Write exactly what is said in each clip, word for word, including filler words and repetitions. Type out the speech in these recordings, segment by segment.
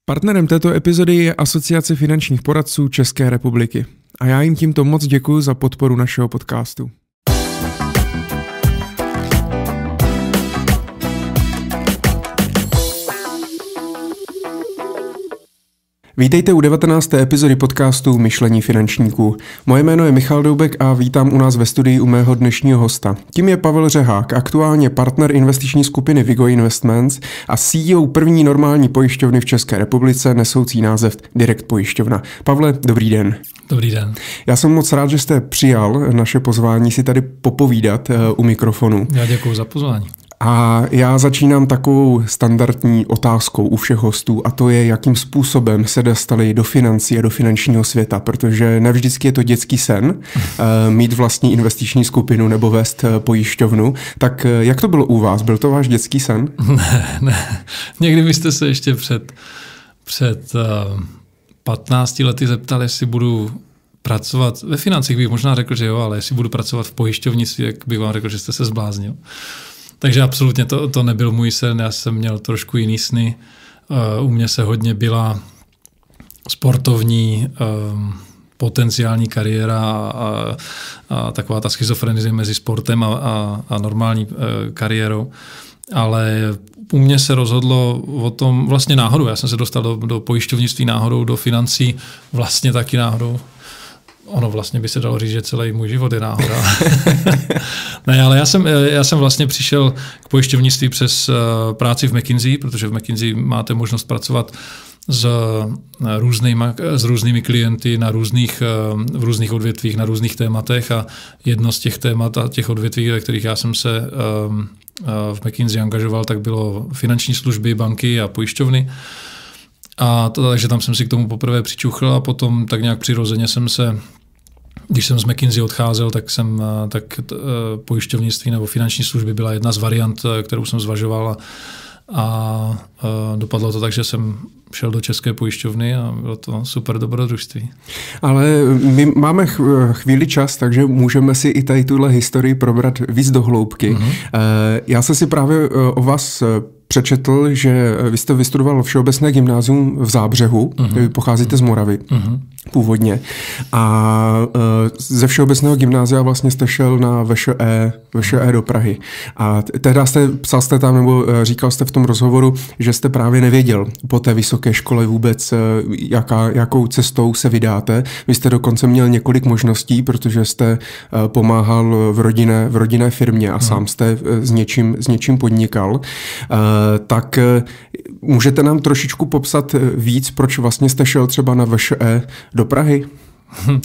Partnerem této epizody je Asociace finančních poradců České republiky. A já jim tímto moc děkuji za podporu našeho podcastu. Vítejte u devatenácté epizody podcastu Myšlení finančníků. Moje jméno je Michal Doubek a vítám u nás ve studii u mého dnešního hosta. Tím je Pavel Řehák, aktuálně partner investiční skupiny Vigo Investments a C E O první normální pojišťovny v České republice nesoucí název Direct Pojišťovna. Pavle, dobrý den. Dobrý den. Já jsem moc rád, že jste přijal naše pozvání si tady popovídat u mikrofonu. Já děkuji za pozvání. A já začínám takovou standardní otázkou u všech hostů a to je, jakým způsobem se dostali do financí a do finančního světa, protože ne vždycky je to dětský sen mít vlastní investiční skupinu nebo vést pojišťovnu. Tak jak to bylo u vás? Byl to váš dětský sen? Ne, ne. Někdy byste se ještě před, před uh, patnácti lety zeptali, jestli budu pracovat ve financích, bych možná řekl, že jo, ale jestli budu pracovat v pojišťovnictví, jak bych vám řekl, že jste se zbláznil. Takže absolutně to, to nebyl můj sen, já jsem měl trošku jiný sny. Uh, u mě se hodně byla sportovní um, potenciální kariéra a, a taková ta schizofrenie mezi sportem a, a, a normální uh, kariérou. Ale u mě se rozhodlo o tom vlastně náhodou. Já jsem se dostal do, do pojišťovnictví náhodou, do financí vlastně taky náhodou. Ono vlastně by se dalo říct, že celý můj život je náhoda. Ne, ale já jsem, já jsem vlastně přišel k pojišťovnictví přes práci v McKinsey, protože v McKinsey máte možnost pracovat s různými, s různými klienty na různých, v různých odvětvích, na různých tématech a jedno z těch témat a těch odvětví, ve kterých já jsem se v McKinsey angažoval, tak bylo finanční služby, banky a pojišťovny. A to, takže tam jsem si k tomu poprvé přičuchl a potom tak nějak přirozeně jsem se, když jsem z McKinsey odcházel, tak jsem tak pojišťovnictví nebo finanční služby byla jedna z variant, kterou jsem zvažoval a, a dopadlo to tak, že jsem šel do České pojišťovny a bylo to super dobrodružství. Ale my máme chvíli čas, takže můžeme si i tady tuhle historii probrat víc do hloubky. Mm-hmm. Já jsem si právě o vás přečetl, že vy jste vystudoval Všeobecné gymnázium v Zábřehu, uh-huh. Vy pocházíte z Moravy uh-huh. původně a ze Všeobecného gymnázia vlastně jste šel na V Š E, V Š E do Prahy. A tehdy jste, psal jste tam, nebo říkal jste v tom rozhovoru, že jste právě nevěděl po té vysoké škole vůbec, jaká, jakou cestou se vydáte. Vy jste dokonce měl několik možností, protože jste pomáhal v rodinné, v rodinné firmě a uh-huh. sám jste s něčím, s něčím podnikal. Tak můžete nám trošičku popsat víc, proč vlastně jste šel třeba na V Š E do Prahy? Uh,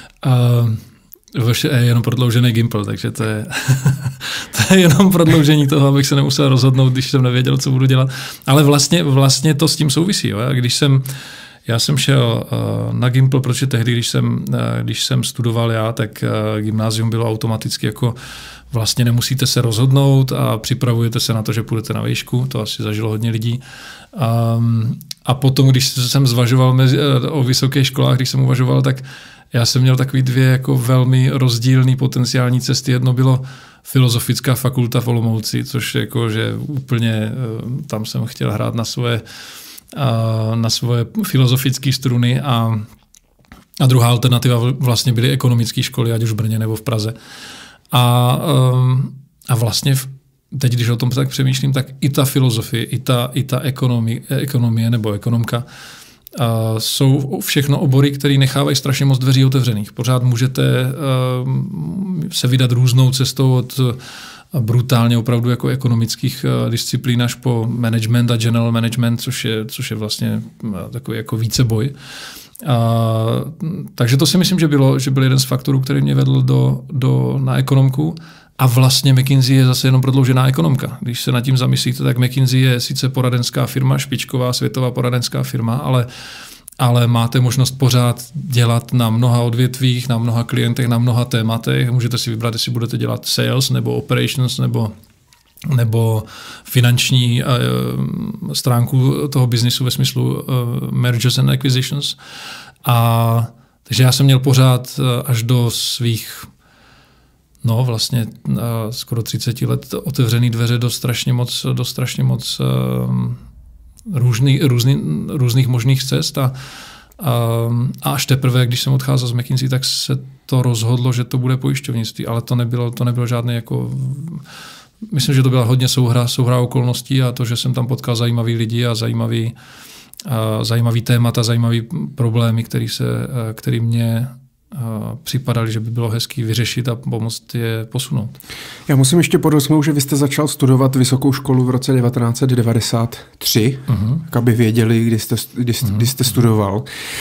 V Š E je jenom prodloužený Gimpl, takže to je, to je jenom prodloužení toho, abych se nemusel rozhodnout, když jsem nevěděl, co budu dělat. Ale vlastně, vlastně to s tím souvisí. Jo? Když jsem, já jsem šel uh, na Gimpl, protože tehdy, když jsem, uh, když jsem studoval já, tak uh, gymnázium bylo automaticky jako vlastně nemusíte se rozhodnout a připravujete se na to, že půjdete na výšku, to asi zažilo hodně lidí. Um, a potom, když jsem zvažoval mezi, o vysoké školách, když jsem uvažoval, tak já jsem měl takový dvě jako velmi rozdílné potenciální cesty. Jedno bylo Filozofická fakulta v Olomouci, což jako, že úplně tam jsem chtěl hrát na svoje, na svoje filozofické struny a, a druhá alternativa vlastně byly ekonomické školy, ať už v Brně nebo v Praze. A, a vlastně teď, když o tom tak přemýšlím, tak i ta filozofie, i ta, i ta ekonomie, ekonomie nebo ekonomka a jsou všechno obory, které nechávají strašně moc dveří otevřených. Pořád můžete se vydat různou cestou od brutálně opravdu jako ekonomických disciplín až po management a general management, což je, což je vlastně takový jako víceboj. A, takže to si myslím, že, bylo, že byl jeden z faktorů, který mě vedl do, do, na ekonomku. A vlastně McKinsey je zase jenom prodloužená ekonomka. Když se nad tím zamyslíte, tak McKinsey je sice poradenská firma, špičková světová poradenská firma, ale, ale máte možnost pořád dělat na mnoha odvětvích, na mnoha klientech, na mnoha tématech. Můžete si vybrat, jestli budete dělat sales nebo operations nebo nebo finanční uh, stránku toho biznisu ve smyslu uh, mergers and acquisitions. A takže já jsem měl pořád uh, až do svých no vlastně uh, skoro třicet let otevřený dveře do strašně moc, do strašně moc uh, různý, různý, různých možných cest a, a, a až teprve, když jsem odcházel z McKinsey, tak se to rozhodlo, že to bude pojišťovnictví, ale to nebylo, to nebylo žádné jako... Myslím, že to byla hodně souhra, souhra okolností a to, že jsem tam potkal zajímavý lidi a zajímavý, a zajímavý témata, zajímavý problémy, který, se, který mě připadali, že by bylo hezký vyřešit a pomoct je posunout. Já musím ještě podotknout, že vy jste začal studovat vysokou školu v roce devatenáct set devadesát tři, uh-huh. aby věděli, kdy jste, kdy, uh-huh. kdy jste studoval.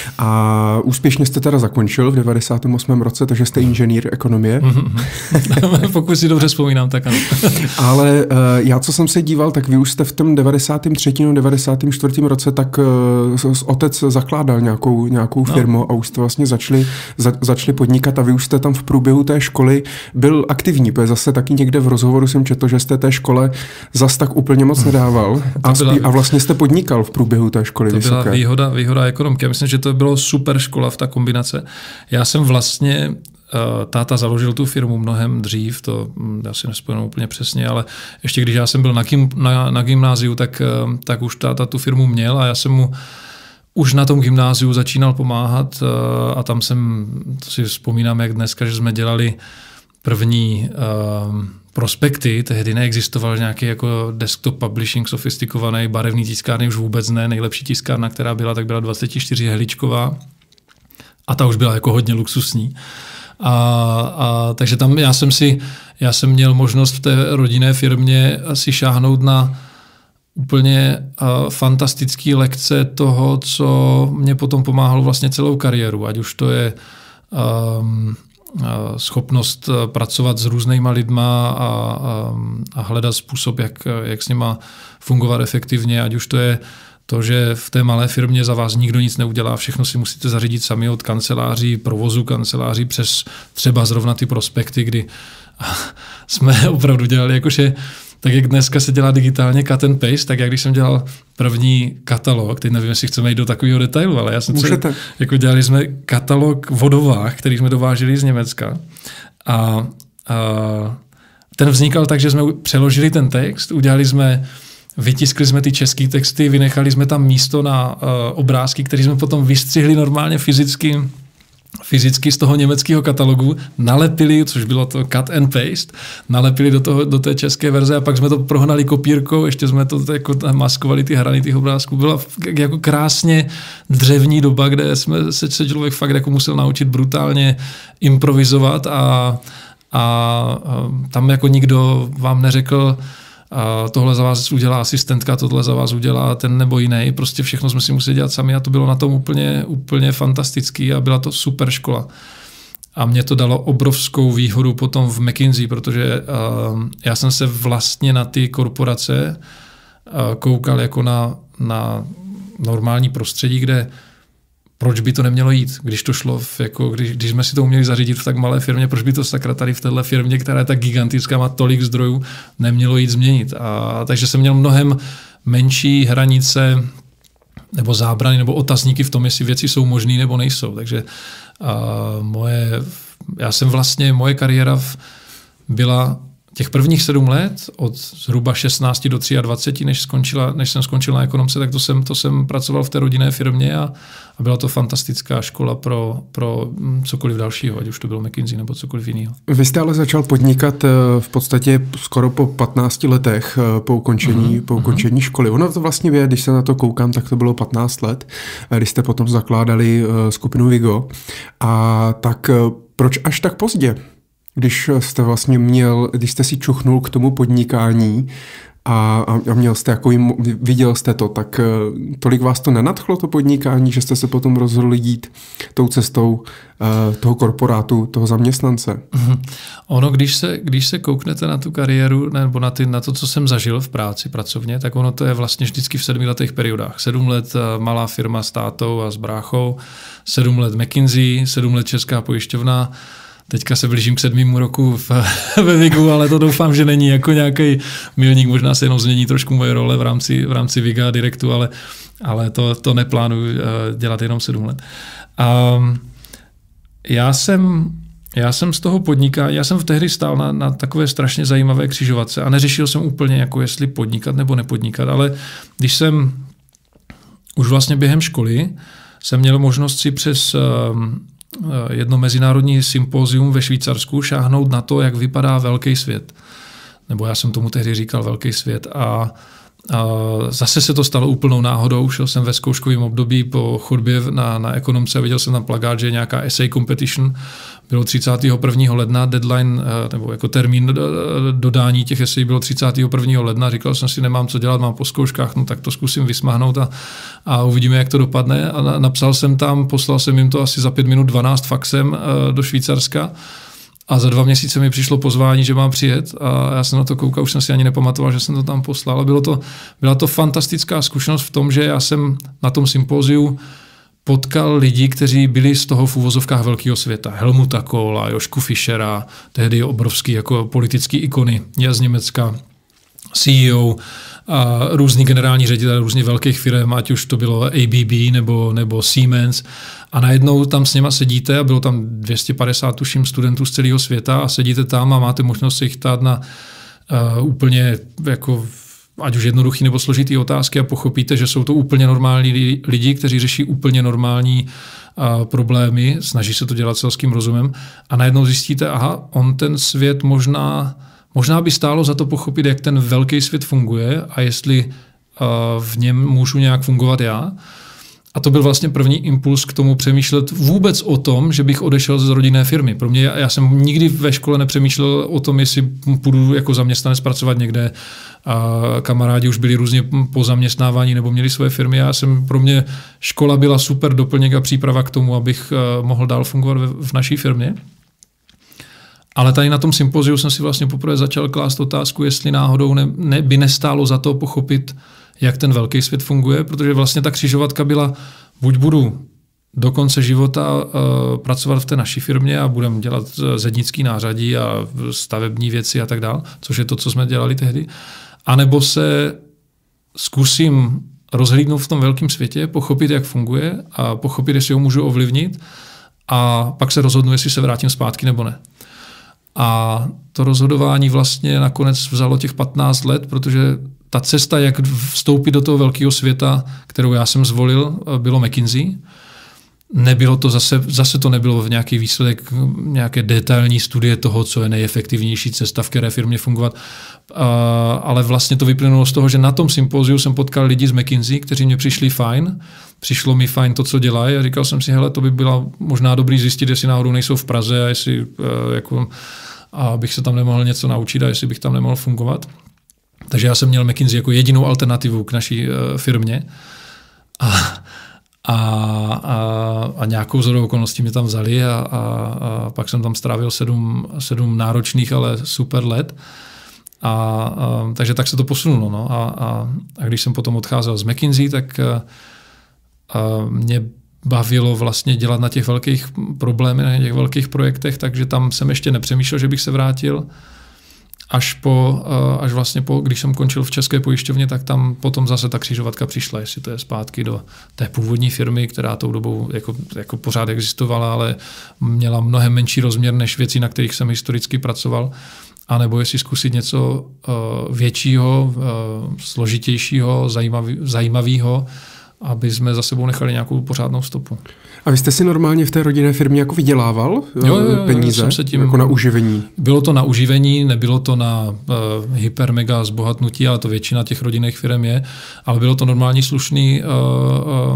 A úspěšně jste teda zakončil v devadesátém osmém roce, takže jste inženýr ekonomie. Uh-huh. Pokud si dobře vzpomínám, tak ano. Ale uh, já, co jsem se díval, tak vy už jste v tom devadesátém třetím nebo devadesátém čtvrtém roce, tak uh, otec zakládal nějakou, nějakou firmu no. a už jste vlastně začali za, začali podnikat a vy už jste tam v průběhu té školy byl aktivní, protože zase taky někde v rozhovoru jsem četl, že jste té škole zas tak úplně moc nedával a, spí, a vlastně jste podnikal v průběhu té školy to vysoké. To byla výhoda, výhoda ekonomky. Já myslím, že to bylo super škola v ta kombinace. Já jsem vlastně, táta založil tu firmu mnohem dřív, to já si nespomenu úplně přesně, ale ještě když já jsem byl na, gym, na, na gymnáziu, tak, tak už táta tu firmu měl a já jsem mu už na tom gymnáziu začínal pomáhat a tam jsem, to si vzpomínám, jak dneska, že jsme dělali první uh, prospekty, tehdy neexistoval nějaký jako desktop publishing sofistikovaný, barevný tiskárny už vůbec ne, nejlepší tiskárna, která byla, tak byla dvacet čtyři heličková a ta už byla jako hodně luxusní. A, a, takže tam já jsem si, já jsem měl možnost v té rodinné firmě si šáhnout na úplně uh, fantastické lekce toho, co mě potom pomáhalo vlastně celou kariéru, ať už to je um, uh, schopnost pracovat s různýma lidma a, a, a hledat způsob, jak, jak s nima fungovat efektivně, ať už to je to, že v té malé firmě za vás nikdo nic neudělá, všechno si musíte zařídit sami od kanceláří, provozu kanceláří přes třeba zrovna ty prospekty, kdy jsme opravdu dělali jakože tak jak dneska se dělá digitálně cut and paste, tak jak když jsem dělal první katalog, teď nevím, jestli chceme jít do takového detailu, ale já jsem se, jako dělali jsme katalog vodovách, který jsme dováželi z Německa a, a ten vznikal tak, že jsme přeložili ten text, udělali jsme, vytiskli jsme ty české texty, vynechali jsme tam místo na uh, obrázky, které jsme potom vystřihli normálně fyzicky fyzicky z toho německého katalogu, nalepili, což bylo to cut and paste, nalepili do, toho, do té české verze a pak jsme to prohnali kopírkou, ještě jsme to jako maskovali ty hrany těch obrázků. Byla jako krásně dřevní doba, kde jsme se, se člověk fakt jako musel naučit brutálně improvizovat a, a, a tam jako nikdo vám neřekl, a tohle za vás udělá asistentka, tohle za vás udělá ten nebo jiný. Prostě všechno jsme si museli dělat sami a to bylo na tom úplně, úplně fantastický a byla to super škola. A mě to dalo obrovskou výhodu potom v McKinsey, protože uh, já jsem se vlastně na ty korporace uh, koukal jako na, na normální prostředí, kde proč by to nemělo jít, když to šlo, v, jako, když, když jsme si to uměli zařídit v tak malé firmě, proč by to sakra tady v této firmě, která je tak gigantická, má tolik zdrojů, nemělo jít změnit. A, takže jsem měl mnohem menší hranice nebo zábrany nebo otazníky v tom, jestli věci jsou možné nebo nejsou. Takže a, moje, já jsem vlastně, moje kariéra v, byla těch prvních sedm let, od zhruba šestnácti do dvaceti tři, než, skončila, než jsem skončil na ekonomce, tak to jsem, to jsem pracoval v té rodinné firmě a, a byla to fantastická škola pro, pro cokoliv dalšího, ať už to bylo McKinsey nebo cokoliv jiného. Vy jste ale začal podnikat v podstatě skoro po patnácti letech po ukončení, uh-huh, po ukončení uh-huh. školy. Ono to vlastně je, když se na to koukám, tak to bylo patnáct let, když jste potom zakládali skupinu Vigo. A tak proč až tak pozdě? Když jste vlastně měl, když jste si čuchnul k tomu podnikání a, a měl jste jako jim, viděl jste to, tak tolik vás to nenadchlo, to podnikání, že jste se potom rozhodli jít tou cestou uh, toho korporátu, toho zaměstnance? Mm-hmm. Ono, když se, když se kouknete na tu kariéru nebo na, ty, na to, co jsem zažil v práci pracovně, tak ono to je vlastně vždycky v sedmiletých periodách. Sedm let malá firma s tátou a s bráchou, sedm let McKinsey, sedm let Česká pojišťovna. Teďka se blížím k sedmému roku v, ve Vigu, ale to doufám, že není jako nějaký milník. Možná se jenom změní trošku moje role v rámci, v rámci Viga Directu, ale, ale to, to neplánuji dělat jenom sedm let. A já jsem, já jsem z toho podnikání, já jsem v tehdy stál na, na takové strašně zajímavé křižovatce a neřešil jsem úplně, jako jestli podnikat nebo nepodnikat, ale když jsem už vlastně během školy jsem měl možnost si přes jedno mezinárodní sympozium ve Švýcarsku šáhnout na to, jak vypadá velký svět. Nebo já jsem tomu tehdy říkal velký svět. A A zase se to stalo úplnou náhodou. Šel jsem ve zkouškovém období po chodbě na, na ekonomce a viděl jsem tam plakát, že je nějaká essay competition. Bylo třicátého prvního ledna, deadline, nebo jako termín dodání těch essay bylo třicátého prvního ledna. Říkal jsem si, nemám co dělat, mám po zkouškách, no tak to zkusím vysmahnout a, a uvidíme, jak to dopadne. A napsal jsem tam, poslal jsem jim to asi za pět minut dvanáct faxem do Švýcarska. A za dva měsíce mi přišlo pozvání, že mám přijet a já jsem na to koukal, už jsem si ani nepamatoval, že jsem to tam poslal. A bylo to, byla to fantastická zkušenost v tom, že já jsem na tom sympóziu potkal lidi, kteří byli z toho v uvozovkách velkého světa. Helmuta Kohla, Jošku Fischera, tehdy obrovský jako politický ikony, já z Německa, C E O, a různý generální ředitelé různých velkých firm, ať už to bylo A B B nebo, nebo Siemens. A najednou tam s něma sedíte a bylo tam dvě stě padesát tuším studentů z celého světa a sedíte tam a máte možnost se jich ptát na uh, úplně jako ať už jednoduchý nebo složitý otázky a pochopíte, že jsou to úplně normální lidi, kteří řeší úplně normální uh, problémy, snaží se to dělat selským rozumem a najednou zjistíte, aha, on ten svět možná Možná by stálo za to pochopit, jak ten velký svět funguje a jestli uh, v něm můžu nějak fungovat já. A to byl vlastně první impuls k tomu přemýšlet vůbec o tom, že bych odešel z rodinné firmy. Pro mě, já jsem nikdy ve škole nepřemýšlel o tom, jestli půjdu jako zaměstnanec pracovat někde. A kamarádi už byli různě po zaměstnávání nebo měli své firmy. Já jsem, pro mě škola byla super doplněk a příprava k tomu, abych uh, mohl dál fungovat v, v naší firmě. Ale tady na tom sympoziu jsem si vlastně poprvé začal klást otázku, jestli náhodou ne, ne, by nestálo za to pochopit, jak ten velký svět funguje, protože vlastně ta křižovatka byla, buď budu do konce života uh, pracovat v té naší firmě a budeme dělat zednický nářadí a stavební věci a tak dále, což je to, co jsme dělali tehdy, anebo se zkusím rozhlídnout v tom velkém světě, pochopit, jak funguje a pochopit, jestli ho můžu ovlivnit a pak se rozhodnu, jestli se vrátím zpátky nebo ne. A to rozhodování vlastně nakonec vzalo těch patnáct let, protože ta cesta, jak vstoupit do toho velkého světa, kterou já jsem zvolil, bylo McKinsey. Nebylo to zase, zase to nebylo v nějaký výsledek, nějaké detailní studie toho, co je nejefektivnější cesta, v které firmě fungovat. A, ale vlastně to vyplynulo z toho, že na tom sympóziu jsem potkal lidi z McKinsey, kteří mě přišli fajn. Přišlo mi fajn to, co dělají a říkal jsem si, hele, to by bylo možná dobrý zjistit, jestli náhodou nejsou v Praze a jestli jako, a bych se tam nemohl něco naučit a jestli bych tam nemohl fungovat. Takže já jsem měl McKinsey jako jedinou alternativu k naší uh, firmě a, a, a, a nějakou zhodou okolností mě tam vzali a, a, a pak jsem tam strávil sedm, sedm náročných, ale super let. A, a, takže tak se to posunulo. No. A, a, a když jsem potom odcházel z McKinsey, tak a, a mě bavilo vlastně dělat na těch velkých problémech, na těch velkých projektech, takže tam jsem ještě nepřemýšlel, že bych se vrátil. Až, po, až vlastně po, když jsem končil v České pojišťovně, tak tam potom zase ta křižovatka přišla, jestli to je zpátky do té původní firmy, která tou dobou jako, jako pořád existovala, ale měla mnohem menší rozměr než věci, na kterých jsem historicky pracoval, anebo jestli zkusit něco uh, většího, uh, složitějšího, zajímavý, zajímavého, aby jsme za sebou nechali nějakou pořádnou stopu. A vy jste si normálně v té rodinné firmě jako vydělával jo, jo, peníze? Jsem se tím, jako na uživení? Bylo to na uživení, nebylo to na uh, hyper mega zbohatnutí, ale to většina těch rodinných firm je, ale bylo to normální slušný uh, uh,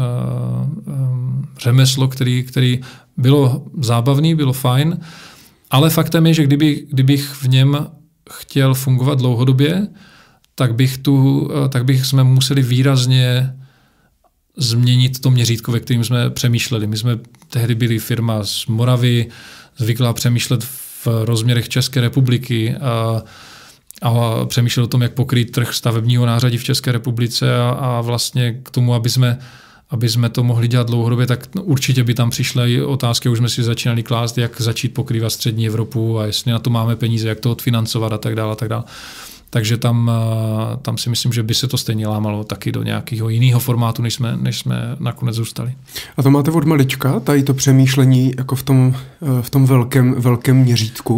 uh, řemeslo, který, který bylo zábavný, bylo fajn, ale faktem je, že kdyby, kdybych v něm chtěl fungovat dlouhodobě, tak bych tu, uh, tak bych jsme museli výrazně změnit to měřítko, ve kterým jsme přemýšleli. My jsme tehdy byli firma z Moravy, zvyklá přemýšlet v rozměrech České republiky a, a přemýšlet o tom, jak pokrýt trh stavebního nářadí v České republice a, a vlastně k tomu, aby jsme, aby jsme to mohli dělat dlouhodobě, tak určitě by tam přišly otázky, už jsme si začínali klást, jak začít pokrývat střední Evropu a jestli na to máme peníze, jak to odfinancovat a tak dále a tak dále. Takže tam, tam si myslím, že by se to stejně lámalo taky do nějakého jiného formátu, než jsme, než jsme nakonec zůstali. A to máte od malička, tady to přemýšlení jako v tom, v tom velkém, velkém měřítku?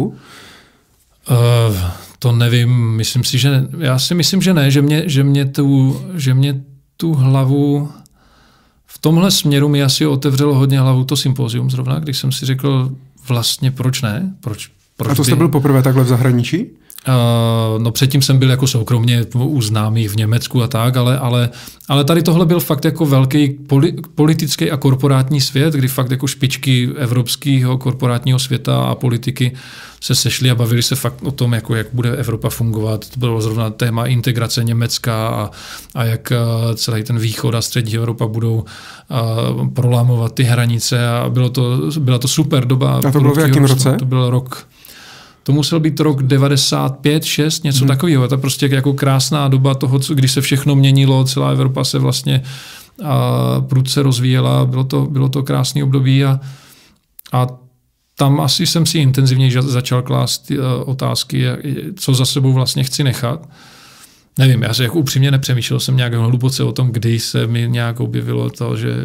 Uh, to nevím, myslím si, že ne. Já si myslím, že ne, že mě, že mě, tu, že mě tu hlavu v tomhle směru mi asi otevřelo hodně hlavu to sympózium zrovna, když jsem si řekl vlastně proč ne? Proč, proč A to jste by... byl poprvé takhle v zahraničí? Uh, no předtím jsem byl jako soukromně u známých v Německu a tak, ale, ale, ale tady tohle byl fakt jako velký poli, politický a korporátní svět, kdy fakt jako špičky evropského korporátního světa a politiky se sešli a bavili se fakt o tom, jako jak bude Evropa fungovat. To bylo zrovna téma integrace Německa a, a jak celý ten východ a střední Evropa budou uh, prolámovat ty hranice a bylo to, byla to super doba. A to bylo v jakém roce? To byl rok To musel být rok devadesát pět, šest, něco hmm. takového. To je prostě jako krásná doba toho, co, když se všechno měnilo, celá Evropa se vlastně a, prudce rozvíjela, bylo to, bylo to krásné období a, a tam asi jsem si intenzivněji začal klást otázky, co za sebou vlastně chci nechat. Nevím, já se jako upřímně nepřemýšlel jsem nějak hluboce o tom, kdy se mi nějak objevilo to, že...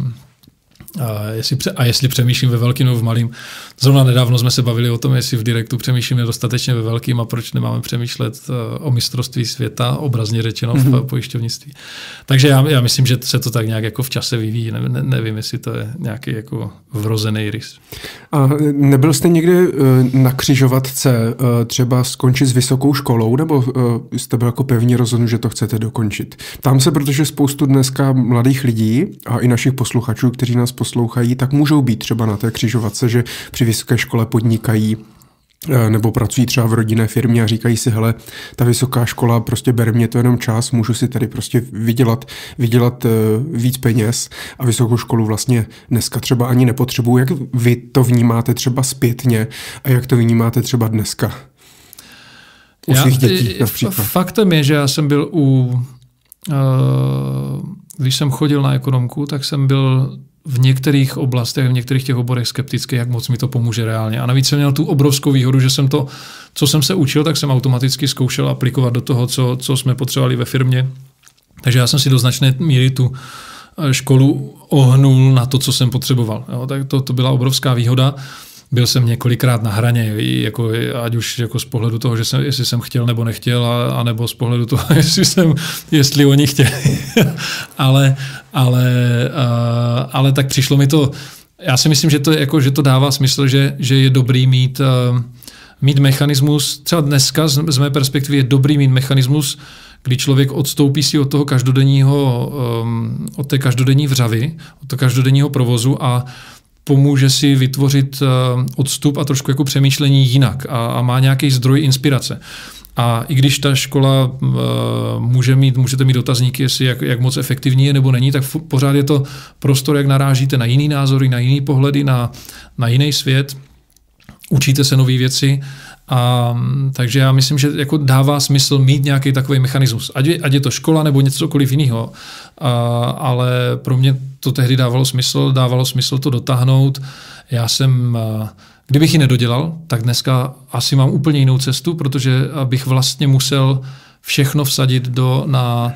A jestli, a jestli přemýšlím ve velkým nebo v malým. Zrovna nedávno jsme se bavili o tom, jestli v direktu přemýšlíme dostatečně ve velkým a proč nemáme přemýšlet o mistrovství světa, obrazně řečeno v mm-hmm. pojišťovnictví. Takže já, já myslím, že se to tak nějak jako v čase vyvíjí. Ne, ne, nevím, jestli to je nějaký jako vrozený rys. A nebyl jste někdy na křižovatce třeba skončit s vysokou školou, nebo jste byl jako pevně rozhodnut, že to chcete dokončit? Tam se, protože spoustu dneska mladých lidí a i našich posluchačů, kteří nás poslouchají, tak můžou být třeba na té křižovatce, že při vysoké škole podnikají nebo pracují třeba v rodinné firmě a říkají si, hele, ta vysoká škola, prostě bere mě to jenom čas, můžu si tady prostě vydělat, vydělat víc peněz a vysokou školu vlastně dneska třeba ani nepotřebuju. Jak vy to vnímáte třeba zpětně a jak to vnímáte třeba dneska u já, svých dětí například? Faktem je, že já jsem byl u... Uh, když jsem chodil na ekonomku, tak jsem byl v některých oblastech, v některých těch oborech skeptický, jak moc mi to pomůže reálně. A navíc jsem měl tu obrovskou výhodu, že jsem to, co jsem se učil, tak jsem automaticky zkoušel aplikovat do toho, co, co jsme potřebovali ve firmě. Takže já jsem si do značné míry tu školu ohnul na to, co jsem potřeboval. Jo, tak to, to byla obrovská výhoda. Byl jsem několikrát na hraně, jako, ať už jako z pohledu toho, že jsem, jestli jsem chtěl nebo nechtěl, a, a nebo z pohledu toho, jestli, jsem, jestli oni chtěli. ale, ale, a, ale tak přišlo mi to, já si myslím, že to, jako, že to dává smysl, že, že je dobrý mít, uh, mít mechanismus, třeba dneska z, z mé perspektivy je dobrý mít mechanismus, kdy člověk odstoupí si od toho každodenního, um, od té každodenní vřavy, od toho každodenního provozu a pomůže si vytvořit odstup a trošku jako přemýšlení jinak a, a má nějaký zdroj inspirace. A i když ta škola uh, může mít, můžete mít dotazníky, jestli jak, jak moc efektivní je nebo není, tak f- pořád je to prostor, jak narážíte na jiný názory, na jiný pohledy, na, na jiný svět, učíte se nové věci. A, takže já myslím, že jako dává smysl mít nějaký takový mechanismus. Ať je, ať je to škola nebo něcokoliv jiného. A, ale pro mě to tehdy dávalo smysl, dávalo smysl to dotáhnout. Já jsem, kdybych ji nedodělal, tak dneska asi mám úplně jinou cestu, protože bych vlastně musel všechno vsadit do, na,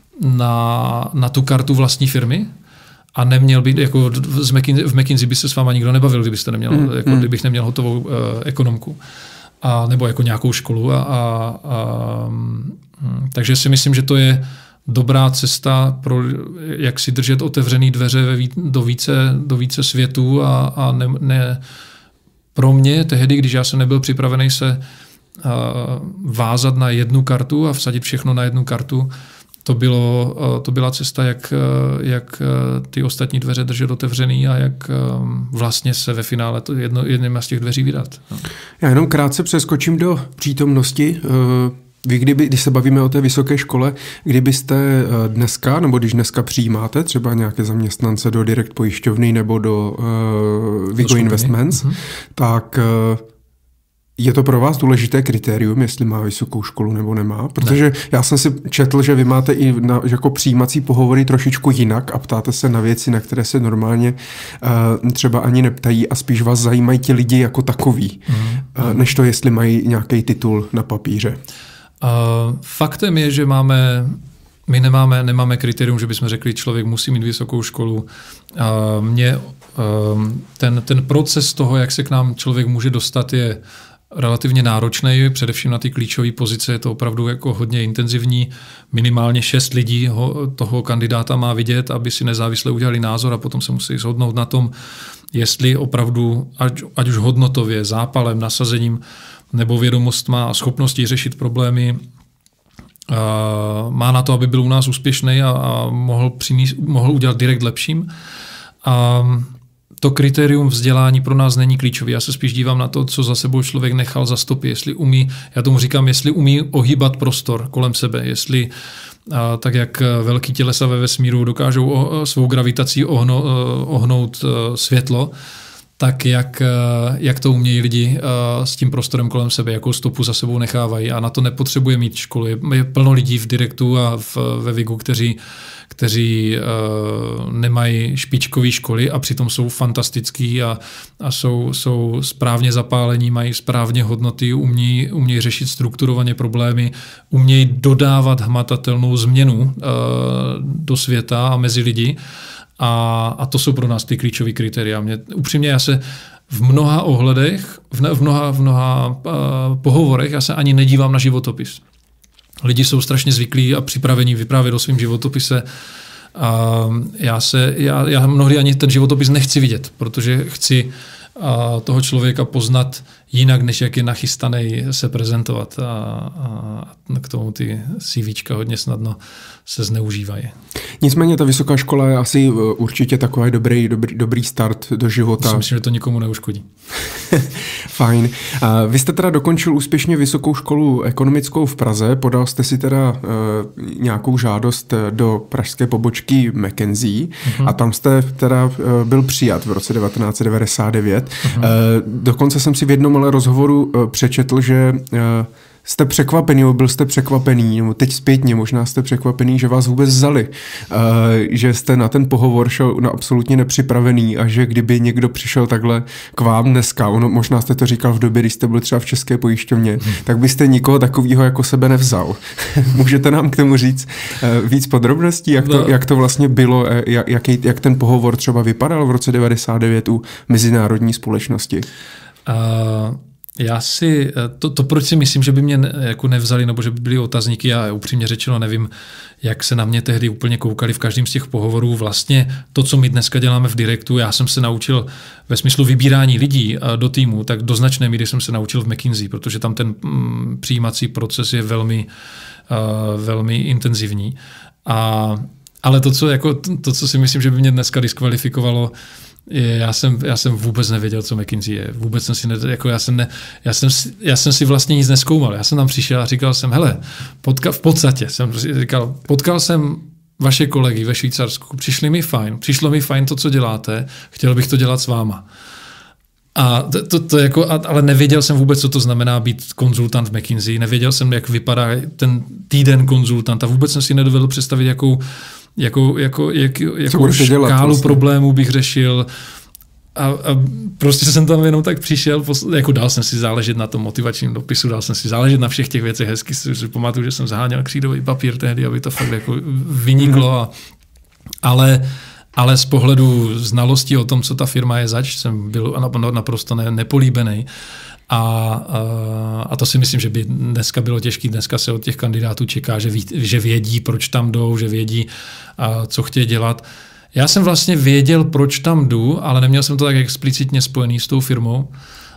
na, na tu kartu vlastní firmy. A neměl být, jako v McKinsey, v McKinsey by se s váma nikdo nebavil, kdybyste neměl, mm, jako, mm. kdybych neměl hotovou uh, ekonomku. A, nebo jako nějakou školu. A, a, a, hm, takže si myslím, že to je dobrá cesta, pro, jak si držet otevřený dveře ve ví, do, více, do více světů a, a ne, ne, pro mě tehdy, když já jsem nebyl připravený se a, vázat na jednu kartu a vsadit všechno na jednu kartu, to, bylo, to byla cesta, jak, jak ty ostatní dveře držet otevřený a jak vlastně se ve finále to jedno, jedním z těch dveří vydat. Já jenom krátce přeskočím do přítomnosti. Vy, kdyby, když se bavíme o té vysoké škole, kdybyste dneska, nebo když dneska přijímáte třeba nějaké zaměstnance do Direct pojišťovny nebo do uh, Vigo Investments, uh-huh. tak uh, je to pro vás důležité kritérium, jestli má vysokou školu nebo nemá? Protože ne. Já jsem si četl, že vy máte i na, jako přijímací pohovory trošičku jinak a ptáte se na věci, na které se normálně uh, třeba ani neptají a spíš vás zajímají ti lidi jako takový, mm. uh, než to, jestli mají nějaký titul na papíře. Uh, faktem je, že máme, my nemáme, nemáme kritérium, že bychom řekli, člověk musí mít vysokou školu. Uh, mě, uh, ten, ten proces toho, jak se k nám člověk může dostat, je relativně náročný, především na ty klíčové pozice je to opravdu jako hodně intenzivní. Minimálně šest lidí ho, toho kandidáta má vidět, aby si nezávisle udělali názor a potom se musí shodnout na tom, jestli opravdu, ať, ať už hodnotově, zápalem, nasazením nebo vědomostma a schopností řešit problémy, má na to, aby byl u nás úspěšný a, a mohl, přinést, mohl udělat direkt lepším. A to kritérium vzdělání pro nás není klíčové. Já se spíš dívám na to, co za sebou člověk nechal za stopy. Jestli umí, já tomu říkám, jestli umí ohýbat prostor kolem sebe, jestli a, tak jak velký tělesa ve vesmíru dokážou o, svou gravitací ohno, ohnout světlo, tak jak, jak to umějí lidi s tím prostorem kolem sebe, jakou stopu za sebou nechávají. A na to nepotřebuje mít školy. Je plno lidí v Direktu a v, ve Vigu, kteří, kteří uh, nemají špičkové školy a přitom jsou fantastický a, a jsou, jsou správně zapálení, mají správně hodnoty, umějí, umějí řešit strukturovaně problémy, umějí dodávat hmatatelnou změnu uh, do světa a mezi lidi. A, a to jsou pro nás ty klíčové kritéria. Mě, upřímně já se v mnoha ohledech, v, v mnoha, v mnoha uh, pohovorech, já se ani nedívám na životopis. Lidi jsou strašně zvyklí a připravení vyprávět o svém životopise. A já, se, já, já mnohdy ani ten životopis nechci vidět, protože chci a toho člověka poznat jinak, než jak je nachystaný se prezentovat. A, a k tomu ty CVčka hodně snadno se zneužívají. Nicméně ta vysoká škola je asi určitě takový dobrý, dobrý, dobrý start do života. Já myslím, že to nikomu neuškodí. Fajn. A vy jste teda dokončil úspěšně vysokou školu ekonomickou v Praze, podal jste si teda uh, nějakou žádost do pražské pobočky McKinsey uh-huh. a tam jste teda uh, byl přijat v roce devatenáct set devadesát devět. Uh-huh. Uh, dokonce jsem si v jednom ale rozhovoru uh, přečetl, že uh, jste překvapený, nebo byl jste překvapený, nebo teď zpětně možná jste překvapený, že vás vůbec vzali, uh, že jste na ten pohovor šel no, absolutně nepřipravený a že kdyby někdo přišel takhle k vám dneska, ono, možná jste to říkal v době, když jste byl třeba v České pojišťovně, hmm. tak byste nikoho takového jako sebe nevzal. Můžete nám k tomu říct uh, víc podrobností, jak to, no. jak to vlastně bylo, jak, jaký, jak ten pohovor třeba vypadal v roce devadesát devět u mezinárodní společnosti? Uh... Já si, to, to proč si myslím, že by mě jako nevzali, nebo že by byly otazníky, já upřímně řečeno nevím, jak se na mě tehdy úplně koukali v každém z těch pohovorů. Vlastně to, co my dneska děláme v Direktu, já jsem se naučil ve smyslu vybírání lidí do týmu, tak do značné míry jsem se naučil v McKinsey, protože tam ten mm, přijímací proces je velmi, uh, velmi intenzivní. A, ale to co, jako, to, co si myslím, že by mě dneska diskvalifikovalo, Já jsem, já jsem vůbec nevěděl, co McKinsey je. Vůbec jsem si ne, jako já, jsem ne, já, jsem, já jsem si vlastně nic nezkoumal. Já jsem tam přišel a říkal jsem, hele, potka, v podstatě jsem říkal, potkal jsem vaše kolegy ve Švýcarsku, přišli mi fajn, přišlo mi fajn to, co děláte, chtěl bych to dělat s váma. A to, to, to jako, ale nevěděl jsem vůbec, co to znamená být konzultant v McKinsey, nevěděl jsem, jak vypadá ten týden konzultanta, vůbec jsem si nedovedl představit, jakou Jako, jako, jak, jakou škálu vlastně problémů bych řešil a, a prostě jsem tam jenom tak přišel, jako dal jsem si záležet na tom motivačním dopisu, dal jsem si záležet na všech těch věcech, hezky si pamatuju, že jsem zaháněl křídový papír tehdy, aby to fakt jako vyniklo, a, ale, ale z pohledu znalostí o tom, co ta firma je zač, jsem byl naprosto ne, nepolíbený. A, a, a to si myslím, že by dneska bylo těžké. Dneska se od těch kandidátů čeká, že, ví, že vědí, proč tam jdou, že vědí, a, co chtějí dělat. Já jsem vlastně věděl, proč tam jdu, ale neměl jsem to tak explicitně spojený s tou firmou.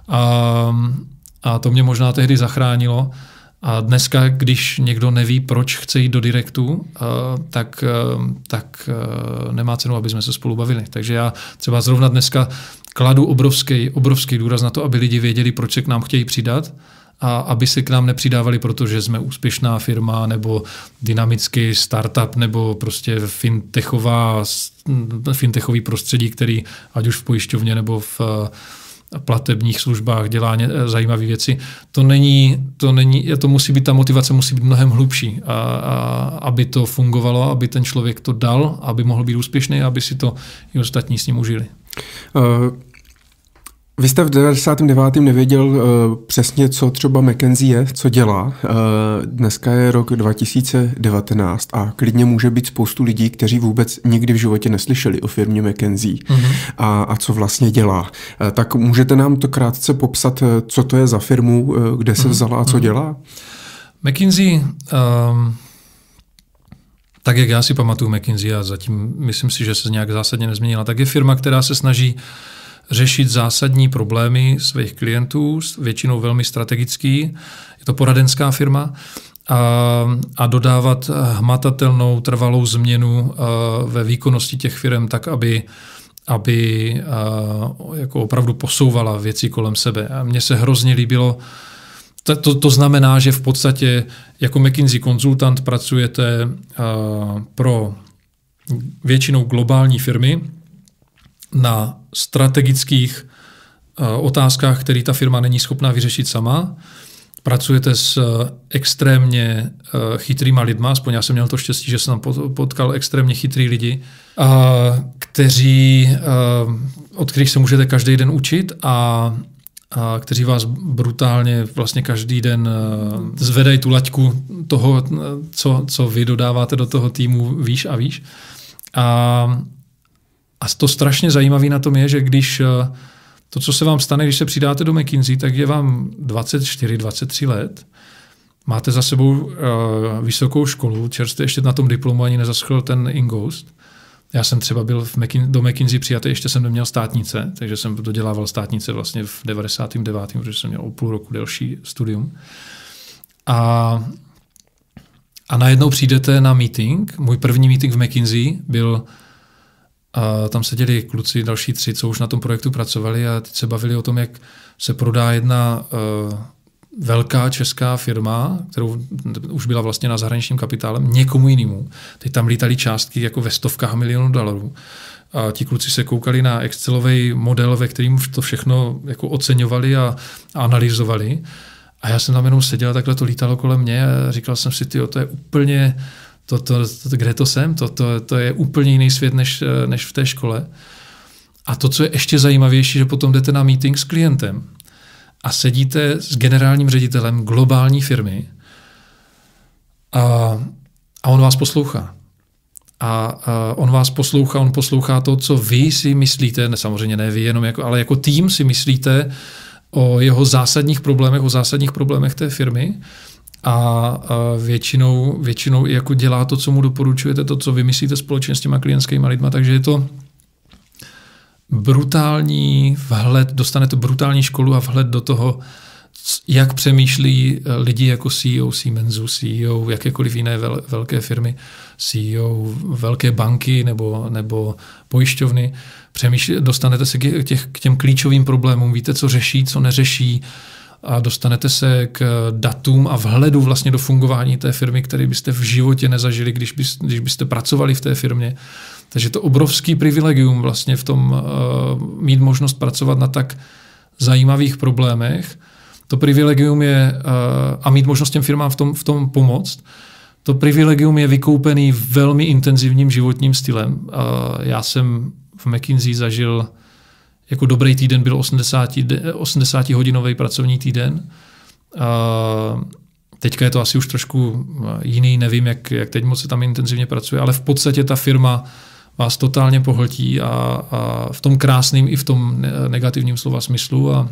A, a to mě možná tehdy zachránilo. A dneska, když někdo neví, proč chce jít do Direktu, tak, tak nemá cenu, aby jsme se spolu bavili. Takže já třeba zrovna dneska kladu obrovský, obrovský důraz na to, aby lidi věděli, proč se k nám chtějí přidat a aby se k nám nepřidávali, protože jsme úspěšná firma nebo dynamický startup nebo prostě fintechová, fintechový prostředí, který ať už v pojišťovně nebo v platebních službách dělá zajímavé věci. To není, to není, to musí být, ta motivace musí být mnohem hlubší, a, a, aby to fungovalo, aby ten člověk to dal, aby mohl být úspěšný, aby si to i ostatní s ním užili. Uh... Vy jste v devadesátém devátém nevěděl uh, přesně, co třeba McKinsey je, co dělá. Uh, dneska je rok dva tisíce devatenáct a klidně může být spoustu lidí, kteří vůbec nikdy v životě neslyšeli o firmě McKinsey mm-hmm. a, a co vlastně dělá. Uh, tak můžete nám to krátce popsat, co to je za firmu, uh, kde se vzala a co mm-hmm. dělá? McKinsey, um, tak jak já si pamatuju McKinsey a zatím myslím si, že se nějak zásadně nezměnila, tak je firma, která se snaží řešit zásadní problémy svých klientů, většinou velmi strategický. Je to poradenská firma a, a dodávat hmatatelnou, trvalou změnu ve výkonnosti těch firm tak, aby, aby jako opravdu posouvala věci kolem sebe. A mně se hrozně líbilo, to, to, to znamená, že v podstatě jako McKinsey konzultant pracujete pro většinou globální firmy, na strategických uh, otázkách, které ta firma není schopná vyřešit sama. Pracujete s uh, extrémně uh, chytrýma lidma, aspoň já jsem měl to štěstí, že jsem tam potkal extrémně chytrý lidi, uh, kteří, uh, od kterých se můžete každý den učit a, a kteří vás brutálně vlastně každý den uh, zvedají tu laťku toho, co, co vy dodáváte do toho týmu výš a výš. A A to strašně zajímavé na tom je, že když to, co se vám stane, když se přidáte do McKinsey, tak je vám dvacet čtyři, dvacet tři let, máte za sebou uh, vysokou školu, čerstvě ještě na tom diplomu ani nezaschl ten Ingoust. Já jsem třeba byl v McKin- do McKinsey přijatý, ještě jsem neměl státnice, takže jsem dodělával státnice vlastně v devadesátém devátém protože jsem měl o půl roku delší studium. A, a najednou přijdete na meeting. Můj první meeting v McKinsey byl a tam seděli kluci, další tři, co už na tom projektu pracovali a teď se bavili o tom, jak se prodá jedna uh, velká česká firma, kterou už byla vlastně na zahraničním kapitálem, někomu jinému. Teď tam lítaly částky jako ve stovkách milionů dolarů. A ti kluci se koukali na Excelový model, ve kterým to všechno jako oceňovali a, a analyzovali. A já jsem tam jenom seděl, takhle to lítalo kolem mě a říkal jsem si, tyjo, to je úplně... To, to, to, kde to jsem? To, to, to je úplně jiný svět než, než v té škole. A to, co je ještě zajímavější, že potom jdete na meeting s klientem a sedíte s generálním ředitelem globální firmy a, a on vás poslouchá. A, a on vás poslouchá, on poslouchá to, co vy si myslíte, ne, samozřejmě ne vy, jenom jako, ale jako tým si myslíte o jeho zásadních problémech, o zásadních problémech té firmy. A většinou, většinou jako dělá to, co mu doporučujete, to, co vymyslíte společně s těma klientskými lidma, takže je to brutální vhled, dostanete brutální školu a vhled do toho, jak přemýšlí lidi jako C E O Siemensu, C E O jakékoliv jiné vel, velké firmy, C E O velké banky nebo, nebo pojišťovny. Přemýšlí, dostanete se k, těch, k těm klíčovým problémům, víte, co řeší, co neřeší, a dostanete se k datům a vhledu vlastně do fungování té firmy, který byste v životě nezažili, když, byste, když byste pracovali v té firmě. Takže to obrovský privilegium vlastně v tom uh, mít možnost pracovat na tak zajímavých problémech. To privilegium je uh, a mít možnost těm firmám v tom, v tom pomoct. To privilegium je vykoupený velmi intenzivním životním stylem. Uh, já jsem v McKinsey zažil jako dobrý týden byl osmdesátihodinový pracovní týden. Uh, teďka je to asi už trošku jiný, nevím, jak, jak teď moc se tam intenzivně pracuje, ale v podstatě ta firma vás totálně pohltí a, a v tom krásném i v tom negativním slova smyslu. A,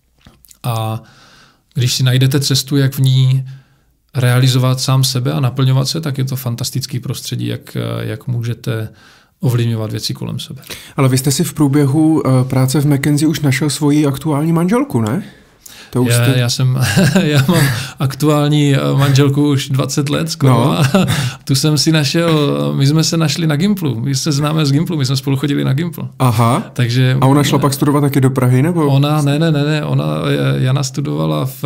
a když si najdete cestu, jak v ní realizovat sám sebe a naplňovat se, tak je to fantastický prostředí, jak, jak můžete ovlivňovat věci kolem sebe. Ale vy jste si v průběhu uh, práce v McKinsey už našel svoji aktuální manželku, ne? To už já, jste... já, jsem, já mám aktuální manželku už dvacet let skoro. No. A tu jsem si našel, my jsme se našli na Gimplu. My se známe z Gimplu, my jsme spolu chodili na Gimplu. Aha. Takže, a ona šla pak studovat taky do Prahy, nebo? Ona, ne, ne, ne, ne. Ona, Jana studovala v...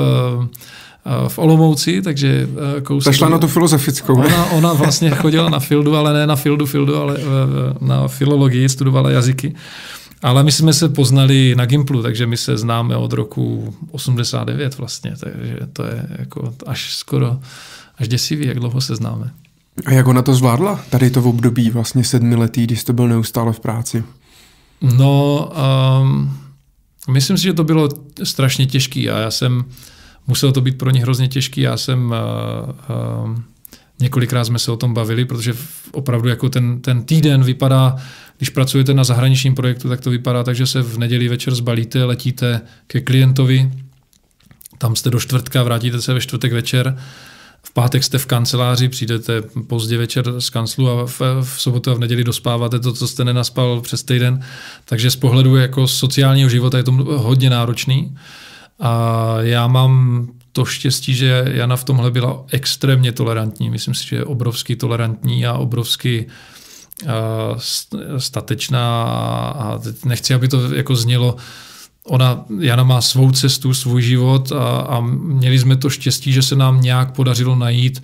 v Olomouci, takže kousek... Ta šla na tu filozofickou. Ona, ona vlastně chodila na fildu, ale ne na fildu, fildu, ale na filologii, studovala jazyky. Ale my jsme se poznali na Gimplu, takže my se známe od roku osmdesát devět vlastně, takže to je jako až skoro, až děsivý, jak dlouho se známe. A jak ona to zvládla? Tady to v období vlastně sedmiletý, když jste byl neustále v práci. No... Um, myslím si, že to bylo strašně těžký a já jsem, muselo to být pro ně hrozně těžký, já jsem, uh, uh, několikrát jsme se o tom bavili, protože opravdu jako ten, ten týden vypadá, když pracujete na zahraničním projektu, tak to vypadá tak, že se v neděli večer zbalíte, letíte ke klientovi, tam jste do čtvrtka, vrátíte se ve čtvrtek večer, v pátek jste v kanceláři, přijdete pozdě večer z kanclu a v, v sobotu a v neděli dospáváte to, co jste nenaspal přes týden. Takže z pohledu jako sociálního života je to hodně náročný. A já mám to štěstí, že Jana v tomhle byla extrémně tolerantní. Myslím si, že je obrovsky tolerantní a obrovsky uh, statečná a nechci, aby to jako znělo. Ona, Jana má svou cestu, svůj život a, a měli jsme to štěstí, že se nám nějak podařilo najít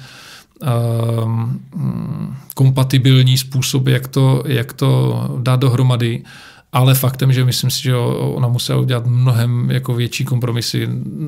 um, kompatibilní způsob, jak to, jak to dát dohromady. Ale faktem, že myslím si, že ona musela udělat mnohem jako větší kompromisy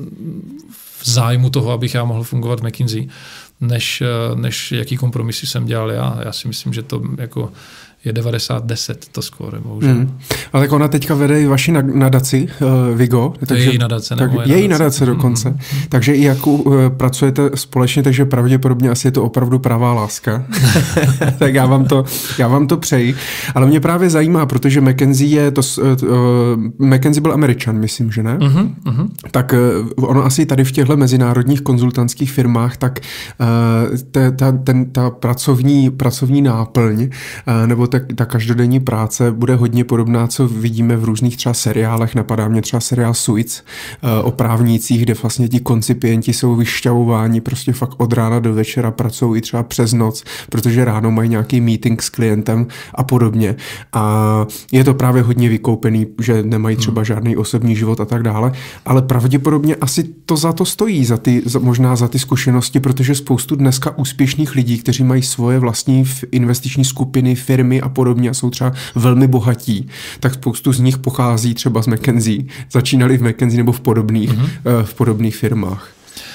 v zájmu toho, abych já mohl fungovat v McKinsey, než, než jaký kompromisy jsem dělal já. Já si myslím, že to jako je devadesát deset to skóre, bohužel. Hmm. Ale tak ona teďka vede i vaši nadaci, uh, Vigo. To takže, je její nadace, tak, moje její nadace dokonce. Hmm. Takže i jak uh, pracujete společně, takže pravděpodobně asi je to opravdu pravá láska. Tak já vám, to, já vám to přeji. Ale mě právě zajímá, protože McKinsey je to, uh, McKinsey byl Američan, myslím, že ne? Uh-huh, uh-huh. Tak uh, ono asi tady v těchto mezinárodních konzultantských firmách, tak uh, ta, ta, ten, ta pracovní, pracovní náplň, uh, nebo ta, ta každodenní práce bude hodně podobná, co vidíme v různých třeba seriálech. Napadá mě třeba seriál Suits uh, o právnících, kde vlastně ti koncipienti jsou vyšťavováni prostě fakt od rána do večera, pracují i třeba přes noc, protože ráno mají nějaký meeting s klientem a podobně. A je to právě hodně vykoupený, že nemají třeba žádný osobní život a tak dále, ale pravděpodobně asi to za to stojí, za ty, za, možná za ty zkušenosti, protože spoustu dneska úspěšných lidí, kteří mají svoje vlastní investiční skupiny, firmy a podobně a jsou třeba velmi bohatí, tak spoustu z nich pochází třeba z McKinsey, začínali v McKinsey nebo v podobných, mm-hmm. v podobných firmách.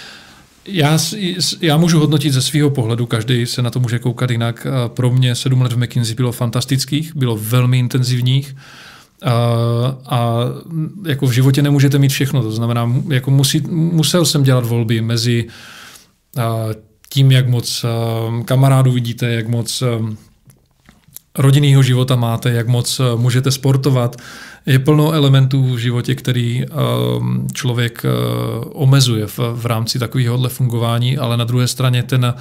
Já, já můžu hodnotit ze svého pohledu, každý se na to může koukat jinak. Pro mě sedm let v McKinsey bylo fantastických, bylo velmi intenzivních a, a jako v životě nemůžete mít všechno. To znamená, jako musí, musel jsem dělat volby mezi a, tím, jak moc a, kamarádů vidíte, jak moc a, rodinného života máte, jak moc a, můžete sportovat. Je plno elementů v životě, který um, člověk uh, omezuje v, v rámci takovéhohle fungování, ale na druhé straně ten,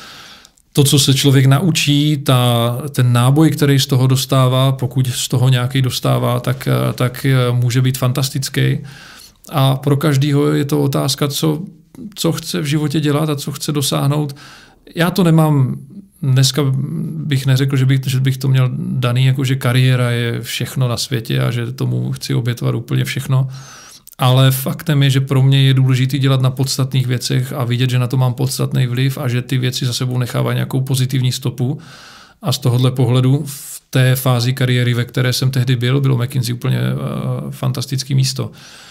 to, co se člověk naučí, ta, ten náboj, který z toho dostává, pokud z toho nějaký dostává, tak, tak může být fantastický. A pro každého je to otázka, co, co chce v životě dělat a co chce dosáhnout. Já to nemám. Dneska bych neřekl, že bych, že bych to měl daný, jako že kariéra je všechno na světě a že tomu chci obětovat úplně všechno. Ale faktem je, že pro mě je důležité dělat na podstatných věcech a vidět, že na to mám podstatný vliv a že ty věci za sebou nechávají nějakou pozitivní stopu. A z tohohle pohledu v té fázi kariéry, ve které jsem tehdy byl, bylo McKinsey úplně uh, fantastické místo.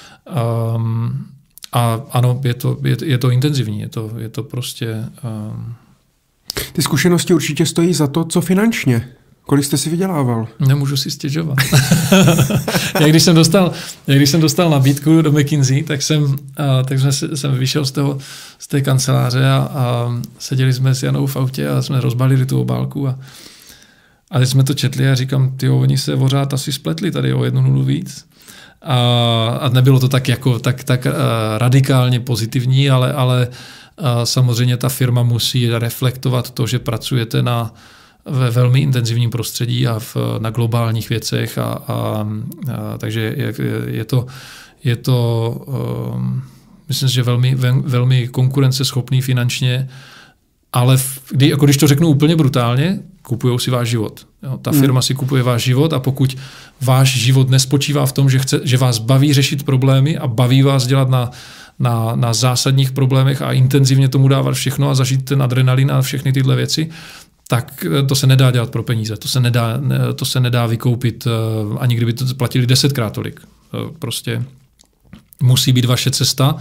Um, a ano, je to, je, je to intenzivní, je to, je to prostě... Um, Ty zkušenosti určitě stojí za to, co finančně. Kolik jste si vydělával? Nemůžu si stěžovat. jak, když jsem dostal, jak když jsem dostal nabídku do McKinsey, tak jsem, a, tak jsme, jsem vyšel z, toho, z té kanceláře a, a seděli jsme s Janou v autě a jsme rozbalili tu obálku. A, a teď jsme to četli a říkám, tyjo, oni se pořád asi spletli tady o jednu nulu víc. A, a nebylo to tak, jako, tak, tak uh, radikálně pozitivní, ale, ale uh, samozřejmě ta firma musí reflektovat to, že pracujete na, ve velmi intenzivním prostředí a v, na globálních věcech. A, a, a, takže je, je to, je to um, myslím si, že velmi, velmi konkurenceschopný finančně, ale v, kdy, jako když to řeknu úplně brutálně, kupujou si váš život. Jo, ta firma si kupuje váš život a pokud váš život nespočívá v tom, že, chce, že vás baví řešit problémy a baví vás dělat na, na, na zásadních problémech a intenzivně tomu dávat všechno a zažít ten adrenalin a všechny tyhle věci, tak to se nedá dělat pro peníze. To se nedá, to se nedá vykoupit, ani kdyby to platili desetkrát tolik. Prostě musí být vaše cesta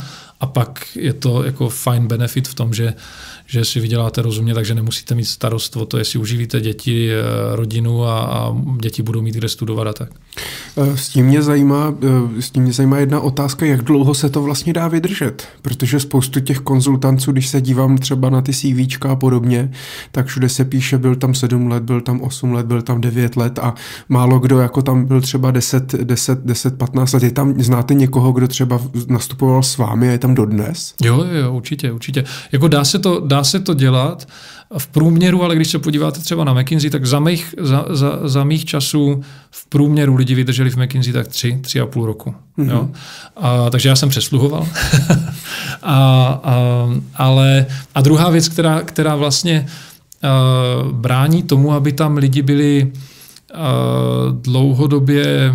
a pak je to jako fajn benefit v tom, že, že si vyděláte rozumně, takže nemusíte mít starost o to, jestli uživíte děti, rodinu a, a děti budou mít kde studovat a tak. S tím mě zajímá, s tím mě zajímá jedna otázka, jak dlouho se to vlastně dá vydržet, protože spoustu těch konzultantů, když se dívám třeba na ty CVčka a podobně, tak všude se píše, byl tam sedm let, byl tam osm let, byl tam devět let a málo kdo jako tam byl třeba deset, deset, deset, patnáct let. Je tam, znáte někoho, kdo třeba nastupoval s vámi a je tam dodnes? Jo, jo, určitě, určitě. Jako dá se to, dá se to dělat v průměru, ale když se podíváte třeba na McKinsey, tak za mých, za, za, za mých časů v průměru lidi vydrželi v McKinsey tak tři, tři a půl roku. Mm-hmm. Jo? A, takže já jsem přesluhoval. a, a, ale, a druhá věc, která, která vlastně uh, brání tomu, aby tam lidi byli uh, dlouhodobě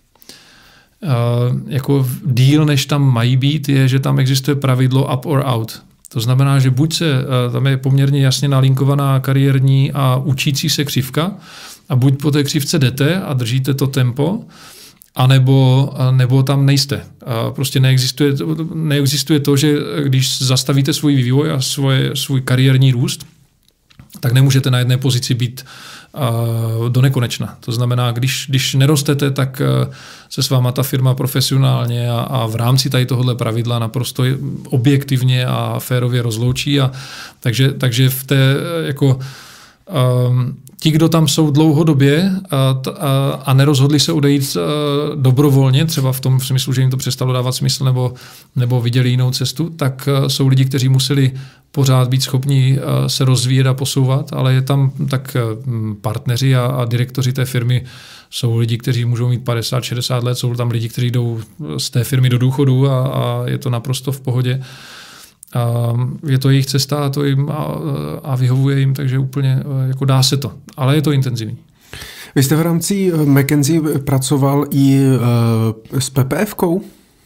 uh, jako díl, než tam mají být, je, že tam existuje pravidlo up or out. To znamená, že buď se, tam je poměrně jasně nalinkovaná kariérní a učící se křivka a buď po té křivce jdete a držíte to tempo, anebo, nebo tam nejste. A prostě neexistuje, neexistuje to, že když zastavíte svůj vývoj a svoje, svůj kariérní růst, tak nemůžete na jedné pozici být do nekonečna. To znamená, když, když nerostete, tak se s váma ta firma profesionálně a, a v rámci tady tohohle pravidla naprosto objektivně a férově rozloučí. A takže, takže v té jako um, ti, kdo tam jsou dlouhodobě a, a, a nerozhodli se odejít a, dobrovolně, třeba v tom smyslu, že jim to přestalo dávat smysl nebo, nebo viděli jinou cestu, tak a, jsou lidi, kteří museli pořád být schopni a, se rozvíjet a posouvat, ale je tam tak partneři a, a direktoři té firmy jsou lidi, kteří můžou mít padesát šedesát let, jsou tam lidi, kteří jdou z té firmy do důchodu a, a je to naprosto v pohodě. A je to jejich cesta a to jim a, a vyhovuje jim, takže úplně jako dá se to, ale je to intenzivní. Vy jste v rámci McKinsey pracoval i uh, s P P F kou?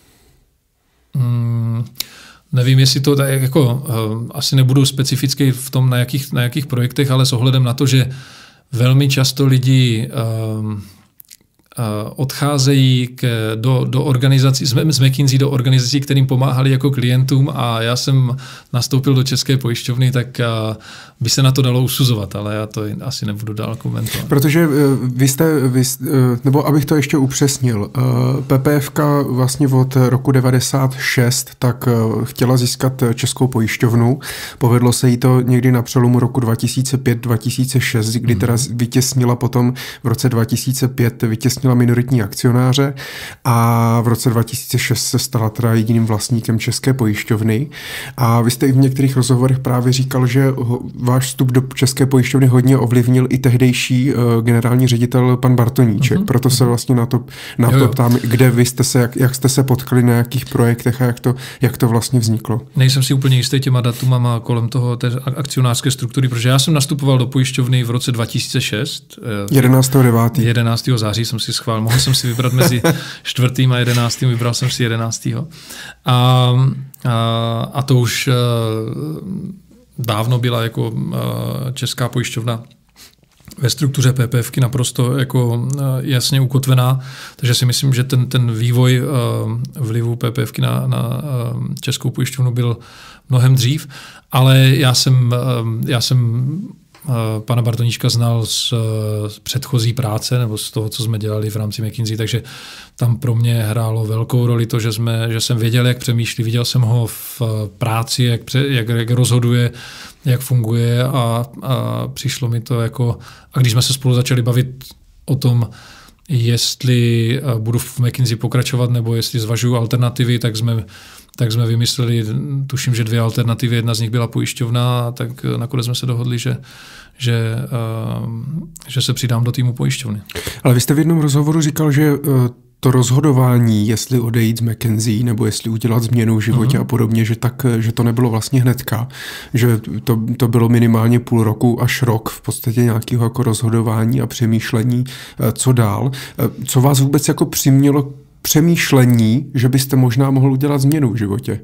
Hmm, nevím, jestli to tak jako uh, asi nebudu specificky v tom, na jakých, na jakých projektech, ale s ohledem na to, že velmi často lidi uh, odcházejí k, do, do organizací, z McKinsey do organizací, kterým pomáhali jako klientům a já jsem nastoupil do České pojišťovny, tak by se na to dalo usuzovat, ale já to asi nebudu dál komentovat. Protože vy jste, vy, nebo abych to ještě upřesnil, P P F ka vlastně od roku devadesát šest tak chtěla získat Českou pojišťovnu. Povedlo se jí to někdy na přelomu roku dva tisíce pět dva tisíce šest, kdy hmm. teda vytěsnila potom v roce dva tisíce pět vytěsnila minoritní akcionáře a v roce dva tisíce šest se stala teda jediným vlastníkem České pojišťovny. A vy jste i v některých rozhovorech právě říkal, že váš vstup do České pojišťovny hodně ovlivnil i tehdejší uh, generální ředitel pan Bartoníček. Uh-huh. Proto se vlastně na to, na jo, to ptám, kde vy jste se, jak, jak jste se potkali, na jakých projektech a jak to, jak to vlastně vzniklo. Nejsem si úplně jistý těma datumama kolem toho té akcionářské struktury, protože já jsem nastupoval do pojišťovny v roce dva tisíce šest. jedenáctého devátého jedenáctého září jsem si schválil. Mohl jsem si vybrat mezi čtvrtým a jedenáctým, vybral jsem si jedenáctého. A, a, a to už dávno byla jako Česká pojišťovna ve struktuře P P F ky naprosto jako jasně ukotvená, takže si myslím, že ten, ten vývoj vlivu P P F ky na, na Českou pojišťovnu byl mnohem dřív, ale já jsem, já jsem pana Bartoníčka znal z, z předchozí práce nebo z toho, co jsme dělali v rámci McKinsey, takže tam pro mě hrálo velkou roli to, že, jsme, že jsem věděl, jak přemýšlí, viděl jsem ho v práci, jak, pře, jak, jak rozhoduje, jak funguje a, a přišlo mi to jako, a když jsme se spolu začali bavit o tom, jestli budu v McKinsey pokračovat nebo jestli zvažuju alternativy, tak jsme tak jsme vymysleli, tuším, že dvě alternativy, jedna z nich byla pojišťovna, tak nakonec jsme se dohodli, že, že, uh, že se přidám do týmu pojišťovny. Ale vy jste v jednom rozhovoru říkal, že uh, to rozhodování, jestli odejít z McKinsey nebo jestli udělat změnu v životě uh-huh. a podobně, že, tak, že to nebylo vlastně hnedka, že to, to bylo minimálně půl roku až rok v podstatě nějakého jako rozhodování a přemýšlení, uh, co dál. Uh, co vás vůbec jako přimělo přemýšlení, že byste možná mohl udělat změnu v životě?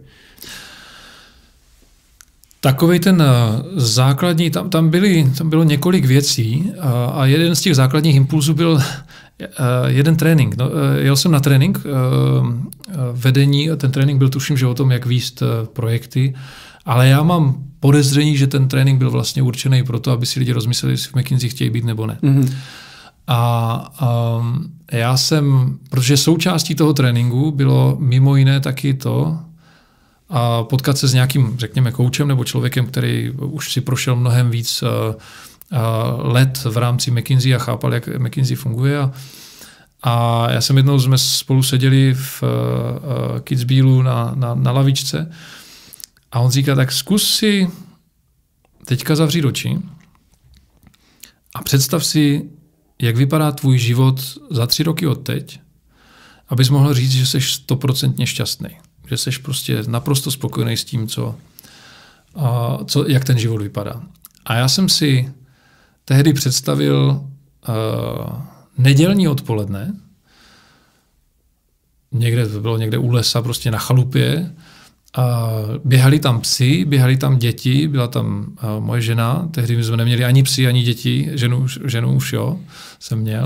Takovej ten základní, tam, tam, byly, tam bylo několik věcí a, a jeden z těch základních impulzů byl, jeden trénink. No, jel jsem na trénink vedení, ten trénink byl tuším, že o tom, jak víst projekty, ale já mám podezření, že ten trénink byl vlastně určený pro to, aby si lidi rozmysleli, jestli v McKinsey chtějí být nebo ne. Mm-hmm. A um, já jsem, protože součástí toho tréninku bylo mimo jiné taky to, a potkat se s nějakým, řekněme, koučem nebo člověkem, který už si prošel mnohem víc uh, uh, let v rámci McKinsey a chápal, jak McKinsey funguje. A, a já jsem jednou, jsme spolu seděli v uh, Kitzbühelu na, na, na lavičce a on říká, tak zkus si teďka zavřít oči a představ si, jak vypadá tvůj život za tři roky od teď, abys mohl říct, že jsi stoprocentně šťastný. Že jsi prostě naprosto spokojený s tím, co, a, co, jak ten život vypadá. A já jsem si tehdy představil uh, nedělní odpoledne, někde, to bylo někde u lesa, prostě na chalupě, a běhali tam psi, běhali tam děti, byla tam uh, moje žena, tehdy my jsme neměli ani psi, ani děti, ženu, ženu už jo, jsem měl.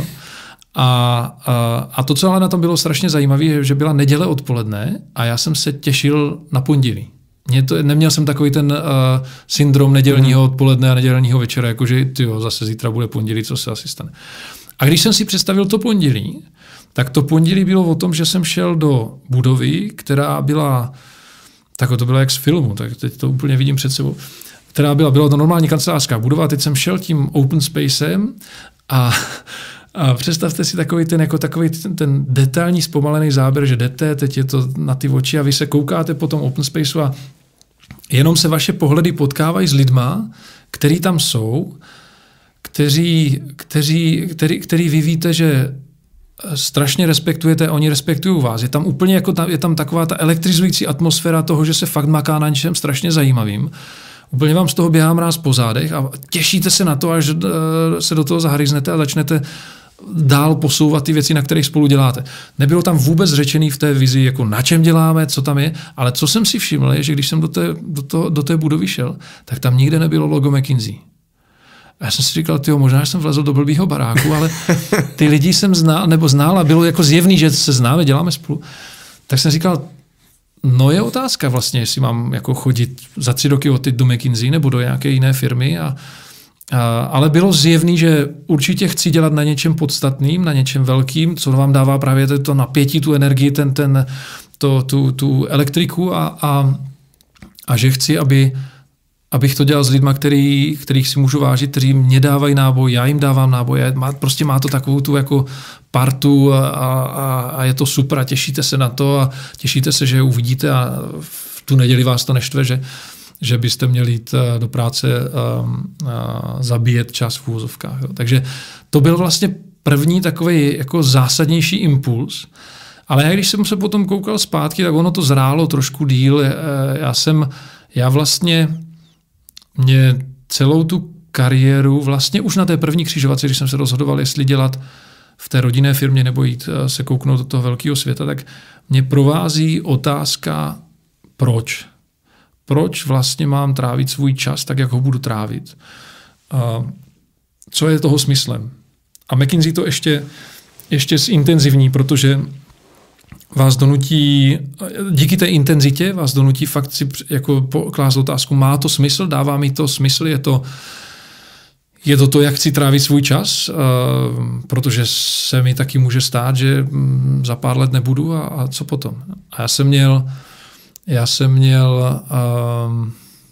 A, a, a to, co ale na tom bylo strašně zajímavé, je, že byla neděle odpoledne a já jsem se těšil na pondělí. Mě to, neměl jsem takový ten uh, syndrom nedělního odpoledne a nedělního večera, jakože tyjo, zase zítra bude pondělí, co se asi stane. A když jsem si představil to pondělí, tak to pondělí bylo o tom, že jsem šel do budovy, která byla, tak to bylo jak z filmu, tak teď to úplně vidím před sebou, která byla, byla to normální kancelářská budova, a teď jsem šel tím open spacem a A představte si takový ten, jako takový ten, ten detailní zpomalený záběr, že jdete, teď je to na ty oči a vy se koukáte po tom open spaceu a jenom se vaše pohledy potkávají s lidma, který tam jsou, kteří, kteří, který, který vy víte, že strašně respektujete, oni respektují vás. Je tam úplně jako ta, je tam taková ta elektrizující atmosféra toho, že se fakt maká na něčem strašně zajímavým. Úplně vám z toho běhá mráz po zádech a těšíte se na to, až se do toho zahryznete a začnete dál posouvat ty věci, na kterých spolu děláte. Nebylo tam vůbec řečený v té vizi, jako na čem děláme, co tam je, ale co jsem si všiml, je, že když jsem do té, do toho, do té budovy šel, tak tam nikde nebylo logo McKinsey. A já jsem si říkal, tyjo, možná jsem vlezl do blbýho baráku, ale ty lidi jsem znal, nebo znal a bylo jako zjevný, že se známe, děláme spolu. Tak jsem říkal, no je otázka vlastně, jestli mám jako chodit za tři roky od teď do McKinsey nebo do nějaké jiné firmy. A, a, ale bylo zjevný, že určitě chci dělat na něčem podstatným, na něčem velkým, co vám dává právě to napětí, tu energii, ten, ten, to, tu, tu elektriku a, a, a že chci, aby, abych to dělal s lidma, který, kterých si můžu vážit, kteří mě dávají náboj, já jim dávám náboj. Má, prostě má to takovou tu jako partu a, a, a je to super a těšíte se na to a těšíte se, že je uvidíte a v tu neděli vás to neštve, že, že byste měli jít do práce a, a zabíjet čas v úvozovkách. Jo. Takže to byl vlastně první takový jako zásadnější impuls. Ale já, když jsem se potom koukal zpátky, tak ono to zrálo trošku díl. Já jsem, já vlastně mě celou tu kariéru, vlastně už na té první křižovatce, když jsem se rozhodoval, jestli dělat v té rodinné firmě nebo jít se kouknout do toho velkého světa, tak mě provází otázka, proč. Proč vlastně mám trávit svůj čas tak, jak ho budu trávit. A co je toho smyslem? A McKinsey to ještě, ještě zintenzivní, protože vás donutí, díky té intenzitě vás donutí fakt si jako klást otázku, má to smysl, dává mi to smysl, je to Je to to, jak chci trávit svůj čas, uh, protože se mi taky může stát, že um, za pár let nebudu a, a co potom. A já jsem měl, já jsem měl um,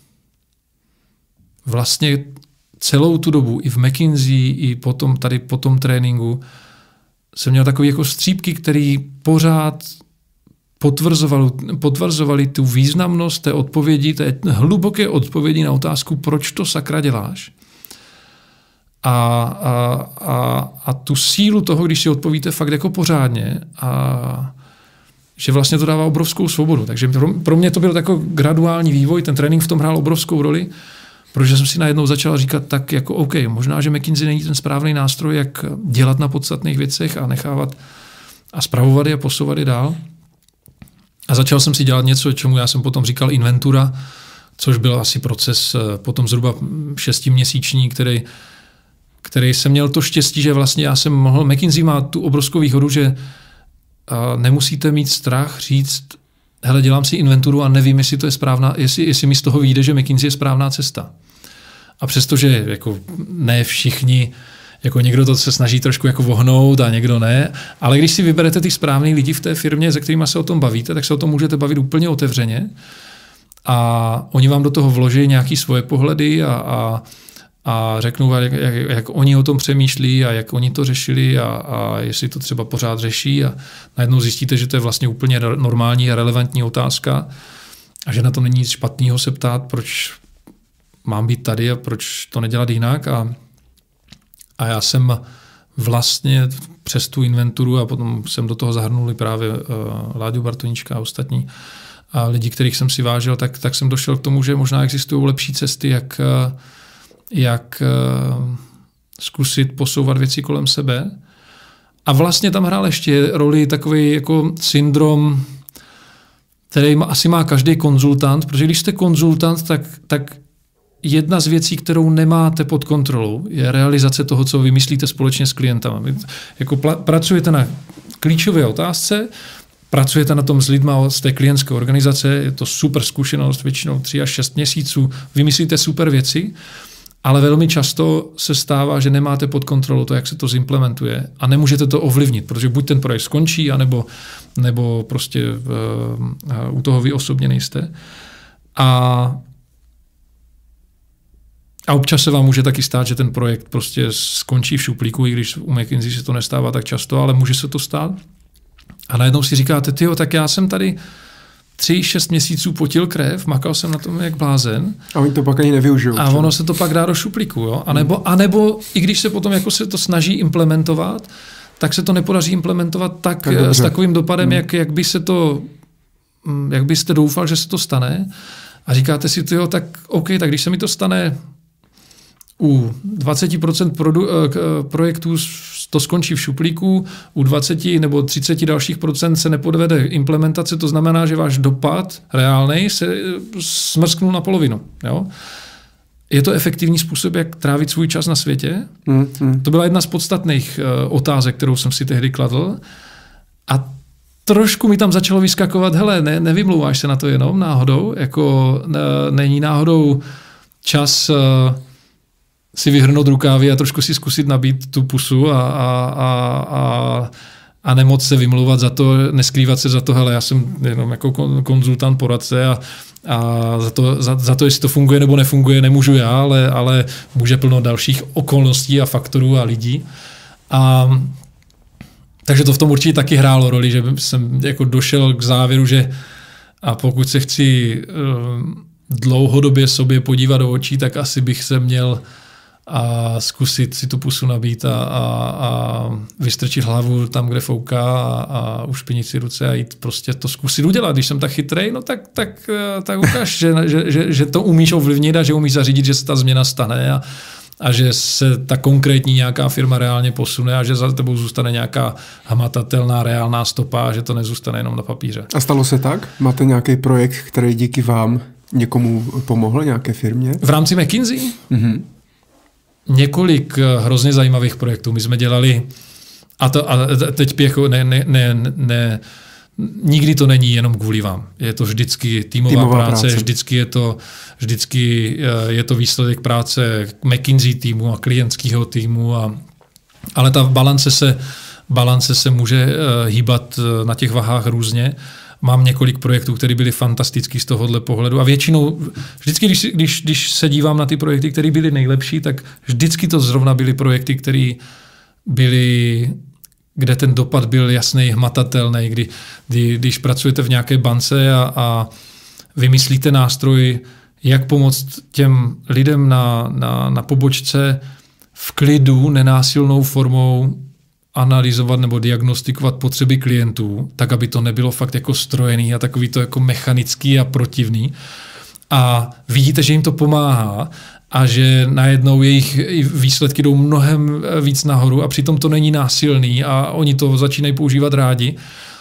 vlastně celou tu dobu i v McKinsey, i potom tady po tom tréninku jsem měl takové jako střípky, které pořád potvrzovali, potvrzovali tu významnost té odpovědi, té hluboké odpovědi na otázku, proč to sakra děláš. A, a, a, a tu sílu toho, když si odpovíte fakt jako pořádně a že vlastně to dává obrovskou svobodu. Takže pro, pro mě to byl takový graduální vývoj, ten trénink v tom hrál obrovskou roli, protože jsem si najednou začal říkat tak jako OK, možná, že McKinsey není ten správný nástroj, jak dělat na podstatných věcech a nechávat a spravovat je a posouvat je dál. A začal jsem si dělat něco, čemu já jsem potom říkal inventura, což byl asi proces potom zhruba šestiměsíční, který který jsem měl to štěstí, že vlastně já jsem mohl, McKinsey má tu obrovskou výhodu, že nemusíte mít strach říct, hele, dělám si inventuru a nevím, jestli to je správná, jestli, jestli mi z toho vyjde, že McKinsey je správná cesta. A přestože jako ne všichni, jako někdo to se snaží trošku jako vohnout a někdo ne, ale když si vyberete ty správný lidi v té firmě, se kterými se o tom bavíte, tak se o tom můžete bavit úplně otevřeně a oni vám do toho vloží nějaké svoje pohledy a, a, a řeknou vám, jak, jak, jak oni o tom přemýšlí a jak oni to řešili a, a jestli to třeba pořád řeší a najednou zjistíte, že to je vlastně úplně normální a relevantní otázka a že na tom není nic špatného se ptát, proč mám být tady a proč to nedělat jinak. A, a já jsem vlastně přes tu inventuru a potom jsem do toho zahrnul právě uh, Láďu Bartoníčka a ostatní a lidi, kterých jsem si vážil, tak, tak jsem došel k tomu, že možná existují lepší cesty, jak, jak uh, zkusit posouvat věci kolem sebe. A vlastně tam hrál ještě roli takový jako syndrom, který asi má každý konzultant, protože když jste konzultant, tak, tak jedna z věcí, kterou nemáte pod kontrolou, je realizace toho, co vymyslíte společně s klientama. Vy jako pla- pracujete na klíčové otázce, pracujete na tom s lidma z té klientské organizace, je to super zkušenost, většinou tři až šest měsíců, vymyslíte super věci, ale velmi často se stává, že nemáte pod kontrolou to, jak se to zimplementuje a nemůžete to ovlivnit, protože buď ten projekt skončí, anebo, nebo prostě uh, uh, u toho vy osobně nejste. A A občas se vám může taky stát, že ten projekt prostě skončí v šuplíku, i když u McKinsey se to nestává tak často, ale může se to stát. A najednou si říkáte, tyjo, tak já jsem tady tři, šest měsíců potil krev, makal jsem na tom jak blázen. A oni to pak ani nevyužijou. A ono se to pak dá do šuplíku. Jo? A, nebo, a nebo i když se potom jako se to snaží implementovat, tak se to nepodaří implementovat tak, tak s takovým dopadem, hmm. jak, jak by se to, jak byste doufal, že se to stane. A říkáte si, tyjo, tak OK, tak když se mi to stane u dvacet procent produ- projektů to skončí v šuplíku, u dvacet nebo třicet dalších procent se nepodvede implementace, to znamená, že váš dopad reálnej se smrsknul na polovinu. Jo? Je to efektivní způsob, jak trávit svůj čas na světě? Mm, mm. To byla jedna z podstatných uh, otázek, kterou jsem si tehdy kladl. A trošku mi tam začalo vyskakovat, hele, ne, nevymlouváš se na to jenom náhodou, jako ne, není náhodou čas uh, si vyhrnout rukávy a trošku si zkusit nabít tu pusu a, a, a, a, a nemoc se vymlouvat za to, neskrývat se za to, hele, já jsem jenom jako konzultant, poradce a, a za, to, za, za to, jestli to funguje nebo nefunguje, nemůžu já, ale, ale může plno dalších okolností a faktorů a lidí. A takže to v tom určitě taky hrálo roli, že jsem jako došel k závěru, že a pokud se chci um, dlouhodobě sobě podívat do očí, tak asi bych se měl a zkusit si tu pusu nabít a, a, a vystrčit hlavu tam, kde fouká a, a ušpinit si ruce a jít prostě to zkusit udělat. Když jsem tak chytrej, no tak, tak, tak ukáž, že, že, že, že to umíš ovlivnit a že umíš zařídit, že se ta změna stane a, a že se ta konkrétní nějaká firma reálně posune a že za tebou zůstane nějaká hmatatelná, reálná stopa a že to nezůstane jenom na papíře. A stalo se tak? Máte nějaký projekt, který díky vám někomu pomohl, nějaké firmě? V rámci McKinsey? Mm-hmm. Několik hrozně zajímavých projektů. My jsme dělali, a, to, a teď pěcho, ne, ne, ne, ne, nikdy to není jenom kvůli vám. Je to vždycky týmová, týmová práce, práce, vždycky je to, vždycky je to výsledek práce McKinsey týmu a klientského týmu, a, ale ta balance se, balance se může hýbat na těch vahách různě. Mám několik projektů, které byly fantastický z tohohle pohledu a většinou, vždycky, když, když, když se dívám na ty projekty, které byly nejlepší, tak vždycky to zrovna byly projekty, které byly, kde ten dopad byl jasný, hmatatelný, kdy, kdy, když pracujete v nějaké bance a, a vymyslíte nástroj, jak pomoct těm lidem na, na, na pobočce v klidu, nenásilnou formou analyzovat nebo diagnostikovat potřeby klientů, tak, aby to nebylo fakt jako strojený a takový to jako mechanický a protivný. A vidíte, že jim to pomáhá a že najednou jejich výsledky jdou mnohem víc nahoru a přitom to není násilný a oni to začínají používat rádi.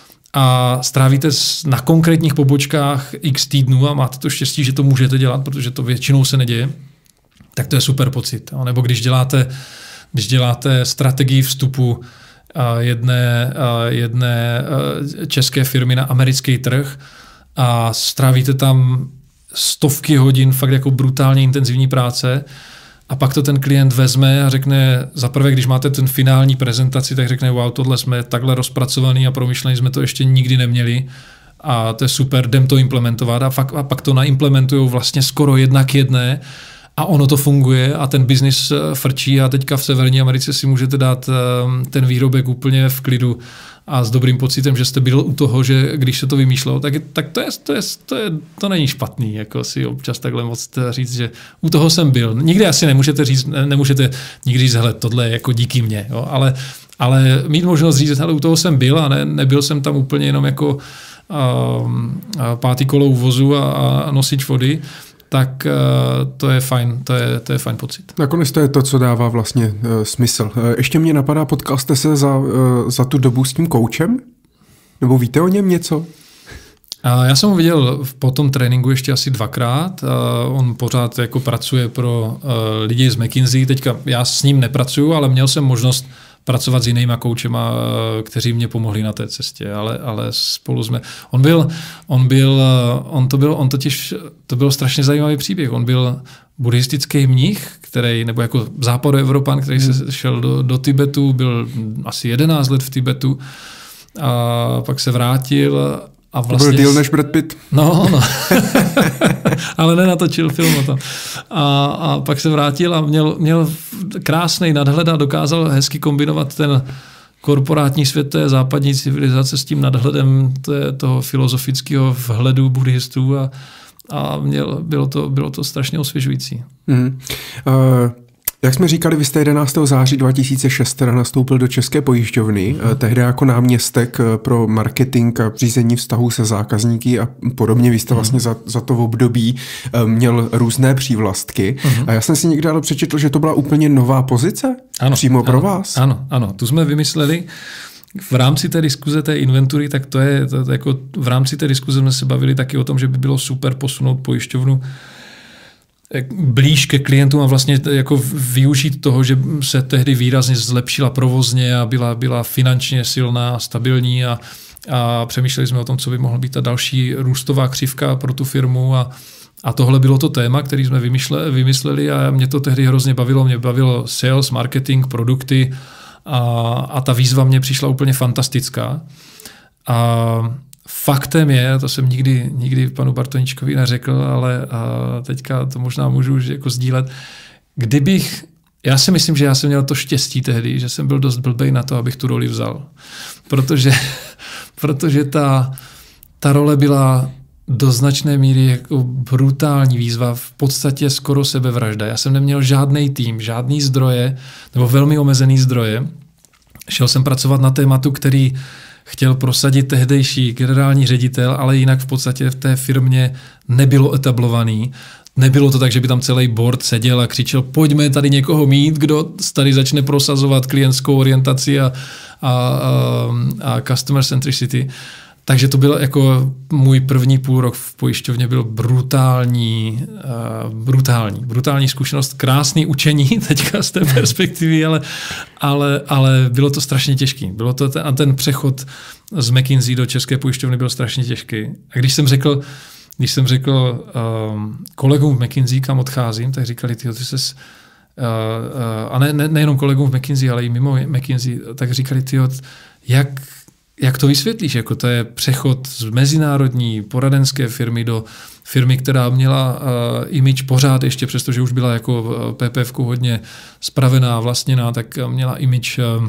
A strávíte na konkrétních pobočkách x týdnů a máte to štěstí, že to můžete dělat, protože to většinou se neděje, tak to je super pocit. Nebo když děláte když děláte strategii vstupu jedné, jedné české firmy na americký trh a strávíte tam stovky hodin fakt jako brutálně intenzivní práce a pak to ten klient vezme a řekne, za prvé, když máte ten finální prezentaci, tak řekne, wow, tohle jsme takhle rozpracovaný a promyšlený jsme to ještě nikdy neměli a to je super, jdem to implementovat a, fakt, a pak to naimplementujou vlastně skoro jedna k jedné a ono to funguje a ten biznis frčí a teďka v Severní Americe si můžete dát ten výrobek úplně v klidu a s dobrým pocitem, že jste byl u toho, že když se to vymýšlelo, tak, tak to, je, to, je, to, je, to není špatný, jako si občas takhle moc říct, že u toho jsem byl. Nikdy asi nemůžete říct, nemůžete nikdy říct, hele, tohle je jako díky mně, jo, ale, ale mít možnost říct, hele, u toho jsem byl a ne, nebyl jsem tam úplně jenom jako um, pátý kolo u vozu a, a nosič vody, tak uh, to je fajn, to je, to je fajn pocit. Nakonec to je to, co dává vlastně uh, smysl. Uh, ještě mě napadá, potkal jste se za, uh, za tu dobu s tím koučem? Nebo víte o něm něco? Uh, já jsem ho viděl po tom tréninku ještě asi dvakrát. Uh, on pořád jako pracuje pro uh, lidi z McKinsey. Teďka já s ním nepracuju, ale měl jsem možnost pracovat s jinýma koučema, kteří mě pomohli na té cestě, ale, ale spolu jsme. On byl, on byl, on to byl, on totiž, to byl strašně zajímavý příběh. On byl buddhistický mnich, který, nebo jako západoevropan, který se šel do, do Tibetu, byl asi jedenáct let v Tibetu a pak se vrátil a vlastně... To byl díl než Brad Pitt. No, no. Ale nenatočil film o tom. A, a pak se vrátil a měl, měl krásný nadhled a dokázal hezky kombinovat ten korporátní svět té západní civilizace s tím nadhledem té, toho filozofického vhledu buddhistů a, a měl, bylo, to, bylo to strašně osvěžující. Mm. Uh... Jak jsme říkali, vy jste jedenáctého září dva tisíce šest nastoupil do České pojišťovny, mm. tehdy jako náměstek pro marketing a řízení vztahů se zákazníky a podobně. Vy jste vlastně mm. za, za to období měl různé přívlastky. Mm. A já jsem si někde ale přečetl, že to byla úplně nová pozice ano, přímo pro ano, vás. Ano, ano, tu jsme vymysleli. V rámci té diskuze, té inventury, tak to je, to, to jako v rámci té diskuze jsme se bavili taky o tom, že by bylo super posunout pojišťovnu blíž ke klientům a vlastně jako využít toho, že se tehdy výrazně zlepšila provozně a byla, byla finančně silná a stabilní a, a přemýšleli jsme o tom, co by mohla být ta další růstová křivka pro tu firmu a, a tohle bylo to téma, který jsme vymysleli, vymysleli a mě to tehdy hrozně bavilo. Mě bavilo sales, marketing, produkty a, a ta výzva mě přišla úplně fantastická. A faktem je, to jsem nikdy, nikdy panu Bartoníčkovi neřekl, ale teďka to možná můžu už jako sdílet. Kdybych, já si myslím, že já jsem měl to štěstí tehdy, že jsem byl dost blbej na to, abych tu roli vzal. Protože, protože ta, ta role byla do značné míry jako brutální výzva, v podstatě skoro sebevražda. Já jsem neměl žádný tým, žádný zdroje, nebo velmi omezený zdroje. Šel jsem pracovat na tématu, který chtěl prosadit tehdejší generální ředitel, ale jinak v podstatě v té firmě nebylo etablovaný. Nebylo to tak, že by tam celý board seděl a křičel, pojďme tady někoho mít, kdo tady začne prosazovat klientskou orientaci a, a, a, a customer centricity. Takže to byl jako můj první půl rok v pojišťovně byl brutální, uh, brutální, brutální zkušenost, krásný učení teďka z té perspektivy, ale, ale, ale bylo to strašně těžký. Bylo to ten, a ten přechod z McKinsey do České pojišťovny byl strašně těžký. A když jsem řekl, když jsem řekl um, kolegům v McKinsey, kam odcházím, tak říkali, tyjo, ty ses, uh, uh, a ne, ne, nejenom kolegům v McKinsey, ale i mimo McKinsey, tak říkali, tyjo, jak Jak to vysvětlíš? Jako to je přechod z mezinárodní poradenské firmy do firmy, která měla uh, image pořád ještě, přestože už byla jako uh, P P F-ku hodně spravená, vlastněná, tak uh, měla image uh,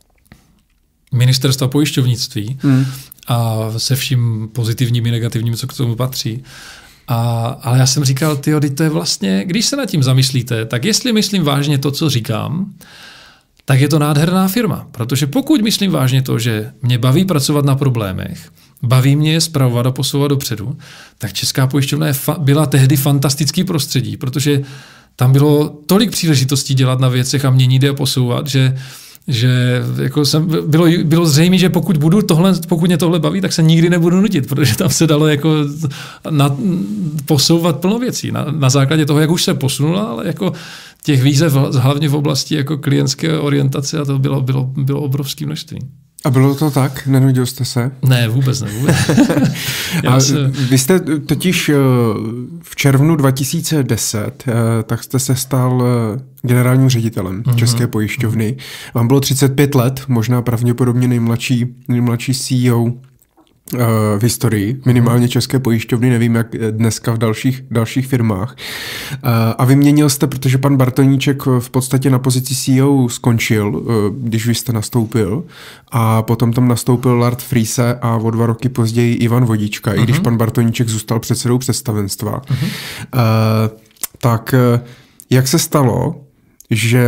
ministerstva pojišťovnictví hmm. a se vším pozitivním i negativním, co k tomu patří. A, ale já jsem říkal, tyjo, to je vlastně, když se nad tím zamyslíte, tak jestli myslím vážně to, co říkám, tak je to nádherná firma. Protože pokud myslím vážně to, že mě baví pracovat na problémech, baví mě je spravovat a posouvat dopředu, tak Česká pojišťovna je fa- byla tehdy fantastický prostředí, protože tam bylo tolik příležitostí dělat na věcech a měnit je a posouvat, že, že jako jsem, bylo, bylo zřejmé, že pokud, budu tohle, pokud mě tohle baví, tak se nikdy nebudu nutit, protože tam se dalo jako na, posouvat plno věcí. Na, na základě toho, jak už se posunula, ale jako těch výzev hlavně v oblasti jako klientské orientace a to bylo, bylo, bylo obrovské množství. A bylo to tak? Nenudil jste se? Ne, vůbec ne. Vůbec. A se... Vy jste totiž v červnu dva tisíce deset, tak jste se stal generálním ředitelem mm-hmm. České pojišťovny. Vám bylo třicet pět let, možná pravděpodobně nejmladší, nejmladší C E O v historii, minimálně České pojišťovny, nevím jak dneska v dalších, dalších firmách. A vyměnil jste, protože pan Bartoníček v podstatě na pozici C E O skončil, když vy jste nastoupil, a potom tam nastoupil Lard Friese a o dva roky později Ivan Vodička, uh-huh. i když pan Bartoníček zůstal předsedou představenstva. Uh-huh. Tak jak se stalo, že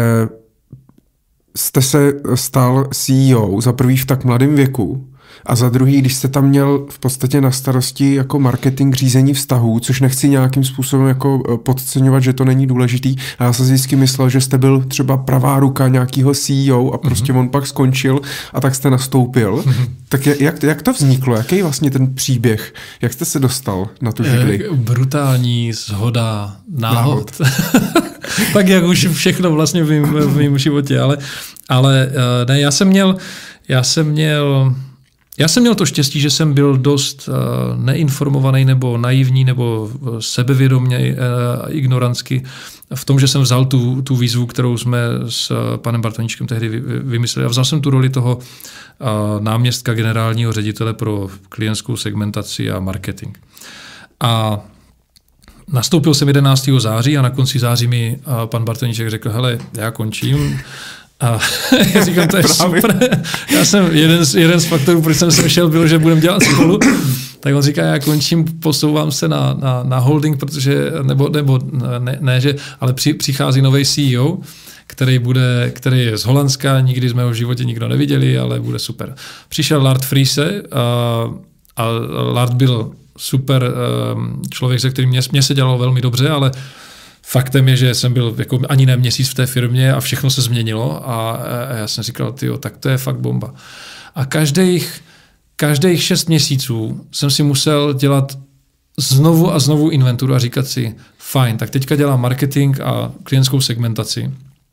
jste se stal C E O za prvý v tak mladém věku, a za druhý, když jste tam měl v podstatě na starosti jako marketing řízení vztahů, což nechci nějakým způsobem jako podceňovat, že to není důležitý. A já jsem si vždycky myslel, že jste byl třeba pravá ruka nějakého C E O a prostě mm-hmm. on pak skončil a tak jste nastoupil. Mm-hmm. Tak jak, jak to vzniklo? Jaký je vlastně ten příběh? Jak jste se dostal na tu židli? Brutální shoda náhod. Tak jak už všechno vlastně v mým, v mým životě. Ale, ale ne, já jsem měl... Já jsem měl Já jsem měl to štěstí, že jsem byl dost uh, neinformovaný nebo naivní nebo sebevědomě uh, ignorantsky v tom, že jsem vzal tu, tu výzvu, kterou jsme s uh, panem Bartoníčkem tehdy vy, vymysleli. A vzal jsem tu roli toho uh, náměstka generálního ředitele pro klientskou segmentaci a marketing. A nastoupil jsem jedenáctého září a na konci září mi uh, pan Bartoníček řekl, hele, já končím. A já říkám, to je super. Já jsem, jeden z, jeden z faktorů, proč jsem sem šel, byl, že budeme dělat spolu. Tak on říká, já končím, posouvám se na, na, na holding, protože, nebo, nebo ne, ne že, ale při, přichází nový C E O, který, bude, který je z Holandska, nikdy jsme ho v životě nikdo neviděli, ale bude super. Přišel Lard Friese a, a Lard byl super člověk, se kterým mě, mě se dělalo velmi dobře, ale faktem je, že jsem byl jako ani ne měsíc v té firmě a všechno se změnilo a, a já jsem říkal, tyjo, tak to je fakt bomba. A každých, každých šest měsíců jsem si musel dělat znovu a znovu inventuru a říkat si, fajn, tak teďka dělám marketing a klientskou segmentaci.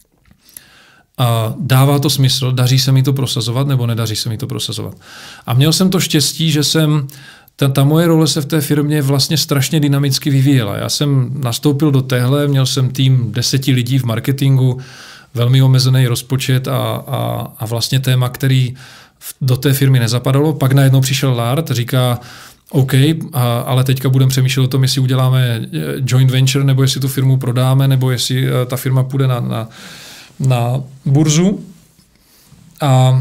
A dává to smysl, daří se mi to prosazovat nebo nedaří se mi to prosazovat. A měl jsem to štěstí, že jsem Ta, ta moje role se v té firmě vlastně strašně dynamicky vyvíjela. Já jsem nastoupil do téhle, měl jsem tým deseti lidí v marketingu, velmi omezený rozpočet a, a, a vlastně téma, který do té firmy nezapadalo. Pak najednou přišel Lard, říká, OK, a, ale teďka budeme přemýšlet o tom, jestli uděláme joint venture, nebo jestli tu firmu prodáme, nebo jestli ta firma půjde na, na, na burzu. A, a,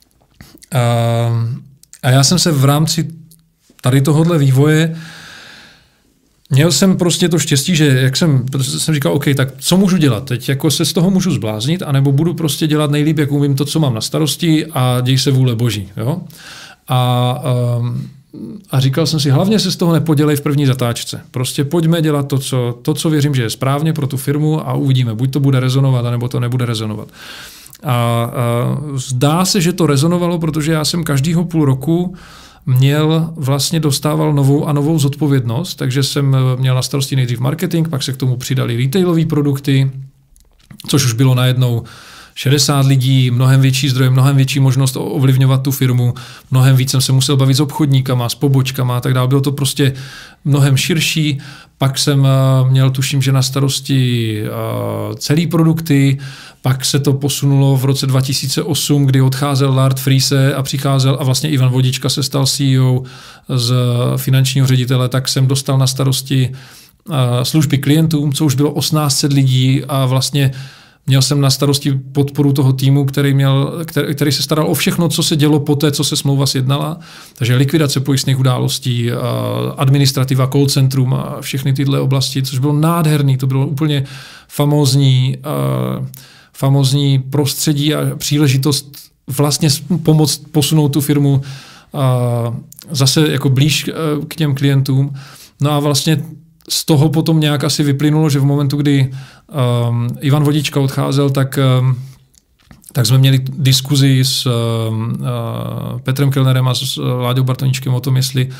a já jsem se v rámci tady tohohle vývoje měl jsem prostě to štěstí, že jak jsem, protože jsem říkal, OK, tak co můžu dělat? Teď jako se z toho můžu zbláznit, anebo budu prostě dělat nejlíp, jak umím to, co mám na starosti a děj se vůle boží. Jo? A, um, a říkal jsem si, hlavně se z toho nepodělej v první zatáčce. Prostě pojďme dělat to, co, to, co věřím, že je správně pro tu firmu a uvidíme, buď to bude rezonovat, anebo to nebude rezonovat. A, a zdá se, že to rezonovalo, protože já jsem každýho půl roku měl, vlastně dostával novou a novou zodpovědnost, takže jsem měl na starosti nejdřív marketing, pak se k tomu přidali retailové produkty, což už bylo najednou šedesát lidí, mnohem větší zdroje, mnohem větší možnost ovlivňovat tu firmu, mnohem víc jsem se musel bavit s obchodníkama, s pobočkama a tak dále. Bylo to prostě mnohem širší. Pak jsem měl, tuším, že na starosti celý produkty, pak se to posunulo v roce dva tisíce osm, kdy odcházel Lard Friese a přicházel a vlastně Ivan Vodička se stal C E O z finančního ředitele, tak jsem dostal na starosti služby klientům, co už bylo osmnáct set lidí a vlastně měl jsem na starosti podporu toho týmu, který, měl, který, který se staral o všechno, co se dělo poté, co se smlouva sjednala. Takže likvidace pojistných událostí, administrativa, call centrum a všechny tyhle oblasti, což bylo nádherný, to bylo úplně famózní, famózní prostředí a příležitost vlastně pomoct posunout tu firmu zase jako blíž k těm klientům. No a vlastně z toho potom nějak asi vyplynulo, že v momentu, kdy um, Ivan Vodička odcházel, tak, um, tak jsme měli diskuzi s um, uh, Petrem Kellnerem a s Láďou Bartoníčkem o tom, jestli,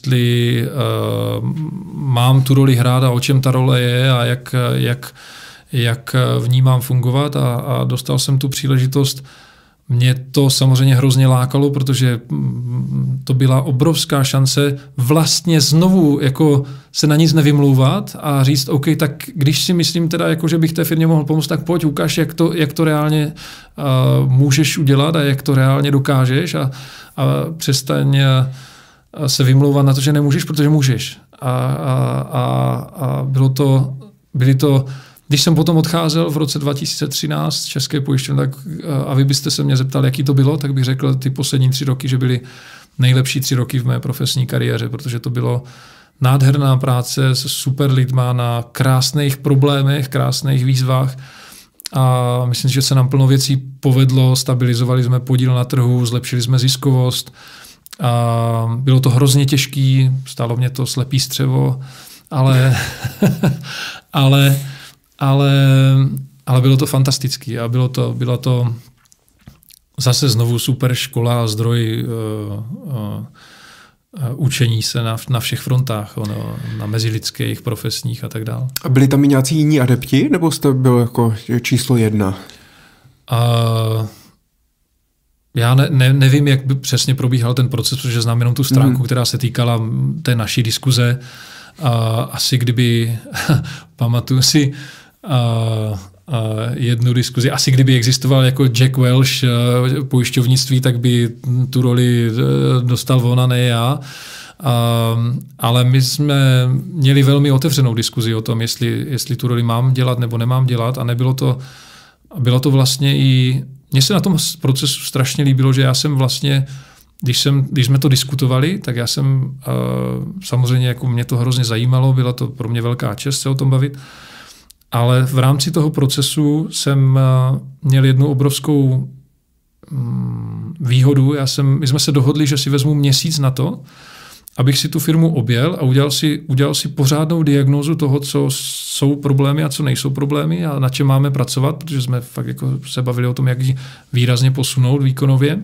jestli uh, mám tu roli hrát a o čem ta role je a jak, jak, jak v ní mám fungovat a, a dostal jsem tu příležitost. Mě to samozřejmě hrozně lákalo, protože to byla obrovská šance vlastně znovu jako se na nic nevymlouvat a říct, OK, tak když si myslím teda, jako, že bych té firmě mohl pomoct, tak pojď, ukáž, jak to, jak to reálně uh, můžeš udělat a jak to reálně dokážeš a, a přestaň uh, se vymlouvat na to, že nemůžeš, protože můžeš. A, a, a, a bylo to, byly to Když jsem potom odcházel v roce dva tisíce třináct z České pojišťovny, tak a vy byste se mě zeptali, jaký to bylo, tak bych řekl ty poslední tři roky, že byly nejlepší tři roky v mé profesní kariéře, protože to bylo nádherná práce s super lidma na krásných problémech, krásných výzvách a myslím, že se nám plno věcí povedlo, stabilizovali jsme podíl na trhu, zlepšili jsme ziskovost a bylo to hrozně těžký, stálo mě to slepý střevo, ale ale Ale, ale bylo to fantastické a bylo to, byla to zase znovu super škola a zdroj uh, uh, uh, učení se na, na všech frontách, ono, na mezilidských, profesních a tak dále. A byli tam i nějací jiní adepti, nebo jste byl jako číslo jedna? Uh, já ne, ne, nevím, jak by přesně probíhal ten proces, protože znám jenom tu stránku, mm. která se týkala té naší diskuze. Uh, asi kdyby, pamatuju si, Uh, uh, jednu diskuzi. Asi kdyby existoval jako Jack Welch uh, pojišťovnictví, tak by tu roli uh, dostal on a ne já. Uh, ale my jsme měli velmi otevřenou diskuzi o tom, jestli, jestli tu roli mám dělat nebo nemám dělat a nebylo to, bylo to vlastně i, mně se na tom procesu strašně líbilo, že já jsem vlastně, když, jsem, když jsme to diskutovali, tak já jsem uh, samozřejmě, jako mě to hrozně zajímalo, byla to pro mě velká čest se o tom bavit. Ale v rámci toho procesu jsem měl jednu obrovskou výhodu. Já jsem, my jsme se dohodli, že si vezmu měsíc na to, abych si tu firmu objel a udělal si, udělal si pořádnou diagnózu toho, co jsou problémy a co nejsou problémy a na čem máme pracovat, protože jsme fakt jako se bavili o tom, jak ji výrazně posunout výkonově.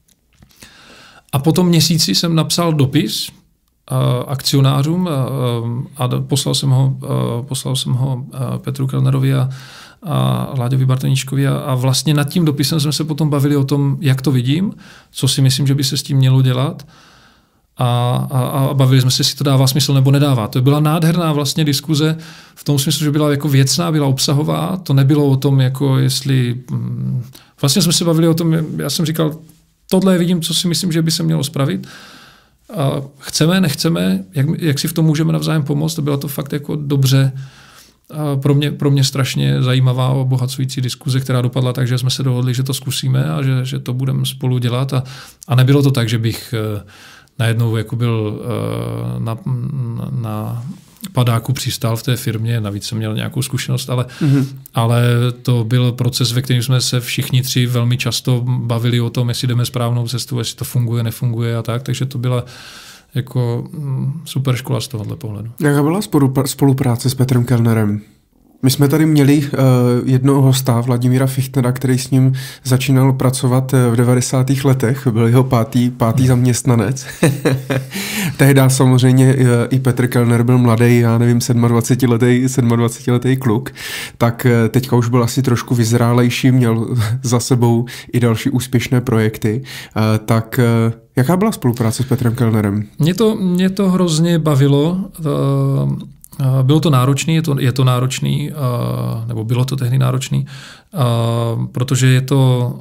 A po tom měsíci jsem napsal dopis akcionářům a poslal jsem ho, poslal jsem ho Petru Kellnerovi a, a Láďovi Bartoníčkovi a, a vlastně nad tím dopisem jsme se potom bavili o tom, jak to vidím, co si myslím, že by se s tím mělo dělat a, a, a bavili jsme se, jestli to dává smysl nebo nedává. To byla nádherná vlastně diskuze v tom smyslu, že byla jako věcná, byla obsahová, to nebylo o tom, jako jestli... Vlastně jsme se bavili o tom, já jsem říkal, tohle vidím, co si myslím, že by se mělo spravit. A chceme, nechceme, jak, jak si v tom můžeme navzájem pomoct, to byla to fakt jako dobře, a pro mě, pro mě strašně zajímavá, obohacující diskuze, která dopadla tak, že jsme se dohodli, že to zkusíme a že, že to budeme spolu dělat a, a nebylo to tak, že bych najednou jako byl na, na padáku přistál v té firmě, navíc jsem měl nějakou zkušenost, ale, mm-hmm. ale to byl proces, ve kterém jsme se všichni tři velmi často bavili o tom, jestli jdeme správnou cestu, jestli to funguje, nefunguje a tak, takže to byla jako super škola z tohohle pohledu. Jaká byla spolupráce s Petrem Kellnerem? My jsme tady měli uh, jednoho hosta, Vladimíra Fichtnera, který s ním začínal pracovat v devadesátých letech, byl jeho pátý, pátý zaměstnanec. Tehdy samozřejmě uh, i Petr Kellner byl mladý, já nevím, sedmadvacetiletý, sedmadvacetiletý kluk, tak uh, teďka už byl asi trošku vyzrálejší, měl za sebou i další úspěšné projekty. Uh, tak uh, jaká byla spolupráce s Petrem Kellnerem? Mě to, mě to hrozně bavilo. Uh... Bylo to náročný, je to, je to náročný, nebo bylo to tehdy náročný, protože je to,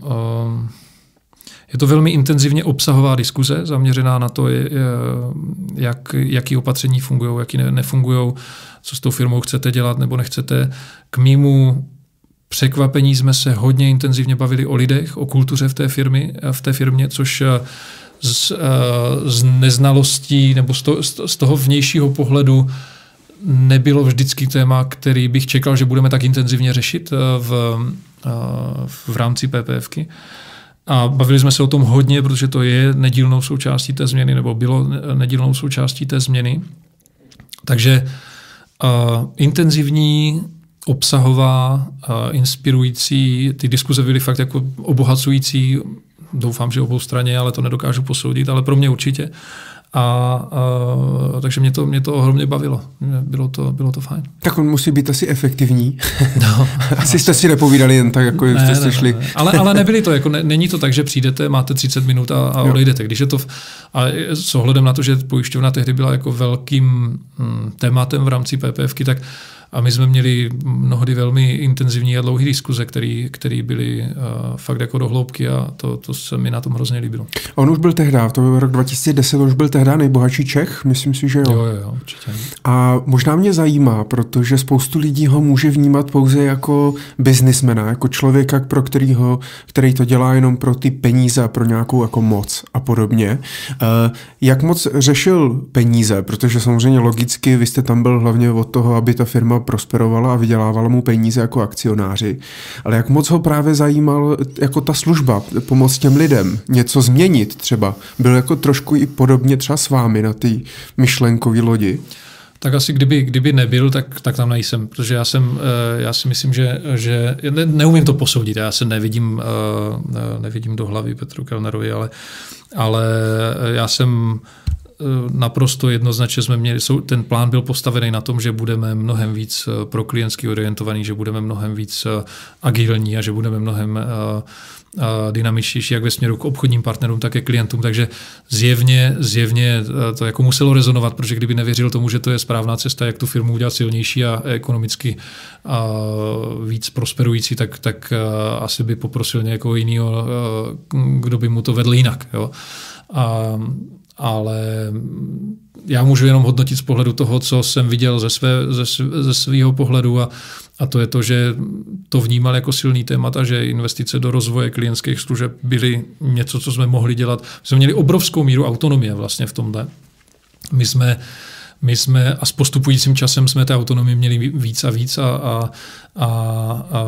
je to velmi intenzivně obsahová diskuze, zaměřená na to, jak, jaký opatření fungují, jaký nefungují, co s tou firmou chcete dělat nebo nechcete. K mému překvapení jsme se hodně intenzivně bavili o lidech, o kultuře v té, firmy, v té firmě, což z, z neznalostí nebo z, to, z toho vnějšího pohledu nebylo vždycky téma, který bych čekal, že budeme tak intenzivně řešit v, v rámci PPFky. A bavili jsme se o tom hodně, protože to je nedílnou součástí té změny, nebo bylo nedílnou součástí té změny. Takže uh, intenzivní, obsahová, uh, inspirující, ty diskuze byly fakt jako obohacující, doufám, že obou straně, ale to nedokážu posoudit, ale pro mě určitě. A, a takže mě to, mě to ohromně bavilo. Bylo to, bylo to fajn. Tak on musí být asi efektivní. No, asi jste si nepovídali jen tak, jako ne, jste ne, šli. Ne, ale, ale nebyli to, jako ne, není to tak, že přijdete, máte třicet minut a, a odejdete. Když je to, a s ohledem na to, že pojišťovna tehdy byla jako velkým hm, tématem v rámci PPFky, tak a my jsme měli mnohdy velmi intenzivní a dlouhé diskuze, které byly uh, fakt jako do hloubky a to, to se mi na tom hrozně líbilo. On už byl tehdy, to byl rok dva tisíce deset, on už byl tehdy nejbohatší Čech, myslím si, že jo. Jo, jo, jo, určitě. A možná mě zajímá, protože spoustu lidí ho může vnímat pouze jako biznismena, jako člověka, pro kterýho, který to dělá jenom pro ty peníze, pro nějakou jako moc a podobně. Uh, jak moc řešil peníze? Protože samozřejmě logicky vy jste tam byl hlavně od toho, aby ta firma prosperovala a vydělávala mu peníze jako akcionáři. Ale jak moc ho právě zajímal jako ta služba, pomoct těm lidem, něco změnit třeba. Byl jako trošku i podobně třeba s vámi na ty myšlenkové lodi? Tak asi kdyby, kdyby nebyl, tak, tak tam nejsem, protože já jsem, já si myslím, že, že ne, neumím to posoudit, já se nevidím, nevidím do hlavy Petru Kellnerovi, ale, ale já jsem naprosto jednoznačně jsme měli, ten plán byl postavený na tom, že budeme mnohem víc pro klientsky orientovaný, že budeme mnohem víc agilní a že budeme mnohem dynamičtější jak ve směru k obchodním partnerům, tak i klientům. Takže zjevně, zjevně to jako muselo rezonovat, protože kdyby nevěřil tomu, že to je správná cesta, jak tu firmu udělat silnější a ekonomicky a víc prosperující, tak, tak asi by poprosil někoho jiného, kdo by mu to vedl jinak. Jo? A ale já můžu jenom hodnotit z pohledu toho, co jsem viděl ze, své, ze, ze svého pohledu a, a to je to, že to vnímal jako silný témat a že investice do rozvoje klientských služeb byly něco, co jsme mohli dělat. My jsme měli obrovskou míru autonomie vlastně v tomhle. My jsme, my jsme a s postupujícím časem jsme té autonomie měli víc a víc a, a, a, a,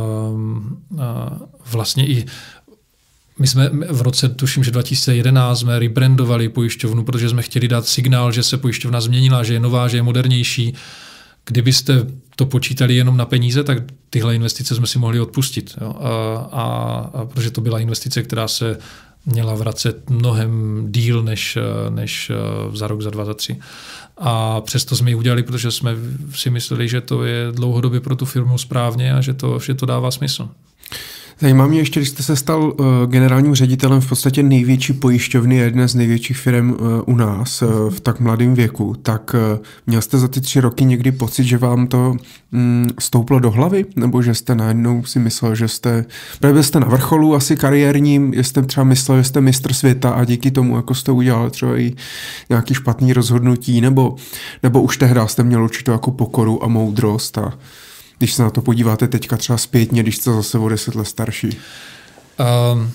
a vlastně i my jsme v roce, tuším, že dva tisíce jedenáct jsme rebrandovali pojišťovnu, protože jsme chtěli dát signál, že se pojišťovna změnila, že je nová, že je modernější. Kdybyste to počítali jenom na peníze, tak tyhle investice jsme si mohli odpustit. Jo? A, a, a protože to byla investice, která se měla vracet mnohem díl než, než za rok, za dva, za tři. A přesto jsme ji udělali, protože jsme si mysleli, že to je dlouhodobě pro tu firmu správně a že to, že to dává smysl. Zajímá mě ještě, když jste se stal uh, generálním ředitelem v podstatě největší pojišťovny, jedné z největších firm uh, u nás uh, v tak mladém věku, tak uh, měl jste za ty tři roky někdy pocit, že vám to um, stouplo do hlavy? Nebo že jste najednou si myslel, že jste, byl jste na vrcholu asi kariérním, jste třeba myslel, že jste mistr světa a díky tomu jako jste udělal třeba i nějaký špatný rozhodnutí, nebo, nebo už tehdy jste měl určitou jako pokoru a moudrost a když se na to podíváte teďka třeba zpětně, když jste zase o deset let starší? Um,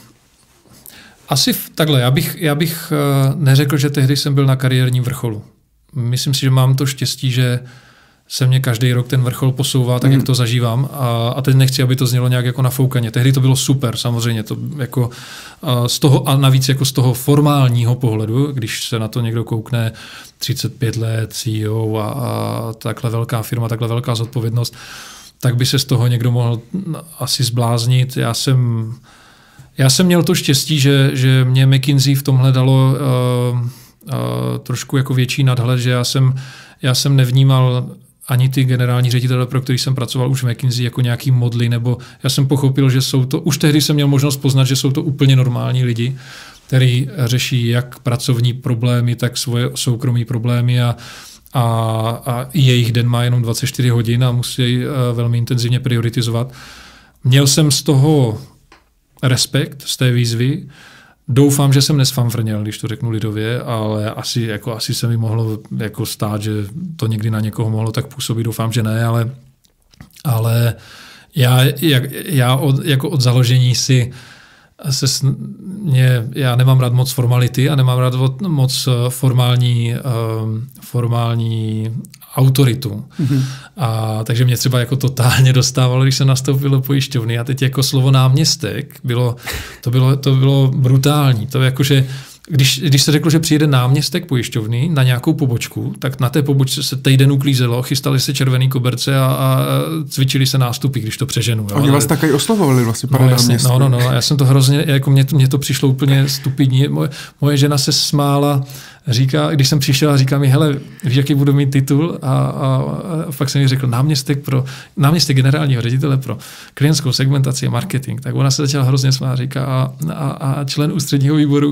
asi v, takhle, já bych, já bych uh, neřekl, že tehdy jsem byl na kariérním vrcholu. Myslím si, že mám to štěstí, že se mě každý rok ten vrchol posouvá, tak mm. jak to zažívám. A, a teď nechci, aby to znělo nějak jako na foukaně. Tehdy to bylo super, samozřejmě. To jako, uh, z toho, a navíc jako z toho formálního pohledu, když se na to někdo koukne, třicet pět let, C E O a, a takhle velká firma, takhle velká zodpovědnost, tak by se z toho někdo mohl asi zbláznit. Já jsem, já jsem měl to štěstí, že, že mě McKinsey v tomhle dalo uh, uh, trošku jako větší nadhled, že já jsem, já jsem nevnímal ani ty generální ředitele, pro který jsem pracoval už v McKinsey, jako nějaký modly, nebo já jsem pochopil, že jsou to, už tehdy jsem měl možnost poznat, že jsou to úplně normální lidi, který řeší jak pracovní problémy, tak svoje soukromí problémy a, a, a jejich den má jenom dvacet čtyři hodin a musí velmi intenzivně prioritizovat. Měl jsem z toho respekt, z té výzvy. Doufám, že jsem nesfanfrněl, když to řeknu lidově, ale asi, jako, asi se mi mohlo jako stát, že to někdy na někoho mohlo tak působit. Doufám, že ne, ale, ale já, jak, já od, jako od založení si se mě, já nemám rád moc formality a nemám rád moc formální, um, formální autoritu. Mm-hmm. A takže mě třeba jako totálně dostávalo, když jsem nastoupil do pojišťovny a teď jako slovo náměstek bylo, to bylo, to bylo brutální. To jako, že když, když se řeklo, že přijede náměstek pojišťovny na nějakou pobočku, tak na té pobočce se týden uklízelo, chystali se červený koberce a, a cvičili se nástupy, když to přeženu. Jo. Oni vás také oslovovali vlastně, pane no, náměstku. No, no, no, já jsem to hrozně, jako mě to, mě to přišlo úplně stupidní. Moje, moje žena se smála, říká, když jsem přišel a říká mi, hele, víš, jaký budu mít titul? A, a, a fakt jsem jí řekl, náměstek pro, náměstek generálního ředitele pro klientskou segmentaci a marketing. Tak ona se začala hrozně smát, říká, a, a, a člen ústředního výboru.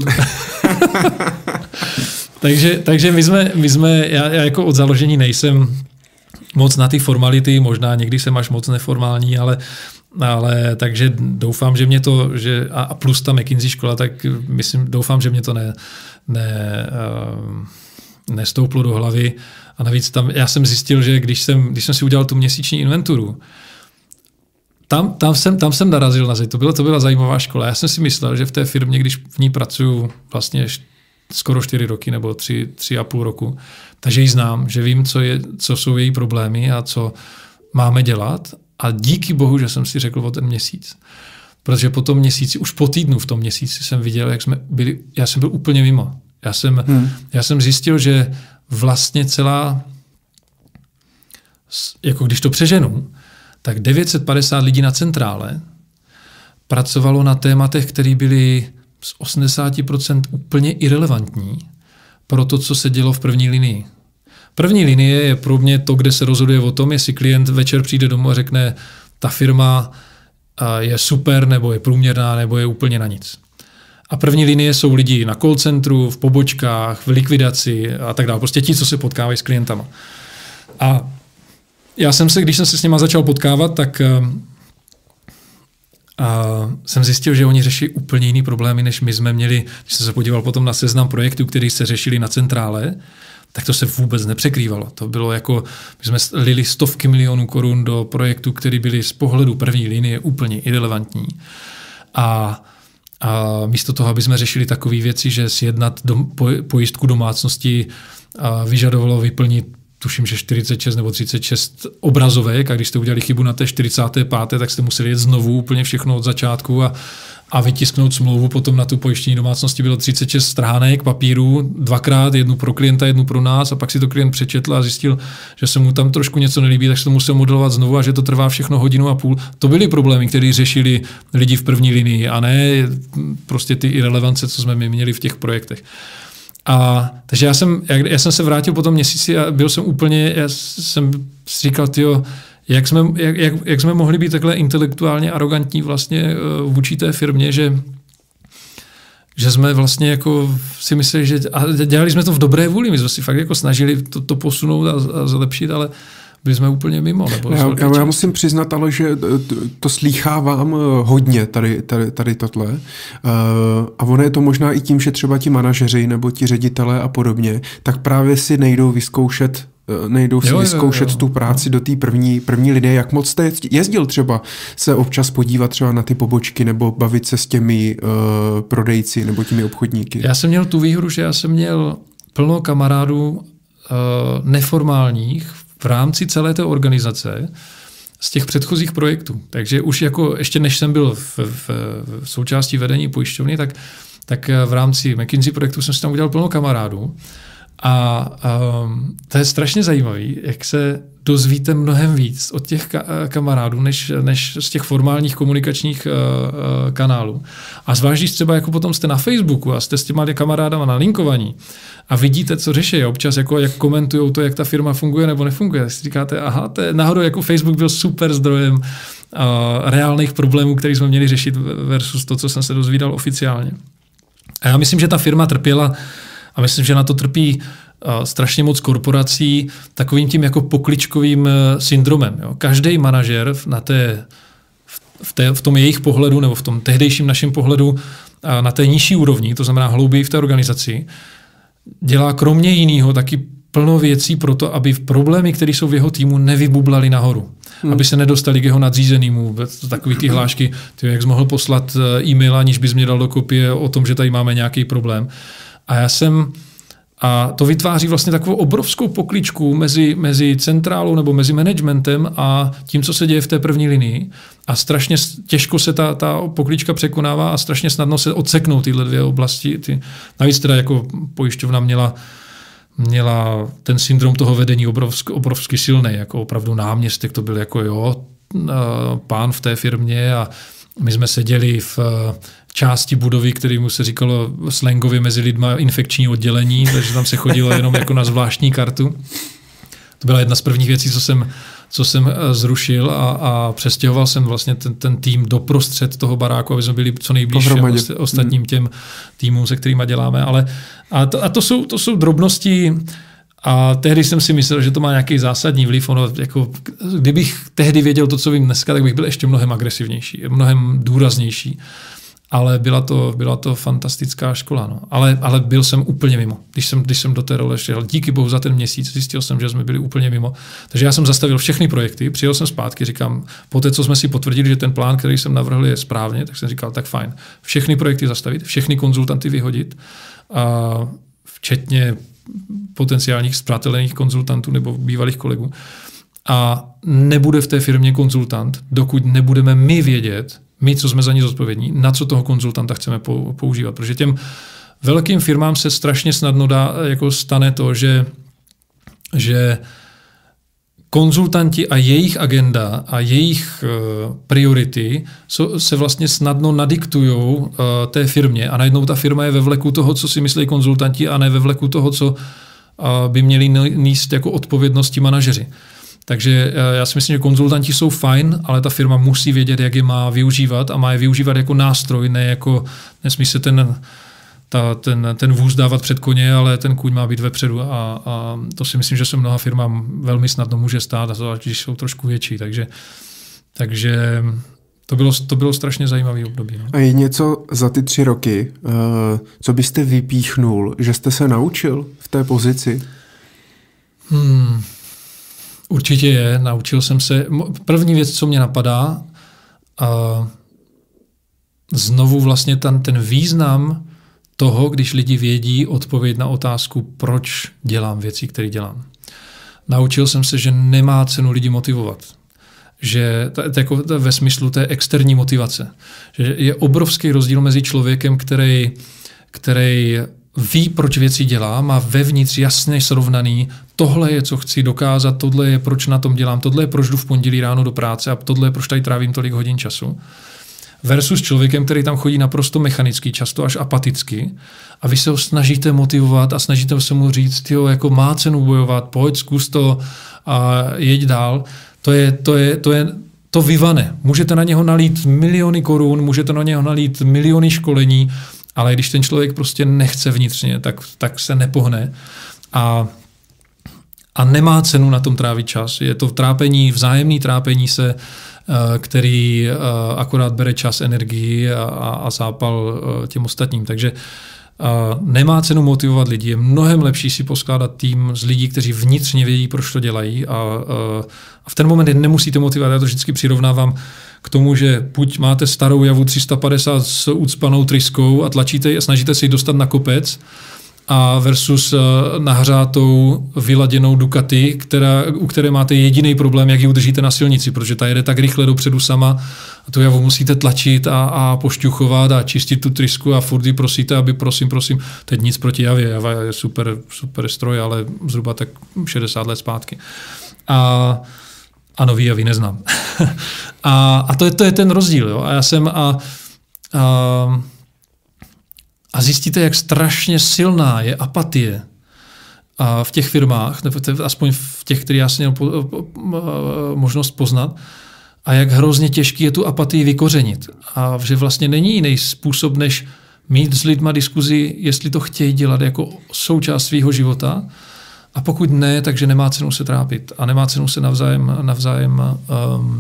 takže, takže my jsme, my jsme já, já jako od založení nejsem moc na ty formality, možná někdy jsem až moc neformální, ale ale takže doufám, že mě to, že a plus ta McKinsey škola, tak myslím, doufám, že mě to ne, ne, uh, nestouplo do hlavy. A navíc tam, já jsem zjistil, že když jsem, když jsem si udělal tu měsíční inventuru, tam, tam, jsem, tam jsem narazil na zeď. To byla, to byla zajímavá škola. Já jsem si myslel, že v té firmě, když v ní pracuju vlastně skoro čtyři roky nebo tři, tři a půl roku, takže ji znám, že vím, co, je, co jsou její problémy a co máme dělat. A díky bohu, že jsem si řekl o ten měsíc. Protože po tom měsíci, už po týdnu v tom měsíci jsem viděl, jak jsme byli, já jsem byl úplně mimo. Já jsem, hmm. já jsem zjistil, že vlastně celá, jako když to přeženu, tak devět set padesát lidí na centrále pracovalo na tématech, které byly z osmdesát procent úplně irelevantní pro to, co se dělo v první linii. První linie je pro mě to, kde se rozhoduje o tom, jestli klient večer přijde domů a řekne, ta firma je super, nebo je průměrná, nebo je úplně na nic. A první linie jsou lidi na call centru, v pobočkách, v likvidaci a tak dále. Prostě ti, co se potkávají s klientama. A já jsem se, když jsem se s nima začal potkávat, tak a jsem zjistil, že oni řeší úplně jiný problémy, než my jsme měli. Když jsem se podíval potom na seznam projektů, který se řešili na centrále, tak to se vůbec nepřekrývalo. To bylo jako, my jsme lili stovky milionů korun do projektů, které byly z pohledu první linie úplně irelevantní. A, a místo toho, aby jsme řešili takové věci, že sjednat dom, pojistku domácnosti a vyžadovalo vyplnit, tuším, že čtyřicet šest nebo třicet šest obrazovek, a když jste udělali chybu na té čtyřicáté páté, tak jste museli jet znovu úplně všechno od začátku a a vytisknout smlouvu potom na tu pojištění domácnosti bylo třicet šest stránek papíru, dvakrát, jednu pro klienta, jednu pro nás, a pak si to klient přečetl a zjistil, že se mu tam trošku něco nelíbí, tak se to musel modelovat znovu a že to trvá všechno hodinu a půl. To byly problémy, které řešili lidi v první linii, a ne prostě ty irelevance, co jsme my měli v těch projektech. A takže já jsem, já jsem se vrátil po tom měsíci a byl jsem úplně, já jsem si říkal, tyjo, Jak jsme, jak, jak, jak jsme mohli být takhle intelektuálně arrogantní vlastně vůči té firmě, že, že jsme vlastně jako si mysleli, že a dělali jsme to v dobré vůli, my jsme si fakt jako snažili to, to posunout a, a zlepšit, ale byli jsme úplně mimo. Nebo já, já, já musím přiznat, ale že to, to slýchávám hodně tady, tady, tady tohle. Uh, a ono je to možná i tím, že třeba ti manažeři nebo ti ředitelé a podobně, tak právě si nejdou vyzkoušet nejdou si jo, vyzkoušet jo, jo. tu práci do té první, první linie. Jak moc jste jezdil třeba se občas podívat třeba na ty pobočky nebo bavit se s těmi uh, prodejci nebo těmi obchodníky? Já jsem měl tu výhodu, že já jsem měl plno kamarádů uh, neformálních v rámci celé té organizace z těch předchozích projektů. Takže už jako ještě než jsem byl v, v, v součástí vedení pojišťovny, tak, tak v rámci McKinsey projektu jsem si tam udělal plno kamarádů. A um, to je strašně zajímavý, jak se dozvíte mnohem víc od těch ka- kamarádů, než, než z těch formálních komunikačních uh, uh, kanálů. A zvlášť, když třeba jako potom jste na Facebooku a jste s těma kamarádama na linkovaní a vidíte, co řeší, občas jako jak komentujou to, jak ta firma funguje nebo nefunguje, tak si říkáte, aha, to je náhodou jako Facebook byl super zdrojem uh, reálných problémů, které jsme měli řešit versus to, co jsem se dozvídal oficiálně. A já myslím, že ta firma trpěla. A myslím, že na to trpí uh, strašně moc korporací takovým tím jako pokličkovým uh, syndromem. Jo. Každý manažer na té, v, té, v tom jejich pohledu nebo v tom tehdejším našem pohledu uh, na té nižší úrovni, to znamená hlouběji v té organizaci, dělá kromě jiného taky plno věcí pro to, aby v problémy, které jsou v jeho týmu, nevybublali nahoru. Hmm. Aby se nedostali k jeho nadřízenému. Takový ty hlášky, ty, jak jsi mohl poslat e-mail, aniž bys mě dal do kopie o tom, že tady máme nějaký problém. A já jsem A to vytváří vlastně takovou obrovskou pokličku mezi, mezi centrálou nebo mezi managementem a tím, co se děje v té první linii. A strašně těžko se ta, ta poklička překonává a strašně snadno se odseknou tyhle dvě oblasti. Ty, navíc teda jako pojišťovna měla, měla ten syndrom toho vedení obrovsky, obrovsky silný, jako opravdu náměstek, to byl jako jo, pán v té firmě a my jsme seděli v části budovy, kterému se říkalo slangově mezi lidma infekční oddělení, takže tam se chodilo jenom jako na zvláštní kartu. To byla jedna z prvních věcí, co jsem, co jsem zrušil a, a přestěhoval jsem vlastně ten, ten tým doprostřed toho baráku, aby jsme byli co nejblíž ostatním těm týmům, se kterými děláme. Ale, a to, a to, jsou, to jsou drobnosti. A tehdy jsem si myslel, že to má nějaký zásadní vliv. Ono, jako, kdybych tehdy věděl to, co vím dneska, tak bych byl ještě mnohem agresivnější, mnohem důraznější. Ale byla to, byla to fantastická škola. No. Ale, ale byl jsem úplně mimo. Když jsem, když jsem do té role šel, díky bohu za ten měsíc zjistil jsem, že jsme byli úplně mimo. Takže já jsem zastavil všechny projekty, přijel jsem zpátky, říkám, po té, co jsme si potvrdili, že ten plán, který jsem navrhl, je správně, tak jsem říkal, tak fajn, všechny projekty zastavit, všechny konzultanty vyhodit, a včetně potenciálních spřátelených konzultantů nebo bývalých kolegů. A nebude v té firmě konzultant, dokud nebudeme my vědět, my, co jsme za ní zodpovědní, na co toho konzultanta chceme používat. Protože těm velkým firmám se strašně snadno dá, jako stane to, že, že konzultanti a jejich agenda a jejich uh, priority so, se vlastně snadno nadiktujou uh, té firmě a najednou ta firma je ve vleku toho, co si myslí konzultanti a ne ve vleku toho, co uh, by měli nést jako odpovědnosti manažeři. Takže já si myslím, že konzultanti jsou fajn, ale ta firma musí vědět, jak je má využívat a má je využívat jako nástroj, ne jako nesmí se ten, ta, ten, ten vůz dávat před koně, ale ten kůň má být vepředu a, a to si myslím, že se mnoha firmám velmi snadno může stát, a to, když jsou trošku větší. Takže, takže to, bylo, to bylo strašně zajímavé období. No. A je něco za ty tři roky, co byste vypíchnul, že jste se naučil v té pozici? Hmm... Určitě je, naučil jsem se. První věc, co mě napadá, a znovu vlastně ten, ten význam toho, když lidi vědí odpověď na otázku, proč dělám věci, které dělám. Naučil jsem se, že nemá cenu lidi motivovat. Že to, to jako ve smyslu té externí motivace. Že je obrovský rozdíl mezi člověkem, který, který ví, proč věci dělá, má vevnitř jasně srovnaný, tohle je, co chci dokázat, tohle je, proč na tom dělám, tohle je, proč jdu v pondělí ráno do práce a tohle je, proč tady trávím tolik hodin času. Versus člověkem, který tam chodí naprosto mechanicky, často až apaticky a vy se ho snažíte motivovat a snažíte se mu říct, jo, jako má cenu bojovat, pojď, zkus to a jeď dál. To je, to je, to je, to vyvane. Můžete na něho nalít miliony korun, můžete na něho nalít miliony školení, ale když ten člověk prostě nechce vnitřně, tak, tak se nepohne a, a nemá cenu na tom trávit čas. Je to trápení, vzájemný trápení se, který akorát bere čas, energii a, a zápal těm ostatním. Takže nemá cenu motivovat lidi. Je mnohem lepší si poskládat tým z lidí, kteří vnitřně vědí, proč to dělají a, a v ten moment je nemusíte motivovat. Já to vždycky přirovnávám k tomu, že buď máte starou Javu tři sta padesát s ucpanou tryskou a tlačíte a snažíte si ji dostat na kopec a versus nahřátou, vyladěnou Ducati, která, u které máte jediný problém, jak ji udržíte na silnici, protože ta jede tak rychle dopředu sama a tu Javu musíte tlačit a, a pošťuchovat a čistit tu trysku a furt ji prosíte, aby prosím, prosím, teď nic proti Javě, Java je super, super stroj, ale zhruba tak šedesát let zpátky. A A nový Javy neznám. a a to, je, to je ten rozdíl. Jo? A já jsem a, a, a zjistíte, jak strašně silná je apatie a v těch firmách, nebo aspoň v těch, které já jsem měl po, po, možnost poznat, a jak hrozně těžký je tu apatii vykořenit. A že vlastně není jiný způsob, než mít s lidma diskuzi, jestli to chtějí dělat jako součást svého života. A pokud ne, takže nemá cenu se trápit a nemá cenu se navzájem, navzájem um,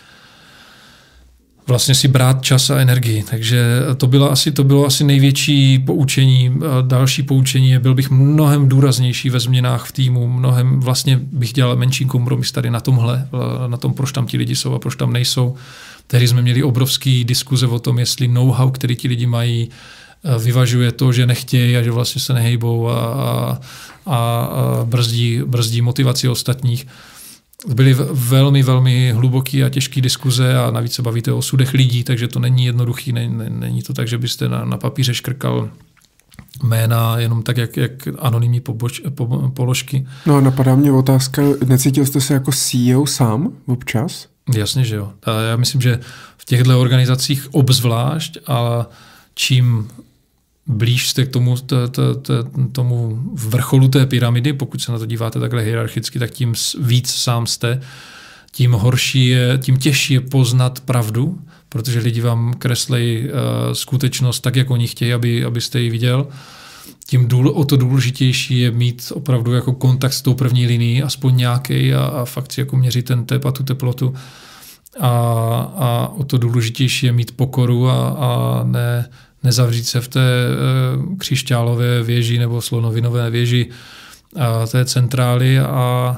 vlastně si brát čas a energii. Takže to bylo asi, to bylo asi největší poučení. Další poučení je, byl bych mnohem důraznější ve změnách v týmu, mnohem vlastně bych dělal menší kompromis tady na tomhle, na tom, proč tam ti lidi jsou a proč tam nejsou. Tehdy jsme měli obrovský diskuze o tom, jestli know-how, který ti lidi mají, vyvažuje to, že nechtějí a že vlastně se nehejbou a, a, a brzdí, brzdí motivaci ostatních. Byly velmi, velmi hluboký a těžké diskuze a navíc se bavíte o osudech lidí, takže to není jednoduchý, není to tak, že byste na, na papíře škrkal jména jenom tak, jak, jak anonymní poboč, po, položky. No a napadá mě otázka, necítil jste se jako C E O sám občas? Jasně, že jo. A já myslím, že v těchto organizacích obzvlášť, a čím blíž jste k tomu, t, t, t, tomu vrcholu té pyramidy, pokud se na to díváte takhle hierarchicky, tak tím víc sám jste, tím horší je, tím těžší je poznat pravdu, protože lidi vám kreslejí uh, skutečnost tak, jak oni chtějí, aby, abyste ji viděl. Tím důl, o to důležitější je mít opravdu jako kontakt s tou první linií, aspoň nějaký a, a fakt si jako měřit ten tep a tu teplotu. A, a o to důležitější je mít pokoru a, a ne, nezavřít se v té uh, křišťálové věži nebo slonovinové věži a té centrály a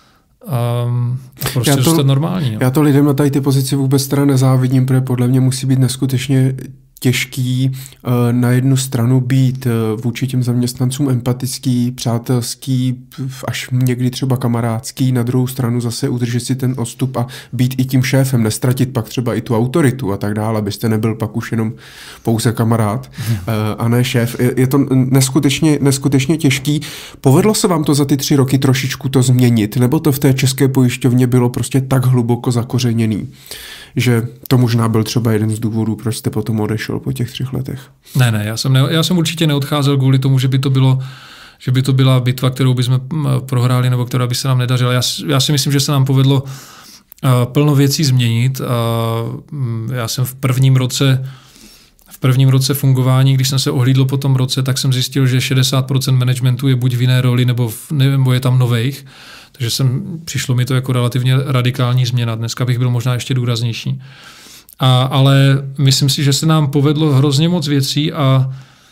Um, prostě já to, zůstat normální. No. Já to lidem na tady ty pozici vůbec teda nezávidím, protože podle mě musí být neskutečně těžký uh, na jednu stranu být uh, vůči těm zaměstnancům empatický, přátelský, až někdy třeba kamarádský, na druhou stranu zase udržet si ten odstup a být i tím šéfem, nestratit pak třeba i tu autoritu a tak dále, abyste nebyl pak už jenom pouze kamarád hmm. uh, a ne šéf. Je, je to neskutečně, neskutečně těžký. Povedlo se vám to za ty tři roky trošičku to změnit, nebo to v té české pojišťovně bylo prostě tak hluboko zakořeněný, že to možná byl třeba jeden z důvodů, proč jste potom odešel po těch třech letech? Ne, ne, já jsem, ne, já jsem určitě neodcházel kvůli tomu, že by to bylo, že by to byla bitva, kterou bychom prohráli nebo která by se nám nedařila. Já, já si myslím, že se nám povedlo uh, plno věcí změnit. Uh, já jsem v prvním roce v prvním roce fungování, když jsem se ohlídl po tom roce, tak jsem zjistil, že šedesát procent managementu je buď v jiné roli, nebo, v, nebo je tam novejch. Takže jsem, přišlo mi to jako relativně radikální změna. Dneska bych byl možná ještě důraznější. A, ale myslím si, že se nám povedlo hrozně moc věcí a,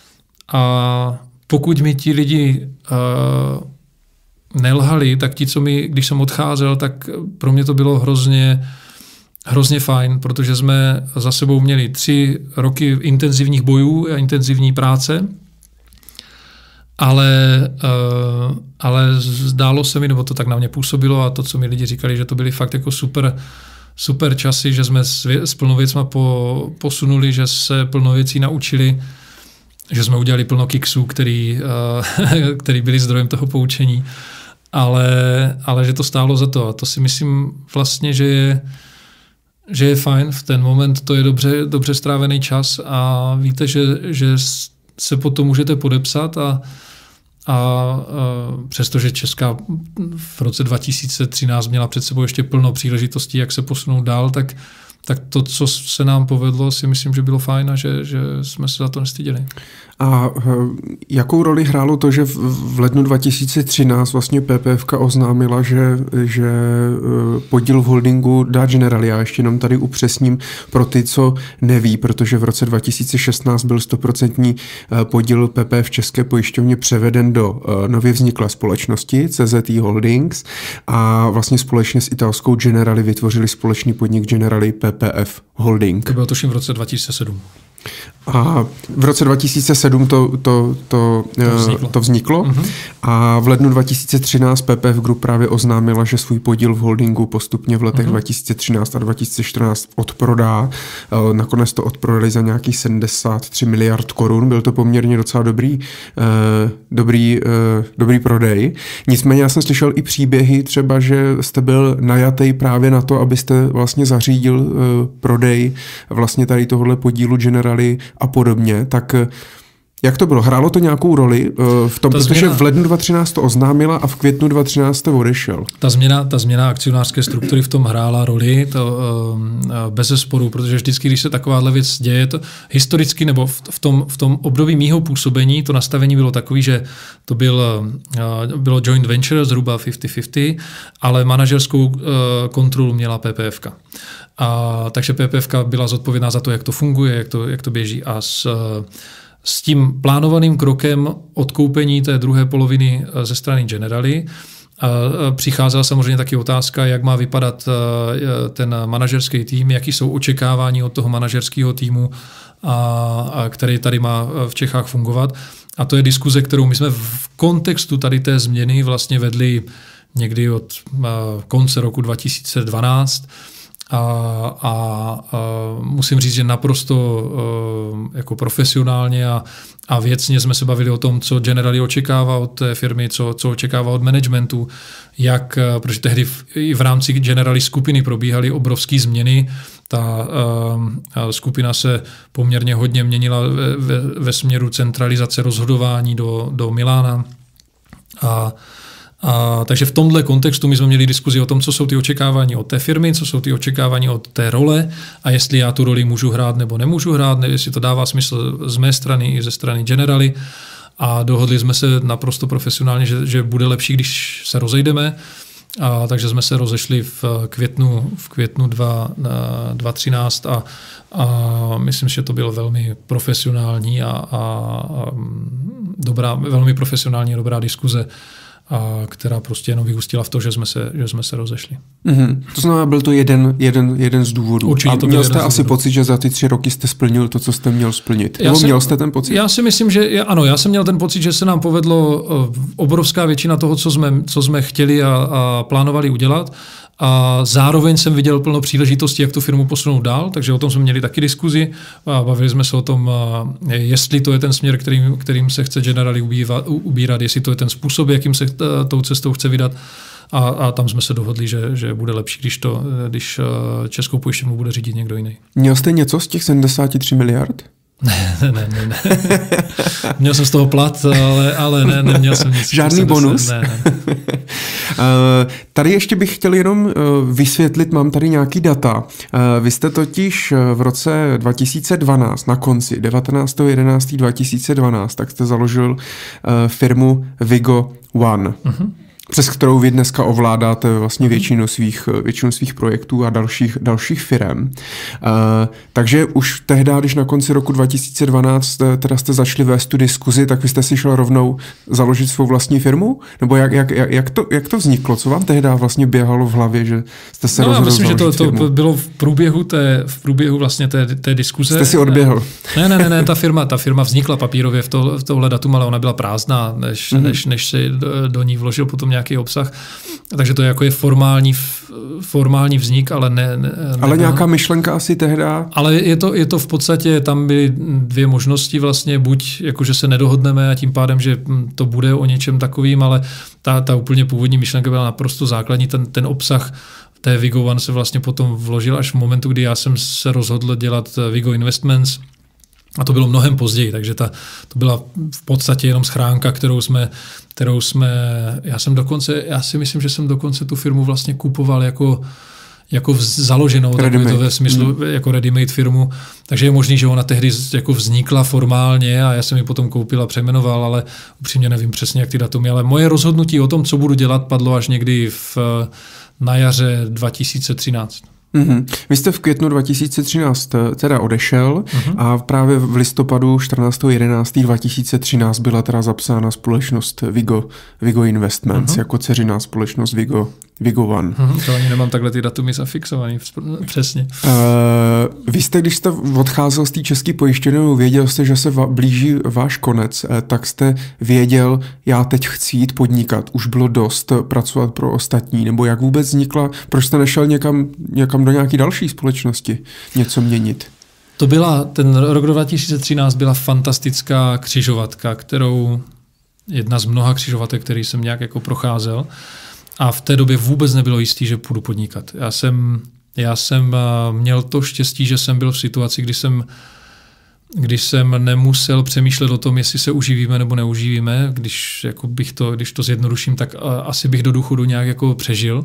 a pokud mi ti lidi uh, nelhali, tak ti, co mi, když jsem odcházel, tak pro mě to bylo hrozně, hrozně fajn, protože jsme za sebou měli tři roky intenzivních bojů a intenzivní práce, ale, uh, ale zdálo se mi, nebo to tak na mě působilo a to, co mi lidi říkali, že to byly fakt jako super super časy, že jsme s plno věcma po, posunuli, že se plno věcí naučili, že jsme udělali plno kiksů, který, uh, který byli zdrojem toho poučení, ale, ale že to stálo za to. A to si myslím vlastně, že je, že je fajn. V ten moment to je dobře, dobře strávený čas a víte, že, že se potom můžete podepsat a A, a přestože Česká v roce dva tisíce třináct měla před sebou ještě plno příležitostí, jak se posunout dál, tak, tak to, co se nám povedlo, si myslím, že bylo fajn a že, že jsme se za to nestyděli. A jakou roli hrálo to, že v lednu dva tisíce třináct vlastně PPFka oznámila, že, že podíl v holdingu dá Generali? Já ještě jenom tady upřesním pro ty, co neví, protože v roce dva tisíce šestnáct byl stoprocentní podíl P P F v České pojišťovně převeden do nově vzniklé společnosti C Z E Holdings a vlastně společně s italskou Generali vytvořili společný podnik Generali P P F Holding. To bylo tuším v roce dva tisíce sedm. A v roce dva tisíce sedm to, to, to, to vzniklo, to vzniklo. Mm-hmm. A v lednu dva tisíce třináct P P F Group právě oznámila, že svůj podíl v holdingu postupně v letech mm-hmm. dva tisíce třináct a dva tisíce čtrnáct odprodá. Nakonec to odprodali za nějakých sedmdesát tři miliard korun. Byl to poměrně docela dobrý, dobrý, dobrý prodej. Nicméně já jsem slyšel i příběhy třeba, že jste byl najatý právě na to, abyste vlastně zařídil prodej vlastně tady tohohle podílu Generali a podobně, tak jak to bylo? Hrálo to nějakou roli v tom, ta protože změna, v lednu dva tisíce třináct to oznámila a v květnu dva tisíce třináct to odešel? Ta změna, ta změna akcionářské struktury v tom hrála roli, to bez sporu, protože vždycky, když se takováhle věc děje, to historicky nebo v, v, tom, v tom období mýho působení to nastavení bylo takový, že to byl, bylo joint venture zhruba padesát padesát, ale manažerskou kontrolu měla PPFka. A, takže PPFka byla zodpovědná za to, jak to funguje, jak to, jak to běží a s S tím plánovaným krokem odkoupení té druhé poloviny ze strany Generali A přicházela samozřejmě taky otázka, jak má vypadat ten manažerský tým, jaký jsou očekávání od toho manažerského týmu, a, a který tady má v Čechách fungovat. A to je diskuze, kterou my jsme v kontextu tady té změny vlastně vedli někdy od konce roku dva tisíce dvanáct. A, a, a musím říct, že naprosto uh, jako profesionálně a, a věcně jsme se bavili o tom, co Generali očekává od té firmy, co, co očekává od managementu, jak, protože tehdy v, i v rámci Generali skupiny probíhaly obrovské změny. Ta uh, skupina se poměrně hodně měnila ve, ve, ve směru centralizace rozhodování do, do Milána. A A, takže v tomhle kontextu my jsme měli diskuzi o tom, co jsou ty očekávání od té firmy, co jsou ty očekávání od té role a jestli já tu roli můžu hrát nebo nemůžu hrát, ne, jestli to dává smysl z mé strany i ze strany Generali. A dohodli jsme se naprosto profesionálně, že, že bude lepší, když se rozejdeme. A, takže jsme se rozešli v květnu, v květnu dva tisíce třináct a, a myslím, že to bylo velmi profesionální a, a, a dobrá, velmi profesionální a dobrá diskuze, a která prostě jenom vyústila v to, že jsme se, že jsme se rozešli. Mm-hmm. To znamená, byl to jeden, jeden, jeden z důvodů. Určitě a měl jste asi pocit, že za ty tři roky jste splnil to, co jste měl splnit? Nebo jsem, měl jste ten pocit? Já si myslím, že já, ano, já jsem měl ten pocit, že se nám povedlo obrovská většina toho, co jsme, co jsme chtěli a, a plánovali udělat. A zároveň jsem viděl plno příležitostí, jak tu firmu posunout dál, takže o tom jsme měli taky diskuzi a bavili jsme se o tom, jestli to je ten směr, kterým, kterým se chce Generali ubírat, jestli to je ten způsob, jakým se tou cestou chce vydat. A, a tam jsme se dohodli, že, že bude lepší, když, to, když Českou pojišťovnu bude řídit někdo jiný. Měl jste něco z těch sedmdesát tři miliard? Ne, ne, ne, ne. Měl jsem z toho plat, ale, ale ne, neměl jsem nic. Žádný bonus? Ne, ne. Tady ještě bych chtěl jenom vysvětlit, mám tady nějaký data. Vy jste totiž v roce dva tisíce dvanáct, na konci, devatenáctého jedenáctého dva tisíce dvanáct, tak jste založil firmu Vigo One. Uh-huh. Přes kterou vy dneska ovládáte vlastně většinu svých, většinu svých projektů a dalších, dalších firem. Uh, takže už tehdy, když na konci roku dva tisíce dvanáct teda jste začali vést tu diskuzi, tak vy jste si šel rovnou založit svou vlastní firmu? Nebo jak, jak, jak, to, jak to vzniklo? Co vám tehdy vlastně běhalo v hlavě, že jste se no, rozhodl myslím, že to, firmu? to bylo v průběhu té, v průběhu vlastně té, té diskuze. Jste si odběhl? Ne, ne, ne, ne ta, firma, ta firma vznikla papírově v, to, v tohle datum, ale ona byla prázdná, než, mm-hmm. než, než se do, do ní vložil potom nějaký obsah. Takže to je jako je formální, formální vznik, ale ne... ne ale nebyl. Nějaká myšlenka asi tehda? Ale je to, je to v podstatě, tam byly dvě možnosti vlastně, buď jako, že se nedohodneme a tím pádem, že to bude o něčem takovým, ale ta, ta úplně původní myšlenka byla naprosto základní, ten, ten obsah té Vigo One se vlastně potom vložil až v momentu, kdy já jsem se rozhodl dělat Vigo Investments. A to bylo mnohem později, takže ta, to byla v podstatě jenom schránka, kterou jsme, kterou jsme, já jsem dokonce, já si myslím, že jsem dokonce tu firmu vlastně kupoval jako, jako založenou, takový to ve smyslu mm. jako ready-made firmu, takže je možný, že ona tehdy jako vznikla formálně a já jsem ji potom koupil a přejmenoval, ale upřímně nevím přesně, jak ty datumy, ale moje rozhodnutí o tom, co budu dělat, padlo až někdy v, na jaře dva tisíce třináct. Mm-hmm. Vy jste v květnu dva tisíce třináct teda odešel mm-hmm. a právě v listopadu čtrnáctého jedenáctého dva tisíce třináct byla teda zapsána společnost Vigo, Vigo Investments mm-hmm. jako dceřiná společnost Vigo, Vigo One. Mm-hmm. To ani nemám takhle ty datumy zafixovaný přesně. Uh, vy jste, když jste odcházel z té české pojišťovny, věděl jste, že se va, blíží váš konec, uh, tak jste věděl, já teď chci jít podnikat, už bylo dost pracovat pro ostatní, nebo jak vůbec vznikla, proč jste nešel někam, někam do nějaké další společnosti něco měnit? To byla, ten rok dva tisíce třináct byla fantastická křižovatka, kterou, jedna z mnoha křižovatek, který jsem nějak jako procházel a v té době vůbec nebylo jistý, že půjdu podnikat. Já jsem, já jsem měl to štěstí, že jsem byl v situaci, kdy jsem, kdy jsem nemusel přemýšlet o tom, jestli se uživíme nebo neuživíme. Když, jako bych to, když to zjednoduším, tak asi bych do důchodu nějak jako přežil.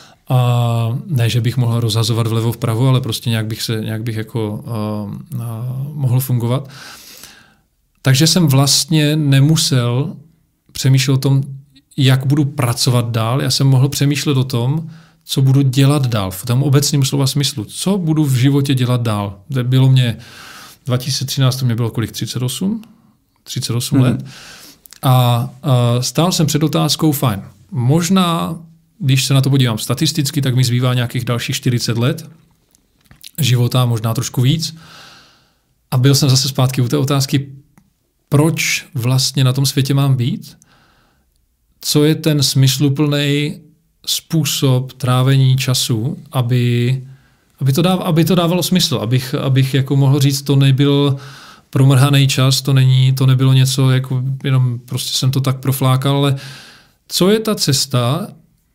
A ne, že bych mohl rozhazovat vlevo vpravo, ale prostě nějak bych se, nějak bych jako uh, uh, mohl fungovat. Takže jsem vlastně nemusel přemýšlet o tom, jak budu pracovat dál. Já jsem mohl přemýšlet o tom, co budu dělat dál. V tom obecném slova smyslu. Co budu v životě dělat dál. Bylo mě dva tisíce třináct, to mě bylo kolik? třicet osm? třicet osm mm-hmm. let. A uh, stál jsem před otázkou, fajn. možná, když se na to podívám statisticky, tak mi zbývá nějakých dalších čtyřicet let života, možná trošku víc. A byl jsem zase zpátky u té otázky, proč vlastně na tom světě mám být? Co je ten smysluplný způsob trávení času, aby, aby, to, dáv, aby to dávalo smysl, abych, abych jako mohl říct, to nebyl promrhaný čas, to, není, to nebylo něco, jako jenom prostě jsem to tak proflákal, ale co je ta cesta,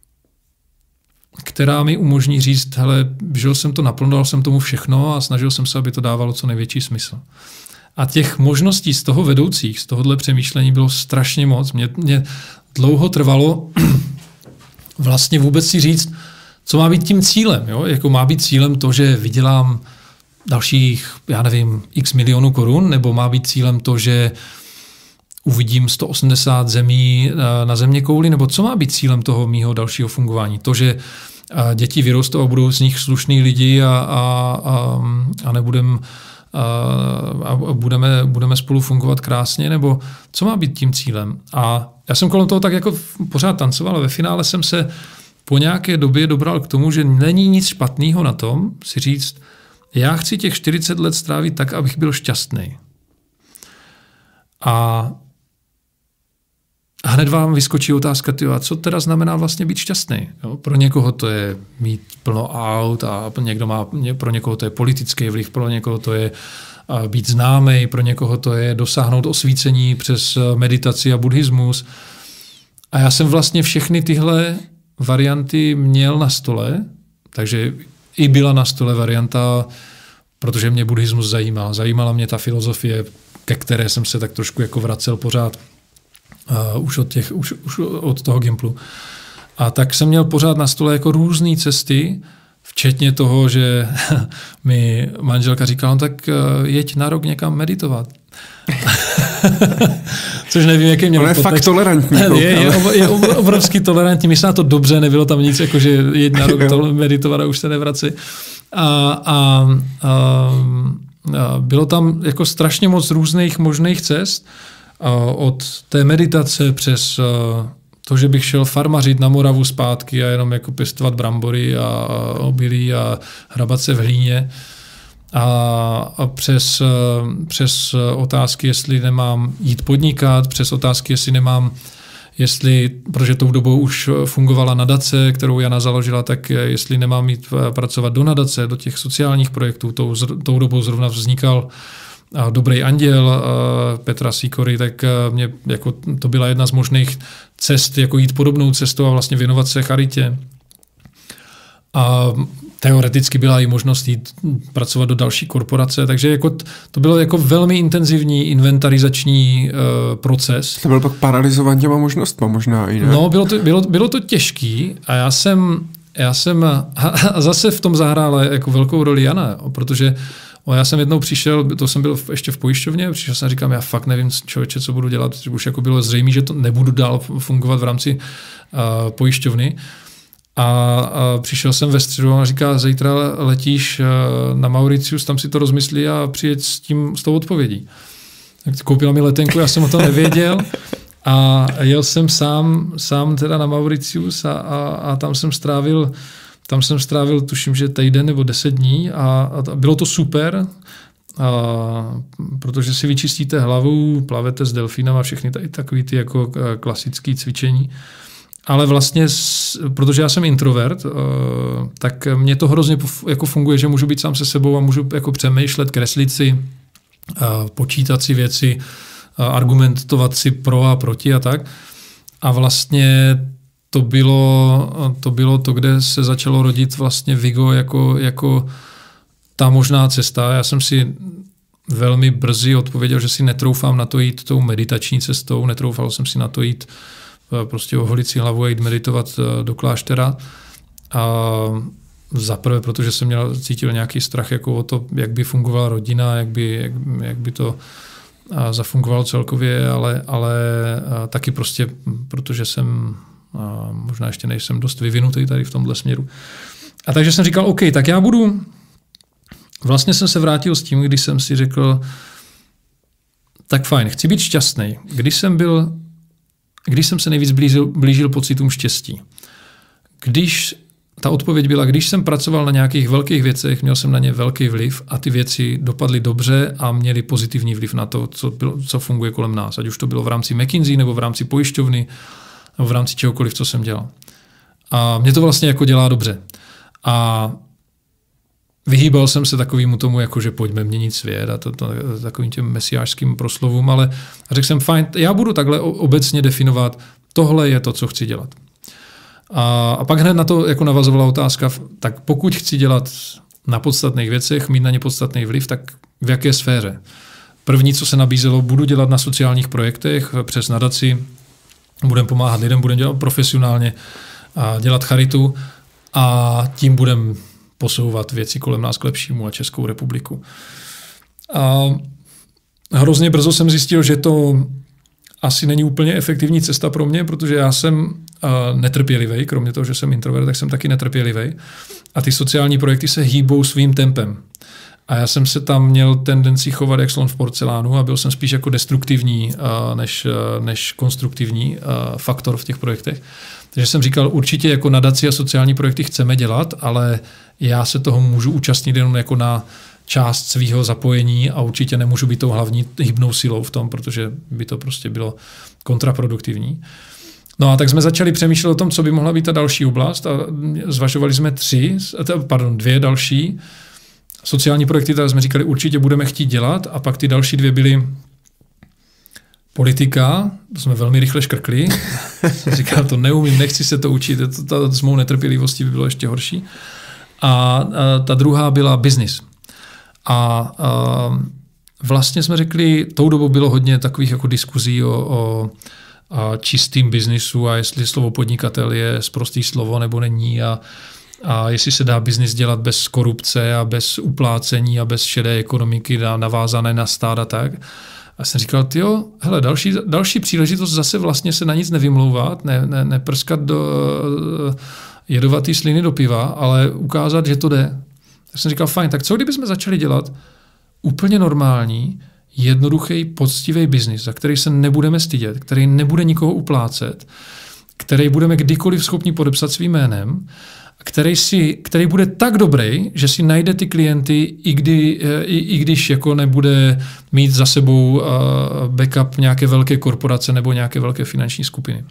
která mi umožní říct, hele, žil jsem to naplno, dal jsem tomu všechno a snažil jsem se, aby to dávalo co největší smysl. A těch možností z toho vedoucích, z tohohle přemýšlení bylo strašně moc. Mě, mě dlouho trvalo vlastně vůbec si říct, co má být tím cílem. Jo? Jako má být cílem to, že vydělám dalších, já nevím, x milionů korun, nebo má být cílem to, že uvidím sto osmdesát zemí na zeměkouli, nebo co má být cílem toho mýho dalšího fungování? To, že děti vyrostou a budou z nich slušný lidi a, a, a, a nebudem a budeme, budeme spolu fungovat krásně, nebo co má být tím cílem? A já jsem kolem toho tak jako pořád tancoval a ve finále jsem se po nějaké době dobral k tomu, že není nic špatného na tom si říct, já chci těch čtyřicet let strávit tak, abych byl šťastný. A hned vám vyskočí otázka, tyjo, a co teda znamená vlastně být šťastný? Jo? Pro někoho to je mít plno aut a někdo má, pro někoho to je politický vliv, pro někoho to je být známý, pro někoho to je dosáhnout osvícení přes meditaci a buddhismus. A já jsem vlastně všechny tyhle varianty měl na stole, takže i byla na stole varianta, protože mě buddhismus zajímal. Zajímala mě ta filozofie, ke které jsem se tak trošku jako vracel pořád Uh, už, od těch, už, už od toho Gimplu. A tak jsem měl pořád na stole jako různé cesty, včetně toho, že mi manželka říkala, no tak uh, jeď na rok někam meditovat. Což nevím, jaký měl podtext. Ale je fakt tolerantní. Je, je, je obrovský tolerantní, myslím na to dobře, nebylo tam nic, jako že jeď na rok to meditovat a už se nevrací. A, a, a, a bylo tam jako strašně moc různých možných cest, od té meditace přes to, že bych šel farmařit na Moravu zpátky a jenom jako pěstovat brambory a obilí a hrabat se v hlíně a, a přes, přes otázky, jestli nemám jít podnikat, přes otázky, jestli nemám, jestli, protože tou dobou už fungovala nadace, kterou Jana založila, tak jestli nemám jít pracovat do nadace, do těch sociálních projektů, tou, tou dobou zrovna vznikal Dobrý anděl Petra Sikory, tak mě, jako, to byla jedna z možných cest, jako jít podobnou cestou a vlastně věnovat se charitě. A teoreticky byla i možnost jít pracovat do další korporace, takže jako to bylo jako velmi intenzivní inventarizační uh, proces. To byl pak paralyzován těma možnostma možná i, ne? No, bylo to, bylo, bylo to těžký a já jsem, já jsem a zase v tom zahrála jako velkou roli Jana, protože O, já jsem jednou přišel, to jsem byl v, ještě v pojišťovně, přišel jsem a říkám, já fakt nevím, člověče, co budu dělat, protože už jako bylo zřejmé, že to nebudu dál fungovat v rámci uh, pojišťovny. A, a přišel jsem ve středu a říká, zítra letíš uh, na Mauritius, tam si to rozmyslí a přijeď s tím, s tou odpovědí. Tak koupila mi letenku, já jsem o tom nevěděl a jel jsem sám, sám teda na Mauritius a, a, a tam jsem strávil Tam jsem strávil, tuším, že týden nebo deset dní a, a bylo to super, a, protože si vyčistíte hlavu, plavete s delfínama, všechny tady takový ty jako klasické cvičení. Ale vlastně, protože já jsem introvert, tak mě to hrozně jako funguje, že můžu být sám se sebou a můžu jako přemýšlet, kreslit si, počítat si věci, argumentovat si pro a proti a tak. A vlastně To bylo, to bylo to, kde se začalo rodit vlastně Vigo jako, jako ta možná cesta. Já jsem si velmi brzy odpověděl, že si netroufám na to jít tou meditační cestou, netroufal jsem si na to jít prostě oholit si hlavu a jít meditovat do kláštera. A zaprvé, protože jsem měl, cítil nějaký strach jako o to, jak by fungovala rodina, jak by, jak, jak by to zafungovalo celkově, ale, ale taky prostě, protože jsem a možná ještě nejsem dost vyvinutý tady v tomhle směru. A takže jsem říkal, OK, tak já budu... Vlastně jsem se vrátil s tím, když jsem si řekl, tak fajn, chci být šťastný. Když jsem byl když jsem se nejvíc blížil, blížil pocitům štěstí. Když ta odpověď byla, když jsem pracoval na nějakých velkých věcech, měl jsem na ně velký vliv a ty věci dopadly dobře a měly pozitivní vliv na to, co, bylo, co funguje kolem nás. Ať už to bylo v rámci McKinsey, nebo v rámci pojišťovny, nebo v rámci čehokoliv, co jsem dělal. A mě to vlastně jako dělá dobře. A vyhýbal jsem se takovému tomu, jako že pojďme měnit svět a to, to, takovým těm mesiářským proslovům, ale řekl jsem, fajn, já budu takhle obecně definovat, tohle je to, co chci dělat. A, a pak hned na to jako navazovala otázka, tak pokud chci dělat na podstatných věcech, mít na ně podstatný vliv, tak v jaké sféře? První, co se nabízelo, budu dělat na sociálních projektech přes nadaci, budem pomáhat lidem, budem dělat profesionálně, a dělat charitu a tím budem posouvat věci kolem nás k lepšímu a Českou republiku. A hrozně brzo jsem zjistil, že to asi není úplně efektivní cesta pro mě, protože já jsem netrpělivý, kromě toho, že jsem introvert, tak jsem taky netrpělivý. A ty sociální projekty se hýbou svým tempem. A já jsem se tam měl tendenci chovat jak slon v porcelánu a byl jsem spíš jako destruktivní než, než konstruktivní faktor v těch projektech. Takže jsem říkal, určitě jako nadaci a sociální projekty chceme dělat, ale já se toho můžu účastnit jenom jako na část svého zapojení a určitě nemůžu být tou hlavní hybnou silou v tom, protože by to prostě bylo kontraproduktivní. No a tak jsme začali přemýšlet o tom, co by mohla být ta další oblast a zvažovali jsme tři, pardon, dvě další sociální projekty, které jsme říkali, určitě budeme chtít dělat a pak ty další dvě byly politika, to jsme velmi rychle škrkli. Jsem říkal, to neumím, nechci se to učit, to, to, s mou netrpělivostí by bylo ještě horší. A, a ta druhá byla business. A, a vlastně jsme řekli, tou dobou bylo hodně takových jako diskuzí o, o a čistým biznisu a jestli slovo podnikatel je sprostý slovo nebo není a, a jestli se dá biznis dělat bez korupce a bez uplácení a bez šedé ekonomiky navázané na stát a tak. A jsem říkal, tyjo, hele, další, další příležitost zase vlastně se na nic nevymlouvat, ne, ne, neprskat do jedovatý sliny do piva, ale ukázat, že to jde. Tak jsem říkal, fajn, tak co kdybychom začali dělat úplně normální, jednoduchý, poctivý biznis, za který se nebudeme stydět, který nebude nikoho uplácet, který budeme kdykoliv schopni podepsat svým jménem, který, si, který bude tak dobrý, že si najde ty klienty, i, kdy, i, i když jako nebude mít za sebou uh, backup nějaké velké korporace nebo nějaké velké finanční skupiny.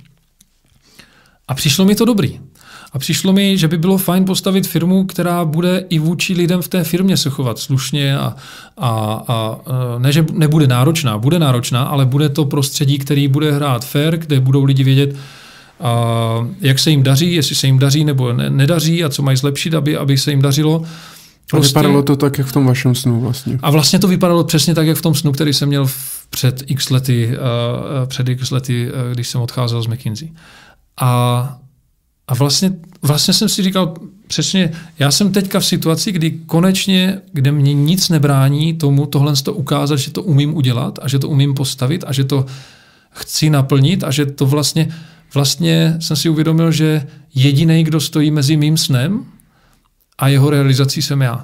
A přišlo mi to dobrý. A přišlo mi, že by bylo fajn postavit firmu, která bude i vůči lidem v té firmě se chovat slušně a, a, a ne, že nebude náročná, bude náročná, ale bude to prostředí, který bude hrát fair, kde budou lidi vědět, a jak se jim daří, jestli se jim daří nebo ne, nedaří a co mají zlepšit, aby, aby se jim dařilo. Prostě... A vypadalo to tak, jak v tom vašem snu vlastně. A vlastně to vypadalo přesně tak, jak v tom snu, který jsem měl před x lety, uh, před x lety, uh, když jsem odcházel z McKinsey. A, a vlastně, vlastně jsem si říkal přesně, já jsem teďka v situaci, kdy konečně, kde mě nic nebrání tomu tohle to ukázat, že to umím udělat a že to umím postavit a že to chci naplnit a že to vlastně Vlastně jsem si uvědomil, že jediný, kdo stojí mezi mým snem a jeho realizací jsem já.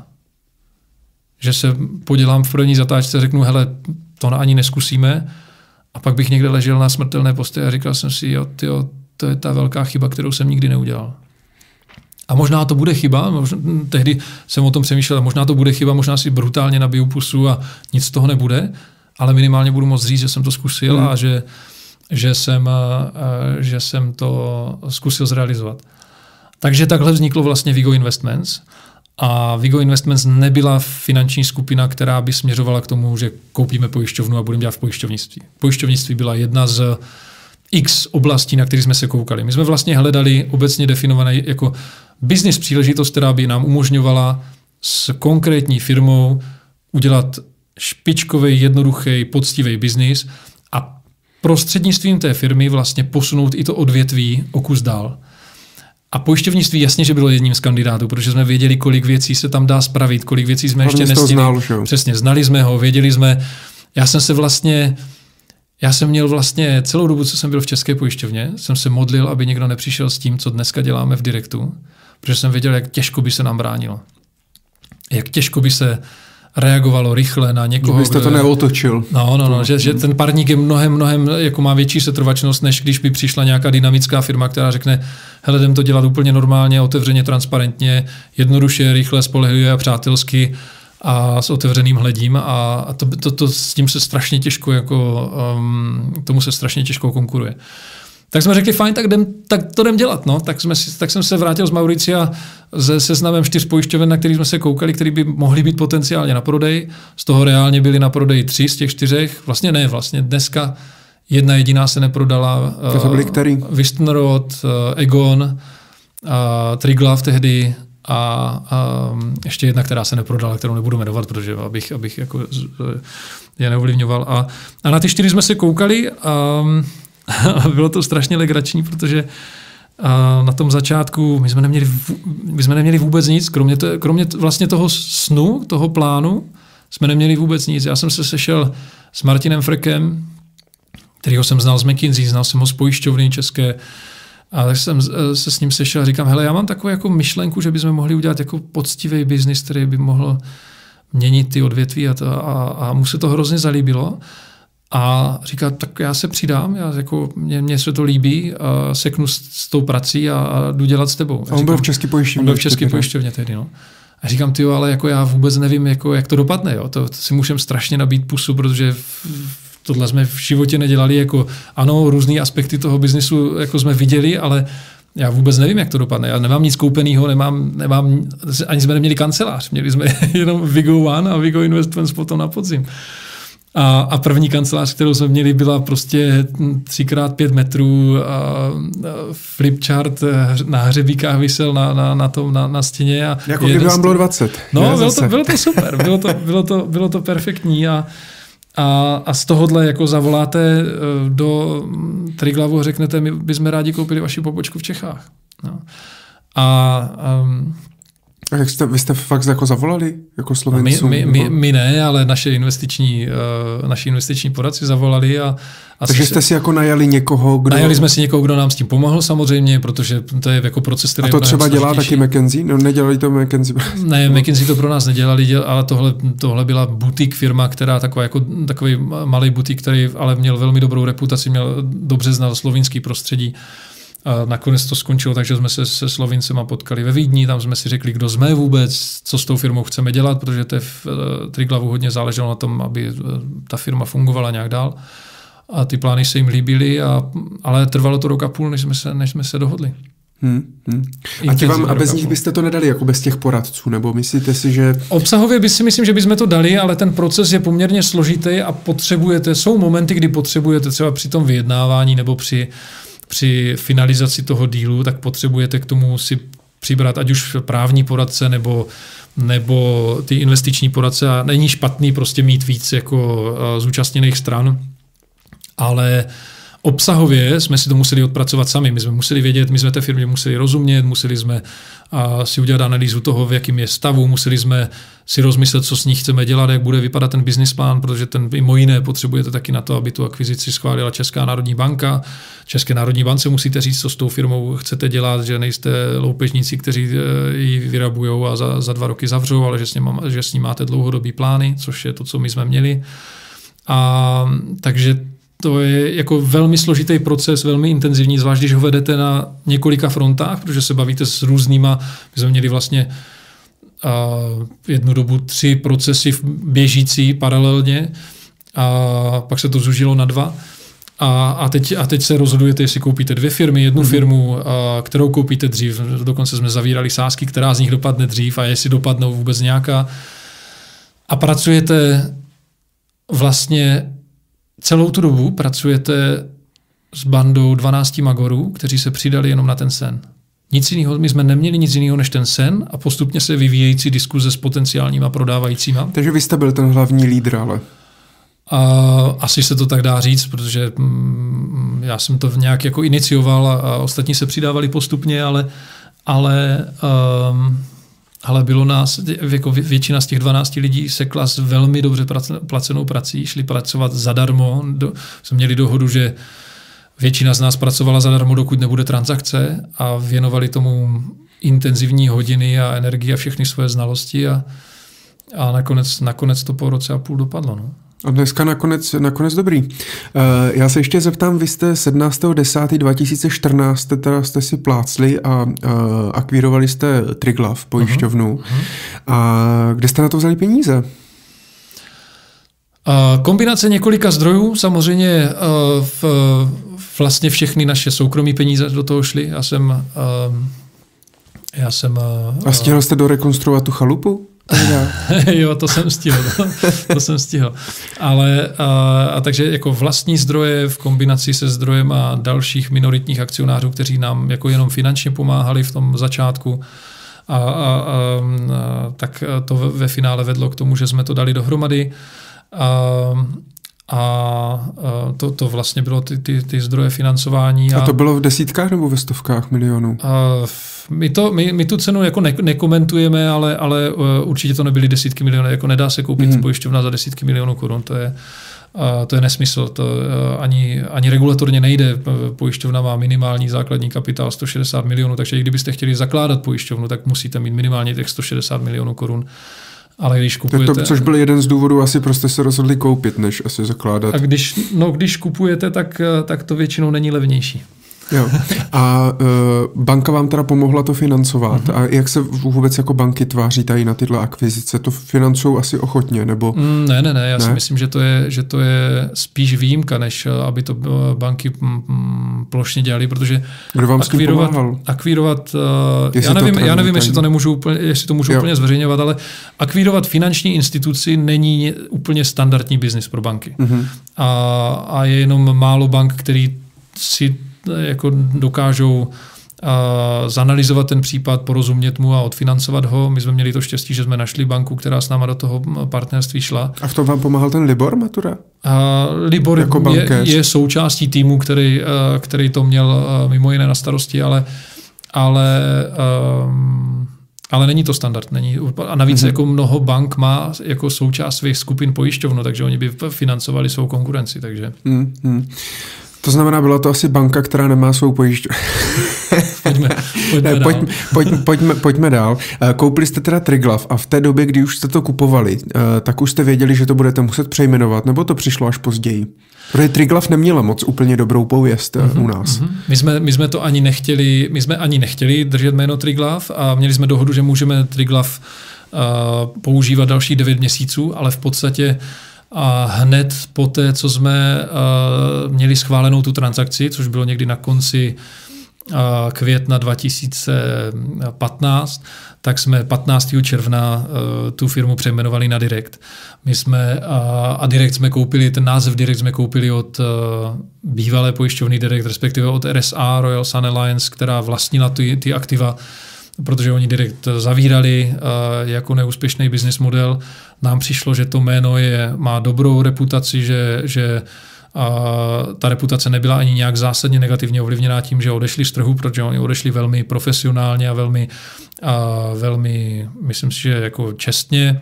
Že se podělám v první zatáčce, řeknu, hele, to ani neskusíme a pak bych někde ležel na smrtelné posteli a říkal jsem si, jo, tyjo, to je ta velká chyba, kterou jsem nikdy neudělal. A možná to bude chyba, možná, tehdy jsem o tom přemýšlel, možná to bude chyba, možná si brutálně nabiju pusu a nic z toho nebude, ale minimálně budu moct říct, že jsem to zkusil hmm. a že Že jsem, že jsem to zkusil zrealizovat. Takže takhle vzniklo vlastně Vigo Investments. A Vigo Investments nebyla finanční skupina, která by směřovala k tomu, že koupíme pojišťovnu a budeme dělat v pojišťovnictví. Pojišťovnictví byla jedna z x oblastí, na které jsme se koukali. My jsme vlastně hledali obecně definovaný jako business příležitost, která by nám umožňovala s konkrétní firmou udělat špičkový, jednoduchý, poctivý biznis a prostřednictvím té firmy vlastně posunout i to odvětví o kus dál. A pojišťovnictví jasně, že bylo jedním z kandidátů, protože jsme věděli, kolik věcí se tam dá spravit, kolik věcí jsme ještě nestihli. Přesně, znali jsme ho, věděli jsme. Já jsem se vlastně, já jsem měl vlastně celou dobu, co jsem byl v České pojišťovně, jsem se modlil, aby někdo nepřišel s tím, co dneska děláme v Direktu, protože jsem věděl, jak těžko by se nám bránilo. Jak těžko by se reagovalo rychle na někoho. Že byste to neotočil. No, no, no, že, že ten parník je mnohem, mnohem, jako má větší setrvačnost, než když by přišla nějaká dynamická firma, která řekne, hele, jdem to dělat úplně normálně, otevřeně, transparentně, jednoduše, rychle, spolehlivě a přátelsky a s otevřeným hledím a, a to, to, to, s tím se strašně těžko, jako, um, tomu se strašně těžko konkuruje. Tak jsme řekli, fajn, tak, jdem, tak to jdem dělat. No. Tak, jsme si, tak jsem se vrátil z Mauricia se seznamem čtyř pojišťoven, na který jsme se koukali, který by mohli být potenciálně na prodej. Z toho reálně byli na prodej tři z těch čtyřech. Vlastně ne, vlastně dneska jedna jediná se neprodala. To byly který? Wüstenrot, Egon, uh, Triglav tehdy a, a ještě jedna, která se neprodala, kterou nebudu jmenovat, protože abych, abych jako je neovlivňoval. A, a na ty čtyři jsme se koukali a a bylo to strašně legrační, protože na tom začátku my jsme neměli, my jsme neměli vůbec nic, kromě, to, kromě vlastně toho snu, toho plánu, jsme neměli vůbec nic. Já jsem se sešel s Martinem Frekem, kterýho jsem znal z McKinsey, znal jsem ho z pojišťovny české, a tak jsem se s ním sešel a říkám, hele, já mám takovou jako myšlenku, že bychom mohli udělat jako poctivý biznis, který by mohl měnit ty odvětví a, to, a, a mu se to hrozně zalíbilo. A říká, tak já se přidám, já jako, mě, mě se to líbí, a seknu s, s tou prací a, a jdu dělat s tebou. A on říkám, byl v České pojišťovně. On byl v České pojišťovně tehdy, no. A říkám, tyjo, ale jako já vůbec nevím, jako, jak to dopadne, jo. To, to si můžem strašně nabít pusu, protože v, tohle jsme v životě nedělali, jako ano, různý aspekty toho biznisu jako jsme viděli, ale já vůbec nevím, jak to dopadne. Já nemám nic koupenýho, nemám, nemám, ani jsme neměli kancelář, měli jsme jenom Vigo One a Vigo Investments potom na podzim. A, a první kancelář, kterou jsme měli, byla prostě tři krát pět metrů, a, a flipchart na hřebíkách visel na, na, na, tom, na, na stěně. A jako kdyby vám bylo dvacet. No, bylo to, bylo to super, bylo to, bylo to, bylo to perfektní a, a, a z tohohle jako zavoláte do Triglavu a řeknete, my bychom rádi koupili vaši pobočku v Čechách. No. A... Um, A jak jste, vy jste fakt jako zavolali? Jako Slovencům? My, my, my, my ne, ale naše investiční, uh, naši investiční poradci zavolali. A, a Takže jste si jako najali někoho, kdo... Najali jsme si někoho, kdo nám s tím pomohl samozřejmě, protože to je jako proces, který... A to třeba dělá taky McKinsey? No nedělali to McKinsey? Ne, McKinsey to pro nás nedělali, ale tohle, tohle byla butik firma, která taková jako takový malý butik, který ale měl velmi dobrou reputaci, měl dobře znal slovinský prostředí. A nakonec to skončilo, takže jsme se se Slovincema potkali ve Vídni, tam jsme si řekli, kdo jsme vůbec, co s tou firmou chceme dělat, protože to v Triglavu hodně záleželo na tom, aby ta firma fungovala nějak dál. A ty plány se jim líbily, a, ale trvalo to rok a půl, než jsme se, než jsme se dohodli. Hmm, hmm. A, ti vám, a bez nich byste to nedali, jako bez těch poradců, nebo myslíte si, že... Obsahově by si myslím, že bychom to dali, ale ten proces je poměrně složitý a potřebujete, jsou momenty, kdy potřebujete třeba při tom vyjednávání nebo při při finalizaci toho dílu, tak potřebujete k tomu si přibrat ať už právní poradce nebo, nebo ty investiční poradce, a není špatný prostě mít víc jako zúčastněných stran, ale obsahově jsme si to museli odpracovat sami. My jsme museli vědět, my jsme té firmě museli rozumět, museli jsme a, si udělat analýzu toho, v jakém je stavu, museli jsme si rozmyslet, co s ní chceme dělat, jak bude vypadat ten business plán, protože ten mimo jiné potřebujete taky na to, aby tu akvizici schválila Česká národní banka. České národní bance musíte říct, co s tou firmou chcete dělat, že nejste loupežníci, kteří ji vyrabujou a za, za dva roky zavřou, ale že s, ním, že s ní máte dlouhodobý plány, což je to, co my jsme měli. A takže to je jako velmi složitý proces, velmi intenzivní, zvlášť když ho vedete na několika frontách, protože se bavíte s různýma, my jsme měli vlastně a jednu dobu tři procesy běžící paralelně a pak se to zužilo na dva. A, a, teď, a teď se rozhodujete, jestli koupíte dvě firmy, jednu mm-hmm. firmu, a, kterou koupíte dřív. Dokonce jsme zavírali sázky, která z nich dopadne dřív a jestli dopadnou vůbec nějaká. A pracujete vlastně celou tu dobu pracujete s bandou dvanácti magorů, kteří se přidali jenom na ten sen. Nic jiného, my jsme neměli nic jiného než ten sen a postupně se vyvíjející diskuze s potenciálníma prodávajícíma. Takže vy jste byl ten hlavní lídr, ale... A asi se to tak dá říct, protože mm, já jsem to nějak jako inicioval a, a ostatní se přidávali postupně, ale, ale, um, ale bylo nás, jako většina z těch dvanácti lidí sekla s velmi dobře placenou prací, šli pracovat zadarmo, do, jsme měli dohodu, že většina z nás pracovala zadarmo, dokud nebude transakce, a věnovali tomu intenzivní hodiny a energii a všechny svoje znalosti a a nakonec, nakonec to po roce a půl dopadlo. No. A dneska nakonec, nakonec dobrý. Uh, já se ještě zeptám, vy jste sedmnáctého desátého dva tisíce čtrnáct teda jste si plácli a uh, akvírovali jste Triglav, pojišťovnu. Uh-huh. A kde jste na to vzali peníze? Uh, kombinace několika zdrojů, samozřejmě uh, v, vlastně všechny naše soukromí peníze do toho šly. Já jsem... Uh, já jsem uh, a stihl jste dorekonstruovat tu chalupu? Jo, to jsem stihl, to, to jsem stihl. Ale a, a takže jako vlastní zdroje v kombinaci se zdrojem a dalších minoritních akcionářů, kteří nám jako jenom finančně pomáhali v tom začátku, a, a, a, a tak to ve finále vedlo k tomu, že jsme to dali dohromady. A, a to, to vlastně bylo ty, ty, ty zdroje financování. A, a to bylo v desítkách nebo ve stovkách milionů? A my, to, my, my tu cenu jako ne, nekomentujeme, ale, ale určitě to nebyly desítky milionů. Jako nedá se koupit mm. pojišťovna za desítky milionů korun. To je, to je nesmysl. To ani, ani regulatorně nejde. Pojišťovna má minimální základní kapitál sto šedesát milionů, takže i kdybyste chtěli zakládat pojišťovnu, tak musíte mít minimálně těch sto šedesát milionů korun. Ale když kupujete... To, což byl jeden z důvodů, asi prostě se rozhodli koupit, než asi zakládat. A když, no, když kupujete, tak, tak to většinou není levnější. Jo. A uh, banka vám teda pomohla to financovat. Mm-hmm. A jak se vůbec jako banky tváří tady na tyhle akvizice? To financují asi ochotně, nebo? Mm, ne, ne, ne. Já ne? si myslím, že to, je, že to je spíš výjimka, než aby to banky mm, plošně dělali, protože kdo vám akvírovat, akvírovat uh, já nevím, já nevím jestli to nemůžu úplně, jestli to můžu jo. úplně zveřejňovat, ale akvírovat finanční instituci není úplně standardní biznis pro banky. Mm-hmm. A, a je jenom málo bank, který si jako dokážou uh, zanalyzovat ten případ, porozumět mu a odfinancovat ho. My jsme měli to štěstí, že jsme našli banku, která s náma do toho partnerství šla. A v tom vám pomáhal ten Libor Matura? Uh, Libor jako je, je součástí týmu, který, uh, který to měl uh, mimo jiné na starosti, ale, ale, um, ale není to standard. Není, a navíc mm-hmm. jako mnoho bank má jako součást svých skupin pojišťovnu, takže oni by financovali svou konkurenci. Takže... Mm-hmm. To znamená, byla to asi banka, která nemá svou pojišťovnu. Pojďme, pojďme, ne, pojď, pojď, pojďme, pojďme dál. Koupili jste teda Triglav a v té době, kdy už jste to kupovali, tak už jste věděli, že to budete muset přejmenovat, nebo to přišlo až později? Protože Triglav neměla moc úplně dobrou pověst mm-hmm, u nás. Mm-hmm. My jsme, my jsme to ani nechtěli, my jsme ani nechtěli držet jméno Triglav a měli jsme dohodu, že můžeme Triglav uh, používat další devět měsíců, ale v podstatě a hned poté, co jsme uh, měli schválenou tu transakci, což bylo někdy na konci uh, května dva tisíce patnáct, tak jsme patnáctého června uh, tu firmu přejmenovali na Direct. My jsme, uh, a Direct jsme koupili, ten název Direct jsme koupili od uh, bývalé pojišťovny Direct, respektive od R S A, Royal Sun Alliance, která vlastnila ty, ty aktiva, protože oni Direct zavírali uh, jako neúspěšný business model. Nám přišlo, že to jméno je, má dobrou reputaci, že, že uh, ta reputace nebyla ani nějak zásadně negativně ovlivněná tím, že odešli z trhu, protože oni odešli velmi profesionálně a velmi, uh, velmi myslím si, že jako čestně.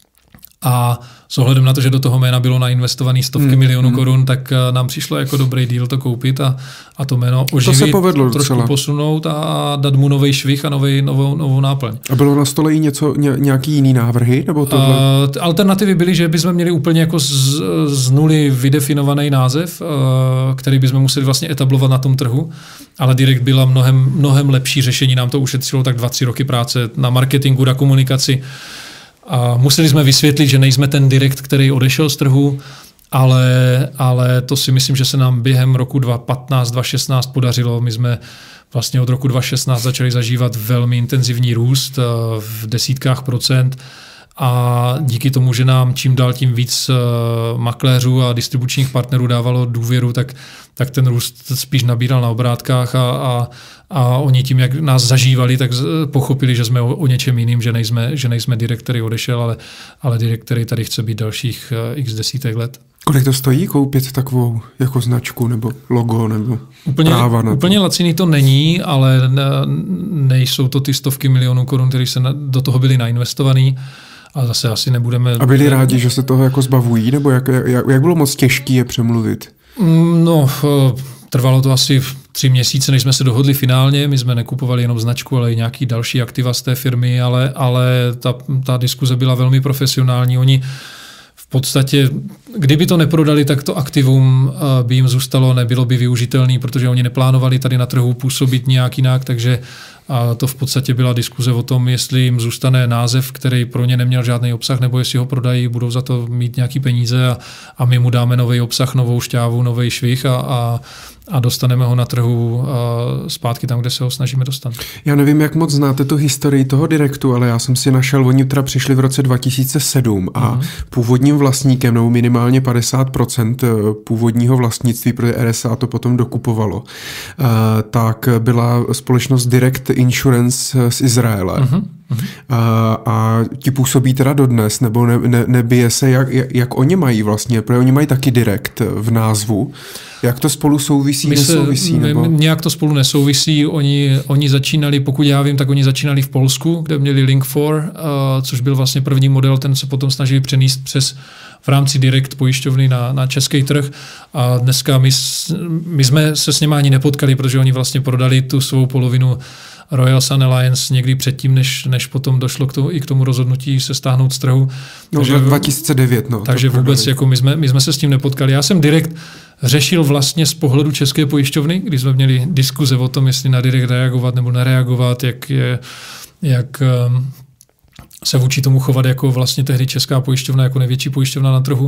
A s ohledem na to, že do toho jména bylo nainvestovaný stovky mm, milionů mm. korun, tak nám přišlo jako dobrý deal to koupit a, a to jméno oživit, to se povedlo trošku docela posunout a dát mu nový švih a nový, novou, novou náplň. A bylo na stole i něco, ně, nějaký jiný návrhy? Nebo tohle? Uh, alternativy byly, že bychom měli úplně jako z, z nuly vydefinovaný název, uh, který bychom museli vlastně etablovat na tom trhu, ale Direct byla mnohem, mnohem lepší řešení, nám to ušetřilo tak dva, tři roky práce na marketingu, na komunikaci. A museli jsme vysvětlit, že nejsme ten Direct, který odešel z trhu, ale, ale to si myslím, že se nám během roku dva tisíce patnáct dva tisíce šestnáct podařilo. My jsme vlastně od roku dva tisíce šestnáct začali zažívat velmi intenzivní růst v desítkách procent a díky tomu, že nám čím dál tím víc makléřů a distribučních partnerů dávalo důvěru, tak, tak ten růst spíš nabíral na obrátkách a, a, a oni tím, jak nás zažívali, tak pochopili, že jsme o, o něčem jiným, že nejsme, že nejsme Direct, který odešel, ale, ale Direct, který tady chce být dalších x desítek let. Kolik to stojí koupit takovou jako značku nebo logo nebo úplně, práva na to? Úplně laciný to není, ale nejsou to ty stovky milionů korun, které se do toho byly nainvestovaný. A zase asi nebudeme... A byli rádi, že se toho jako zbavují? Nebo jak, jak, jak bylo moc těžké je přemluvit? No, trvalo to asi tři měsíce, než jsme se dohodli finálně. My jsme nekupovali jenom značku, ale i nějaký další aktiva z té firmy, ale, ale ta, ta diskuze byla velmi profesionální. Oni v podstatě, kdyby to neprodali, tak to aktivum by jim zůstalo, nebylo by využitelné, protože oni neplánovali tady na trhu působit nějak jinak, takže a to v podstatě byla diskuze o tom, jestli jim zůstane název, který pro ně neměl žádný obsah, nebo jestli ho prodají, budou za to mít nějaký peníze a, a my mu dáme nový obsah, novou šťávu, nový švih a, a, a dostaneme ho na trhu zpátky tam, kde se ho snažíme dostat. Já nevím, jak moc znáte tu historii toho Directu, ale já jsem si našel, oni teda přišli v roce dva tisíce sedm a uh-huh. původním vlastníkem, nebo minimálně padesát procent původního vlastnictví, protože R S A to potom dokupovalo, tak byla společnost Direct Insurance z Izraele. Uh-huh. A, a ti působí teda dodnes, nebo ne, ne, nebije se, jak, jak, jak oni mají vlastně, protože oni mají taky Direct v názvu. Jak to spolu souvisí, my se, nesouvisí? Nebo? Nějak to spolu nesouvisí. Oni, oni začínali, pokud já vím, tak oni začínali v Polsku, kde měli Link čtyři, uh, což byl vlastně první model, ten se potom snažili přenést přes v rámci Direct pojišťovny na, na český trh. A dneska my, my jsme se s nimi ani nepotkali, protože oni vlastně prodali tu svou polovinu Royal Sun Alliance někdy předtím, než, než potom došlo k tomu, i k tomu rozhodnutí se stáhnout z trhu. No, takže dva tisíce devět. No, takže vůbec jako my, jsme, my jsme se s tím nepotkali. Já jsem Direct řešil vlastně z pohledu české pojišťovny, kdy jsme měli diskuze o tom, jestli na Direct reagovat nebo nereagovat, jak, je, jak se vůči tomu chovat jako vlastně tehdy česká pojišťovna, jako největší pojišťovna na trhu.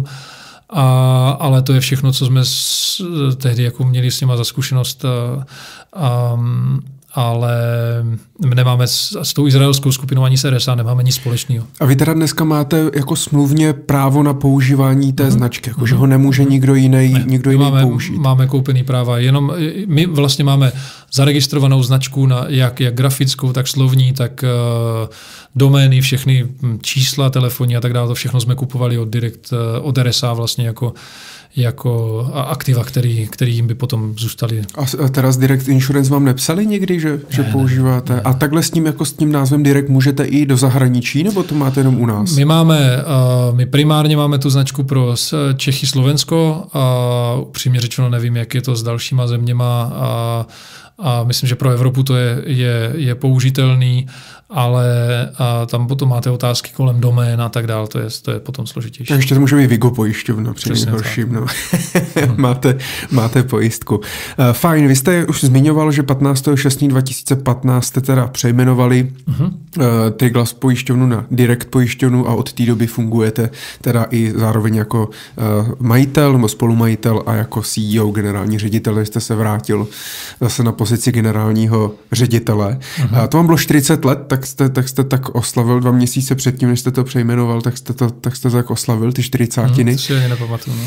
A, ale to je všechno, co jsme s, tehdy jako měli s nima za zkušenost. A, a, ale nemáme s, s tou izraelskou skupinou ani s R S A nemáme nic společného. A vy teda dneska máte jako smluvně právo na používání té mm-hmm. značky, jako mm-hmm. že ho nemůže nikdo jiný, ne, nikdo jiný máme, použít. Máme koupený práva, jenom my vlastně máme zaregistrovanou značku na jak, jak grafickou, tak slovní, tak uh, domény, všechny čísla, telefonní a tak dále, to všechno jsme kupovali od Direct, od R S A vlastně jako jako aktiva, který, který jim by potom zůstali. A teda z Direct Insurance vám nepsali někdy, že, ne, že používáte? Ne, ne. A takhle s tím, jako s tím názvem Direct můžete i do zahraničí, nebo to máte jenom u nás? My máme, uh, my primárně máme tu značku pro Čechy, Slovensko a upřímně řečeno nevím, jak je to s dalšíma zeměma a, a myslím, že pro Evropu to je, je, je použitelný, ale a tam potom máte otázky kolem domén a tak dále, to je, to je potom složitější. Tak ještě to může být Vigo pojišťovna při nejhorším. No. máte, máte pojistku. Uh, fajn, vy jste už zmiňoval, že patnáctého šestého dva tisíce patnáct jste teda přejmenovali uh-huh. uh, Triglass pojišťovnu na Direct pojišťovnu a od té doby fungujete teda i zároveň jako uh, majitel nebo spolumajitel a jako C E O, generální ředitel, jste se vrátil zase na pozici generálního ředitele. Uh-huh. Uh, to vám bylo čtyřicet let, tak jste, tak jste tak oslavil dva měsíce předtím, než jste to přejmenoval, tak jste to tak, jste to tak oslavil, ty čtyřicátiny. Hmm, to si ani nepamatuju. No.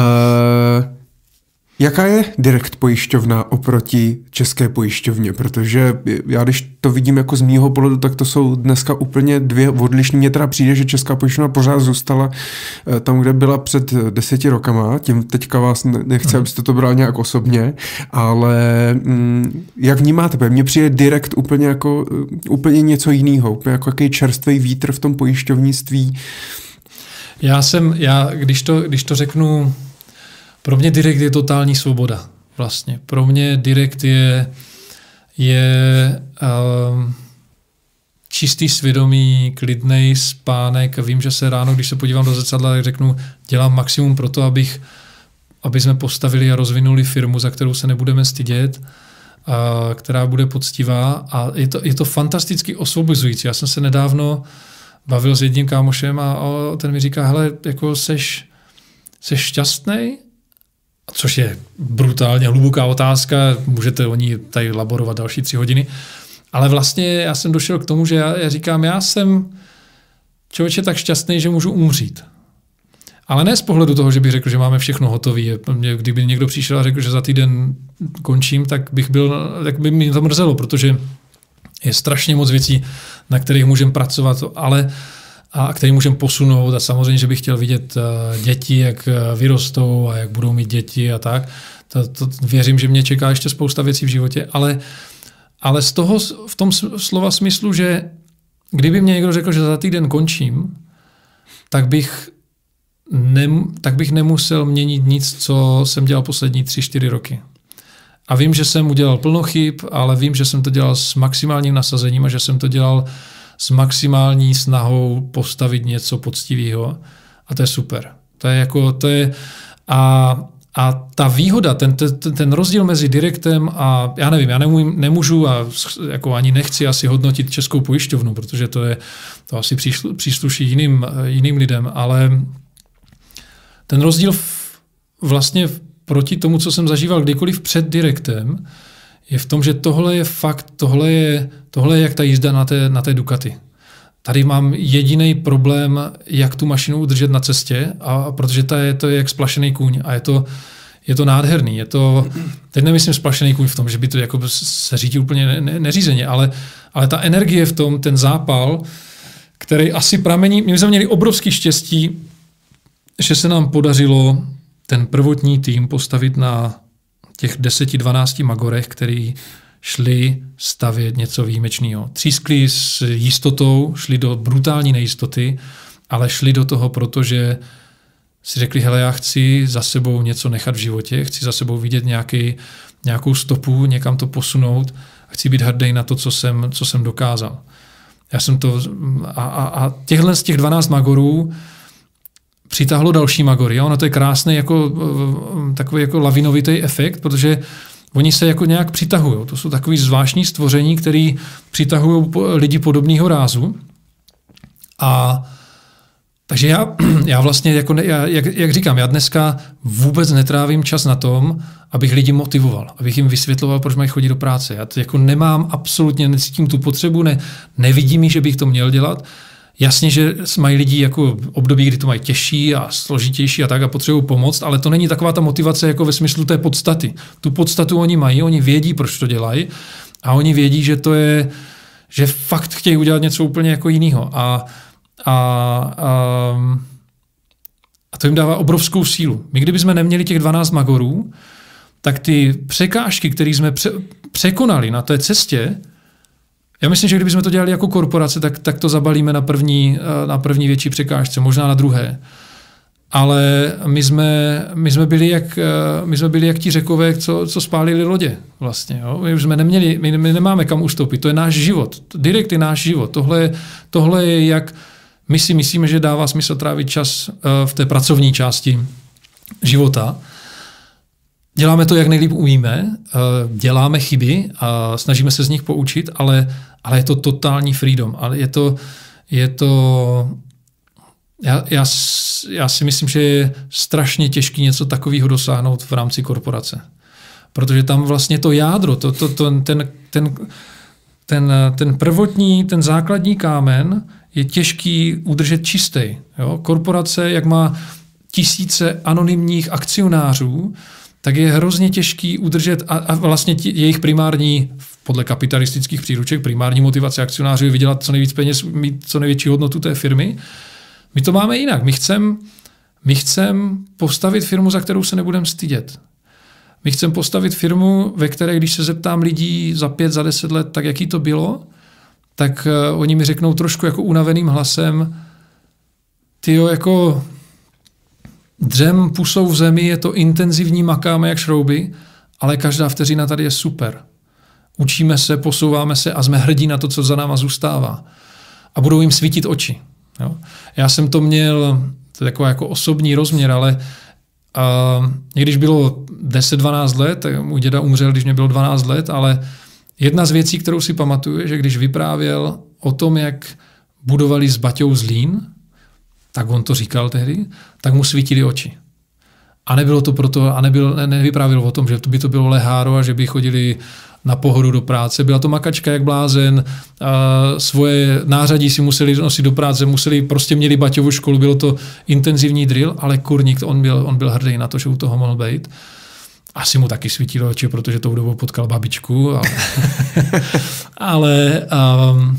Uh, jaká je Direct pojišťovna oproti české pojišťovně? Protože já, když to vidím jako z mýho pohledu, tak to jsou dneska úplně dvě odlišné. Mně teda přijde, že česká pojišťovna pořád zůstala tam, kde byla před deseti rokama. Tím teďka vás nechci, abyste to bral nějak osobně, ale mm, jak vnímáte? Mně přijde Direct úplně jako úplně něco jiného, úplně jako jaký čerstvý vítr v tom pojišťovnictví. Já jsem, já, když to, když to řeknu, pro mě Direct je totální svoboda. Vlastně. Pro mě Direct je, je um, čistý svědomí, klidnej spánek. Vím, že se ráno, když se podívám do zrcadla, tak řeknu, dělám maximum pro to, abych, aby jsme postavili a rozvinuli firmu, za kterou se nebudeme stydět, a která bude poctivá. A je to, je to fantasticky osvobozující. Já jsem se nedávno bavil s jedním kámošem a, a ten mi říká, hele, jako seš, seš šťastnej? Což je brutálně hluboká otázka, můžete o ní tady laborovat další tři hodiny, ale vlastně já jsem došel k tomu, že já, já říkám, já jsem člověče tak šťastný, že můžu umřít. Ale ne z pohledu toho, že bych řekl, že máme všechno hotové. Kdyby někdo přišel a řekl, že za týden končím, tak bych byl, tak by mě to mrzelo, protože je strašně moc věcí, na kterých můžeme pracovat, ale a který můžeme posunout a samozřejmě, že bych chtěl vidět děti, jak vyrostou a jak budou mít děti a tak. To, to věřím, že mě čeká ještě spousta věcí v životě, ale, ale z toho, v tom slova smyslu, že kdyby mě někdo řekl, že za týden končím, tak bych, ne, tak bych nemusel měnit nic, co jsem dělal poslední tři, čtyři roky. A vím, že jsem udělal plno chyb, ale vím, že jsem to dělal s maximálním nasazením a že jsem to dělal s maximální snahou postavit něco poctivého. A to je super. To je jako, to je, a, a ta výhoda, ten, ten, ten rozdíl mezi direktem a, já nevím, já nemůžu, nemůžu a jako ani nechci asi hodnotit Českou pojišťovnu, protože to je, to asi přísluší jiným, jiným lidem, ale ten rozdíl v, vlastně proti tomu, co jsem zažíval kdykoliv před direktem, je v tom, že tohle je fakt, tohle je, tohle je jak ta jízda na té, na té Ducati. Tady mám jediný problém, jak tu mašinu udržet na cestě, a protože to je, to je jak splašený kůň a je to, je to nádherný. Je to, teď nemyslím splašený kůň v tom, že by to jako se řídí úplně ne, ne, neřízeně, ale, ale ta energie v tom, ten zápal, který asi pramení, my jsme měli obrovský štěstí, že se nám podařilo ten prvotní tým postavit na těch deseti dvanácti magorech, který šli stavět něco výjimečného. Třískli s jistotou, šli do brutální nejistoty, ale šli do toho, protože si řekli, hele, já chci za sebou něco nechat v životě, chci za sebou vidět nějaký, nějakou stopu, někam to posunout, chci být hrdý na to, co jsem, co jsem dokázal. Já jsem to, a, a, a těchhle z těch dvanáct magorů přitáhlo další magory. A ono to je krásný jako, takový jako lavinovitý efekt, protože oni se jako nějak přitahují. To jsou takový zvláštní stvoření, který přitahují lidi podobného rázu. A takže já, já vlastně, jako ne, já, jak, jak říkám, já dneska vůbec netrávím čas na tom, abych lidi motivoval, abych jim vysvětloval, proč mají chodit do práce. Já to jako nemám absolutně, necítím tu potřebu, ne, nevidím, že bych to měl dělat. Jasně, že mají lidi jako období, kdy to mají těžší a složitější a tak a potřebují pomoct, ale to není taková ta motivace jako ve smyslu té podstaty. Tu podstatu oni mají, oni vědí, proč to dělají a oni vědí, že to je, že fakt chtějí udělat něco úplně jako jiného. A, a, a, a to jim dává obrovskou sílu. My kdybychom neměli těch dvanáct magorů, tak ty překážky, které jsme pře- překonali na té cestě, já myslím, že kdybychom to dělali jako korporace, tak, tak to zabalíme na první, na první větší překážce, možná na druhé. Ale my jsme, my jsme, byli, jak, my jsme byli jak ti Řekové, co, co spálili lodě vlastně. Jo? My, jsme neměli, my, my nemáme kam ustoupit, to je náš život. Direkt je náš život. Tohle, tohle je jak my si myslíme, že dává smysl trávit čas v té pracovní části života. Děláme to, jak nejlíp umíme, děláme chyby a snažíme se z nich poučit, ale, ale je to totální freedom. Ale je to, je to já, já, já si myslím, že je strašně těžké něco takového dosáhnout v rámci korporace. Protože tam vlastně to jádro, to, to, to, ten, ten, ten, ten prvotní, ten základní kámen je těžký udržet čistý. Jo? Korporace, jak má tisíce anonymních akcionářů, tak je hrozně těžký udržet a, a vlastně tí, jejich primární, podle kapitalistických příruček, primární motivace akcionářů je vydělat co nejvíc peněz, mít co největší hodnotu té firmy. My to máme jinak. My chceme my chcem postavit firmu, za kterou se nebudeme stydět. My chceme postavit firmu, ve které, když se zeptám lidí za pět, za deset let, tak jaký to bylo, tak uh, oni mi řeknou trošku jako unaveným hlasem, tyjo, jako dřem pusou v zemi, je to intenzivní, makáme jak šrouby, ale každá vteřina tady je super. Učíme se, posouváme se a jsme hrdí na to, co za náma zůstává. A budou jim svítit oči. Jo? Já jsem to měl, to je takový jako osobní rozměr, ale uh, když bylo deset dvanáct let, tak můj děda umřel, když mě bylo dvanáct let, ale jedna z věcí, kterou si pamatuju, je, že když vyprávěl o tom, jak budovali s Baťou Zlín, tak on to říkal tehdy, tak mu svítily oči. A nebylo to proto, a nebyl, ne, nevyprávěl o tom, že by to bylo leháro a že by chodili na pohodu do práce. Byla to makačka jak blázen, a svoje nářadí si museli nosit do práce, museli, prostě měli Baťovu školu, bylo to intenzivní drill, ale kurník, on byl, on byl hrdý na to, že u toho mohl být. Asi mu taky svítilo oči, protože tou dobou potkal babičku. Ale, ale um,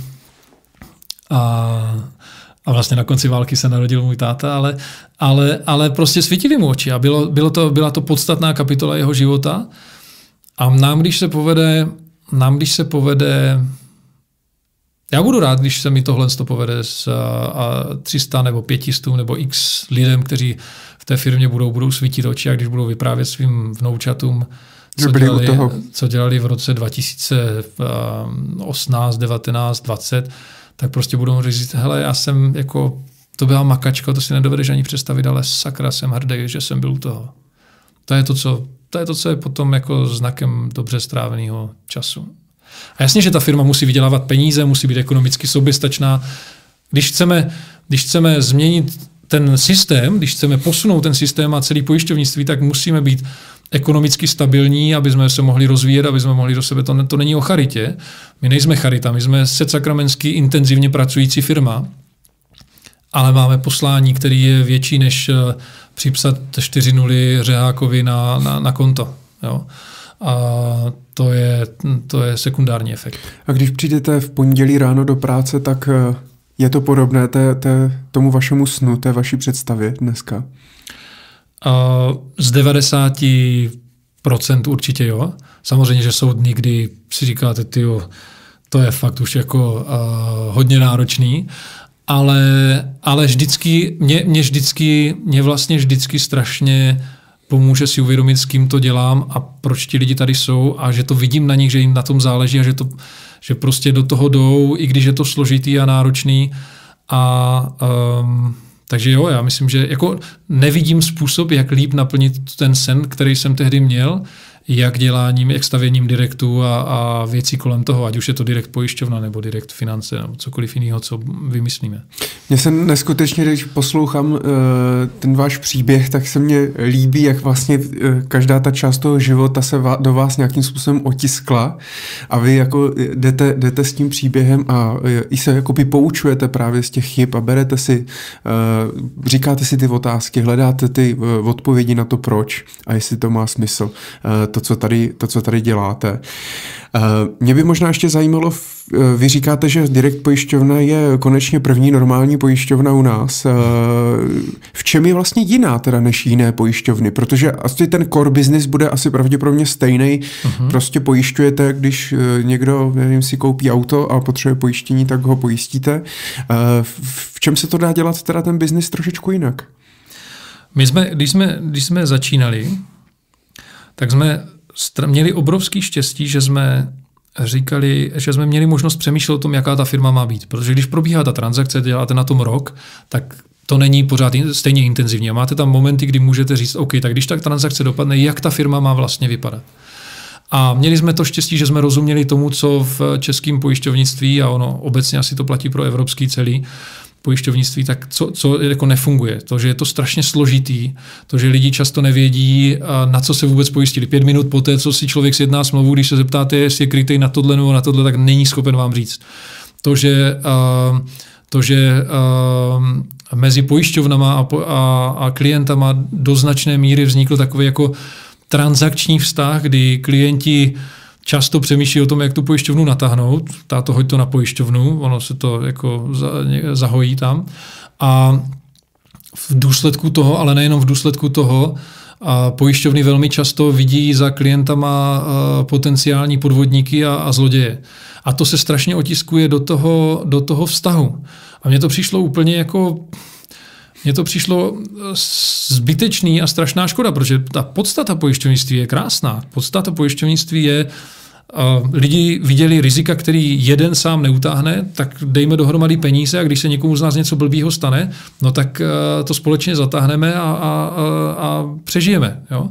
a, a vlastně na konci války se narodil můj táta, ale, ale, ale prostě svítili mu oči a bylo, bylo to, byla to podstatná kapitola jeho života. A nám, když se povede, nám, když se povede, já budu rád, když se mi tohle to povede s tři sta nebo pět set nebo x lidem, kteří v té firmě budou, budou svítit oči a když budou vyprávět svým vnoučatům, co dělali, co dělali v roce dva tisíce osmnáct, devatenáct, dvacet, tak prostě budou říct, hele, já jsem jako, to byla makačka, to si nedovedeš ani představit, ale sakra, jsem hrdý, že jsem byl u toho. To je to, co, to je to, co je potom jako znakem dobře stráveného času. A jasně, že ta firma musí vydělávat peníze, musí být ekonomicky soběstačná. Když chceme, když chceme změnit ten systém, když chceme posunout ten systém a celý pojišťovnictví, tak musíme být ekonomicky stabilní, aby jsme se mohli rozvíjet, aby jsme mohli do sebe. To, to není o charitě. My nejsme charita, my jsme setsakramentsky intenzivně pracující firma, ale máme poslání, který je větší než připsat čtyři nuly Řehákovi na, na, na konto. Jo. A to je, to je sekundární efekt. A když přijdete v pondělí ráno do práce, tak je to podobné té, té, tomu vašemu snu, té vaší představě dneska? Uh, z devadesát procent určitě jo. Samozřejmě, že jsou dny, kdy si říkáte, tyjo, to je fakt už jako uh, hodně náročný, ale, ale vždycky, mě, mě vždycky, mě vlastně vždycky strašně pomůže si uvědomit, s kým to dělám a proč ti lidi tady jsou a že to vidím na nich, že jim na tom záleží a že, to, že prostě do toho jdou, i když je to složitý a náročný. A um, takže jo, já myslím, že jako nevidím způsob, jak líp naplnit ten sen, který jsem tehdy měl, jak děláním, jak stavěním direktu a, a věcí kolem toho, ať už je to direkt pojišťovna nebo direkt finance nebo cokoliv jiného, co vymyslíme. Mně se neskutečně, když poslouchám uh, ten váš příběh, tak se mně líbí, jak vlastně uh, každá ta část toho života se va, do vás nějakým způsobem otiskla a vy jako jdete, jdete s tím příběhem a uh, i se jakoby poučujete právě z těch chyb a berete si, uh, říkáte si ty otázky, hledáte ty uh, odpovědi na to proč a jestli to má smysl. Uh, To co, tady, to, co tady děláte. Mě by možná ještě zajímalo, vy říkáte, že Direkt pojišťovna je konečně první normální pojišťovna u nás. V čem je vlastně jiná teda než jiné pojišťovny? Protože asi ten core business bude asi pravděpodobně stejný. Uh-huh. Prostě pojišťujete, když někdo, nevím, si koupí auto a potřebuje pojištění, tak ho pojistíte. V čem se to dá dělat teda ten business trošičku jinak? My jsme, když jsme, když jsme začínali, tak jsme měli obrovský štěstí, že jsme říkali, že jsme měli možnost přemýšlet o tom, jaká ta firma má být. Protože když probíhá ta transakce, děláte na tom rok, tak to není pořád stejně intenzivní. A máte tam momenty, kdy můžete říct, OK, tak když tak transakce dopadne, jak ta firma má vlastně vypadat. A měli jsme to štěstí, že jsme rozuměli tomu, co v českém pojišťovnictví, a ono obecně asi to platí pro evropský celý, pojišťovnictví, tak co, co jako nefunguje. To, že je to strašně složitý, to, že lidi často nevědí, na co se vůbec pojistili. Pět minut poté, co si člověk sjedná smlouvu, když se zeptáte, jestli je krytej na tohle nebo na tohle, tak není schopen vám říct. To, že, to, že mezi pojišťovnama a, a, a klientama do značné míry vznikl takový jako transakční vztah, kdy klienti často přemýšlí o tom, jak tu pojišťovnu natáhnout. Táto, hoď to na pojišťovnu, ono se to jako zahojí tam. A v důsledku toho, ale nejenom v důsledku toho, a pojišťovny velmi často vidí za klientama potenciální podvodníky a, a zloděje. A to se strašně otiskuje do toho, do toho vztahu. A mně to přišlo úplně jako... Mně to přišlo zbytečný a strašná škoda, protože ta podstata pojišťovnictví je krásná. Podstata pojišťovnictví je, uh, lidi viděli rizika, který jeden sám neutáhne, tak dejme dohromady peníze a když se někomu z nás něco blbýho stane, no tak uh, to společně zatáhneme a, a, a, a přežijeme. Jo?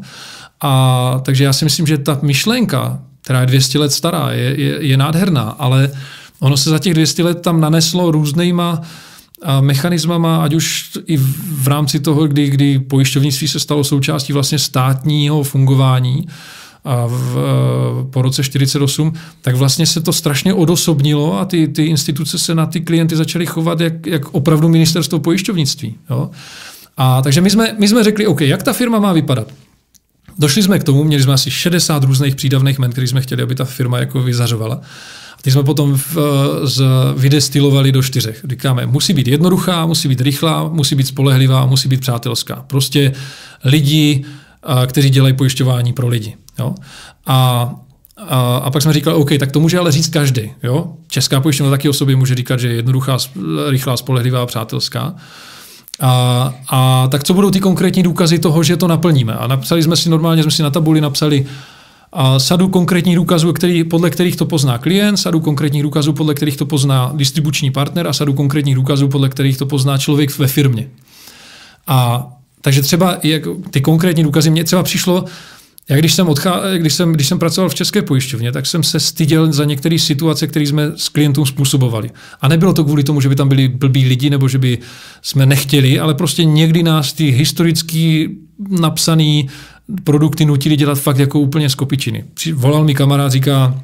A takže já si myslím, že ta myšlenka, která je dvě stě let stará, je, je, je nádherná, ale ono se za těch dvě stě let tam naneslo různýma a mechanismama, ať už i v rámci toho, kdy, kdy pojišťovnictví se stalo součástí vlastně státního fungování a v, po roce čtyřicet osm, tak vlastně se to strašně odosobnilo a ty, ty instituce se na ty klienty začaly chovat jak, jak opravdu ministerstvo pojišťovnictví. Jo? A takže my jsme, my jsme řekli, OK, jak ta firma má vypadat? Došli jsme k tomu, měli jsme asi šedesát různých přídavných jmen, které jsme chtěli, aby ta firma jako vyzařovala. Ty jsme potom v, z, vydestilovali do čtyřech. Říkáme, musí být jednoduchá, musí být rychlá, musí být spolehlivá, musí být přátelská. Prostě lidi, a, kteří dělají pojišťování pro lidi. Jo? A, a, a pak jsme říkali, OK, tak to může ale říct každý. Jo? Česká pojišťovna taky o sobě může říkat, že je jednoduchá, rychlá, spolehlivá, přátelská. A, a tak co budou ty konkrétní důkazy toho, že to naplníme? A napsali jsme si normálně, jsme si na tabuli napsali a sadu konkrétních důkazů, který, podle kterých to pozná klient, sadu konkrétních důkazů, podle kterých to pozná distribuční partner a sadu konkrétních důkazů, podle kterých to pozná člověk ve firmě. A takže třeba jak ty konkrétní důkazy, mně třeba přišlo, já když jsem, odchá, když, jsem, když jsem pracoval v České pojišťovně, tak jsem se styděl za některé situace, které jsme s klientům způsobovali. A nebylo to kvůli tomu, že by tam byli blbí lidi, nebo že by jsme nechtěli, ale prostě někdy nás ty historicky napsané produkty nutili dělat fakt jako úplně z kopičiny. Volal mi kamarád, říká,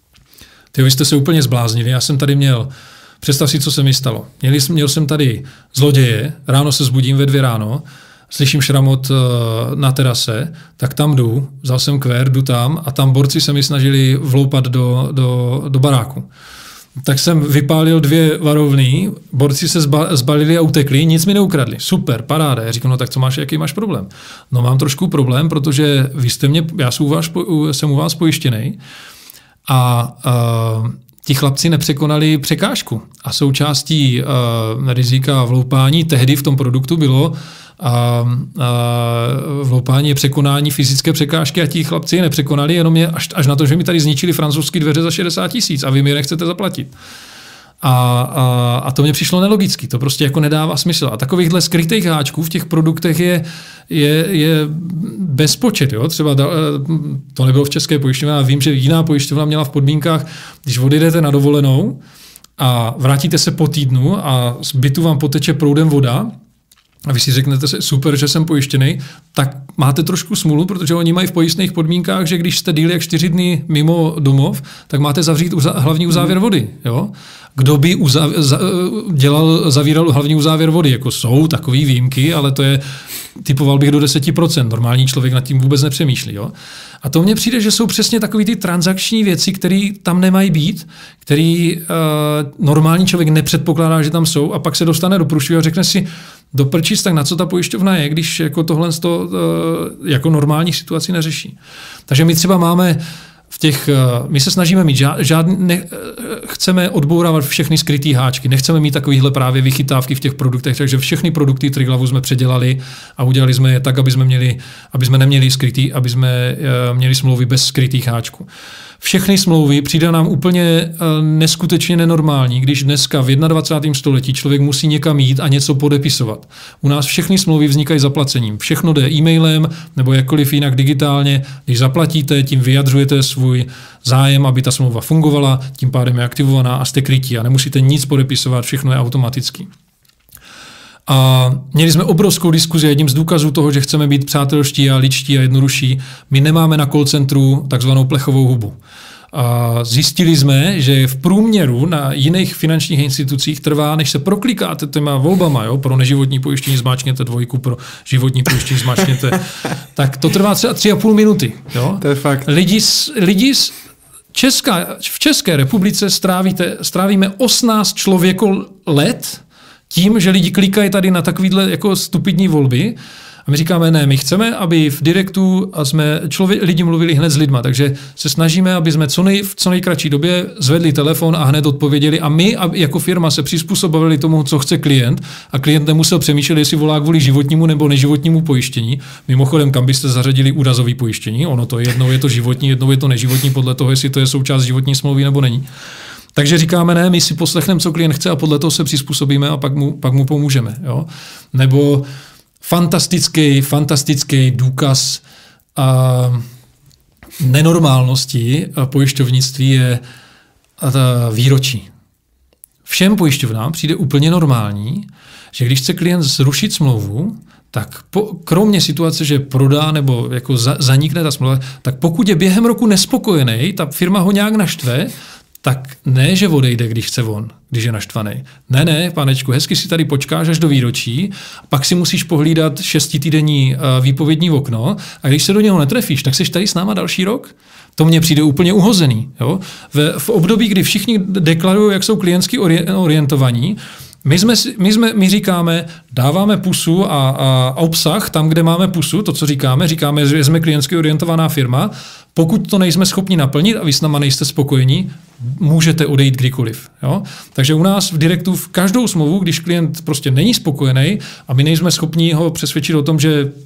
ty vy jste se úplně zbláznili, já jsem tady měl, představ si, co se mi stalo. Měl, měl jsem tady zloděje, ráno se zbudím ve dvě ráno, slyším šramot na terase, tak tam jdu, vzal jsem kvér, jdu tam a tam borci se mi snažili vloupat do, do, do baráku. Tak jsem vypálil dvě varovny, borci se zba, zbalili a utekli, nic mi neukradli. Super, paráda. Já říkám, no tak co máš, jaký máš problém? No mám trošku problém, protože vy jste mě, já jsem u vás, jsem u vás pojištěnej a, a ti chlapci nepřekonali překážku. A součástí uh, rizika vloupání tehdy v tom produktu bylo a, a vloupání je překonání fyzické překážky a ti chlapci je nepřekonali, jenom je až, až na to, že mi tady zničili francouzské dveře za šedesát tisíc a vy mi je nechcete zaplatit. A, a, a to mně přišlo nelogicky, to prostě jako nedává smysl. A takovýchhle skrytých háčků v těch produktech je, je, je bezpočet. Jo? Třeba da, to nebylo v České pojišťovně, ale vím, že jiná pojišťovna měla v podmínkách, když odjedete na dovolenou a vrátíte se po týdnu a z bytu vám poteče proudem voda, a vy si řeknete, super, že jsem pojištěný, tak máte trošku smůlu, protože oni mají v pojistných podmínkách, že když jste díl jak čtyři dny mimo domov, tak máte zavřít uza, hlavní uzávěr vody. Jo? Kdo by uzav, za, dělal, zavíral hlavní uzávěr vody? Jako jsou takové výjimky, ale to je, typoval bych do deset procent. Normální člověk nad tím vůbec nepřemýšlí. Jo? A to mně přijde, že jsou přesně takové ty transakční věci, které tam nemají být, které uh, normální člověk nepředpokládá, že tam jsou, a pak se dostane do průšvihu a řekne si, do prčic, tak na co ta pojišťovna je, když jako tohle to, uh, jako normální situaci neřeší. Takže my třeba máme v těch, uh, my se snažíme mít žádný, ne, uh, chceme odbourávat všechny skrytý háčky, nechceme mít takovýhle právě vychytávky v těch produktech, takže všechny produkty Triglavu jsme předělali a udělali jsme je tak, aby jsme měli, aby jsme neměli skrytý, aby jsme uh, měli smlouvy bez skrytých háčků. Všechny smlouvy přijde nám úplně uh, neskutečně nenormální, když dneska v dvacátém prvním století člověk musí někam jít a něco podepisovat. U nás všechny smlouvy vznikají zaplacením. Všechno jde e-mailem nebo jakkoliv jinak digitálně. Když zaplatíte, tím vyjadřujete svůj zájem, aby ta smlouva fungovala, tím pádem je aktivovaná a jste krytí a nemusíte nic podepisovat, všechno je automaticky. A měli jsme obrovskou diskuzi, jedním z důkazů toho, že chceme být přátelští a ličtí a jednodušší. My nemáme na call centru takzvanou plechovou hubu. A zjistili jsme, že v průměru na jiných finančních institucích trvá, než se proklikáte těma volbama, jo? Pro neživotní pojištění zmáčkněte dvojku, pro životní pojištění zmáčkněte, tak to trvá třeba tři a půl minuty. Jo? To je fakt. Lidi, lidi Česká, v České republice strávíte, strávíme osmnáct člověko let tím, že lidi klikají tady na takovýhle jako stupidní volby a my říkáme, ne, my chceme, aby v direktu a jsme člověk, lidi mluvili hned s lidma, takže se snažíme, aby jsme co nej, v co nejkratší době zvedli telefon a hned odpověděli a my jako firma se přizpůsobili tomu, co chce klient a klient nemusel přemýšlet, jestli volá kvůli životnímu nebo neživotnímu pojištění. Mimochodem, kam byste zařadili úrazové pojištění, ono to jednou je to životní, jednou je to neživotní, podle toho, jestli to je součást životní smlouvy nebo není. Takže říkáme, ne, my si poslechneme, co klient chce a podle toho se přizpůsobíme a pak mu, pak mu pomůžeme. Jo? Nebo fantastický, fantastický důkaz a nenormálnosti a pojišťovnictví je ta výročí. Všem pojišťovnám přijde úplně normální, že když chce klient zrušit smlouvu, tak po, kromě situace, že prodá nebo jako za, zanikne ta smlouva, tak pokud je během roku nespokojený, ta firma ho nějak naštve, tak ne, že odejde, když chce on, když je naštvaný. Ne, ne, panečku, hezky si tady počkáš až do výročí, pak si musíš pohlídat šestitýdenní výpovědní okno a když se do něho netrefíš, tak seš tady s náma další rok. To mně přijde úplně uhozený. Jo? V, v období, kdy všichni deklarují, jak jsou klientsky orientovaní, My, jsme, my, jsme, my říkáme, dáváme pusu a, a obsah tam, kde máme pusu, to, co říkáme, říkáme, že jsme klientsky orientovaná firma. Pokud to nejsme schopni naplnit a vy s náma nejste spokojení, můžete odejít kdykoliv. Jo? Takže u nás v direktu v každou smlouvu, když klient prostě není spokojený a my nejsme schopni ho přesvědčit o tom, že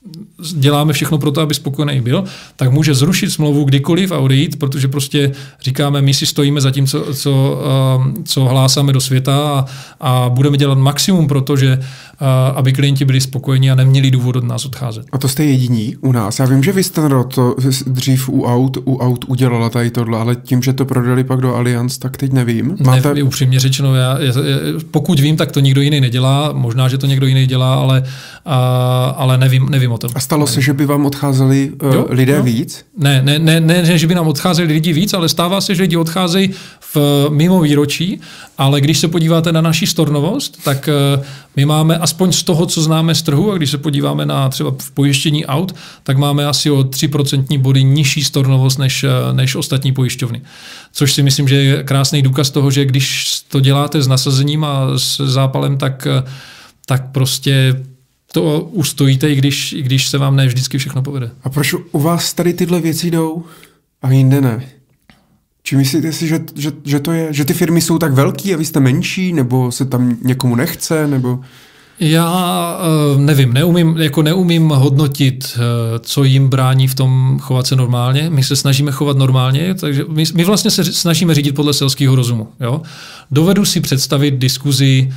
děláme všechno pro to, aby spokojený byl, tak může zrušit smlouvu kdykoliv a odejít, protože prostě říkáme, my si stojíme za tím, co, co, co hlásáme do světa a, a budeme dělat maximum pro to, že aby klienti byli spokojení a neměli důvod od nás odcházet. A to jste jediní u nás. Já vím, že vy jste to dřív u aut, u aut udělala tady tohle, ale tím, že to prodali pak do Allianz, tak teď nevím. Máte... Ne, upřímně řečeno, já, pokud vím, tak to nikdo jiný nedělá, možná, že to někdo jiný dělá, ale, a, ale nevím, nevím o tom. A stalo se, že by vám odcházeli uh, jo, lidé jo. víc? Ne, ne, ne, ne, že by nám odcházeli lidi víc, ale stává se, že lidi odcházejí v, mimo výročí, ale když se podíváte na naši stornovost, tak uh, my máme aspoň z toho, co známe z trhu, a když se podíváme na třeba v pojištění aut, tak máme asi o tři procentní body nižší stornovost než, než ostatní pojišťovny. Což si myslím, že je krásný důkaz toho, že když to děláte s nasazením a s zápalem, tak, tak prostě to ustojíte, i když, i když se vám ne vždycky všechno povede. A proč u vás tady tyhle věci jdou a jinde ne? Či myslíte si, že, že, že, to je, že ty firmy jsou tak velký a vy jste menší, nebo se tam někomu nechce, nebo... Já uh, nevím, neumím, jako neumím hodnotit, uh, co jim brání v tom chovat se normálně. My se snažíme chovat normálně, takže my, my vlastně se snažíme řídit podle selského rozumu. Jo? Dovedu si představit diskuzi,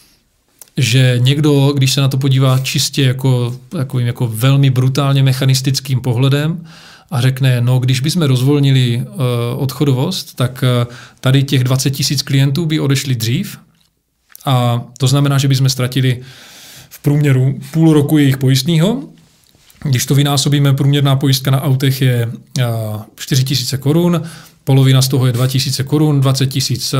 že někdo, když se na to podívá čistě jako, takovým jako velmi brutálně mechanistickým pohledem a řekne, no když bychom rozvolnili uh, odchodovost, tak uh, tady těch dvacet tisíc klientů by odešli dřív, a to znamená, že bychom ztratili v průměru půl roku jejich pojistného. Když to vynásobíme, průměrná pojistka na autech je čtyři tisíce korun, polovina z toho je dva tisíce korun, dvacet tisíc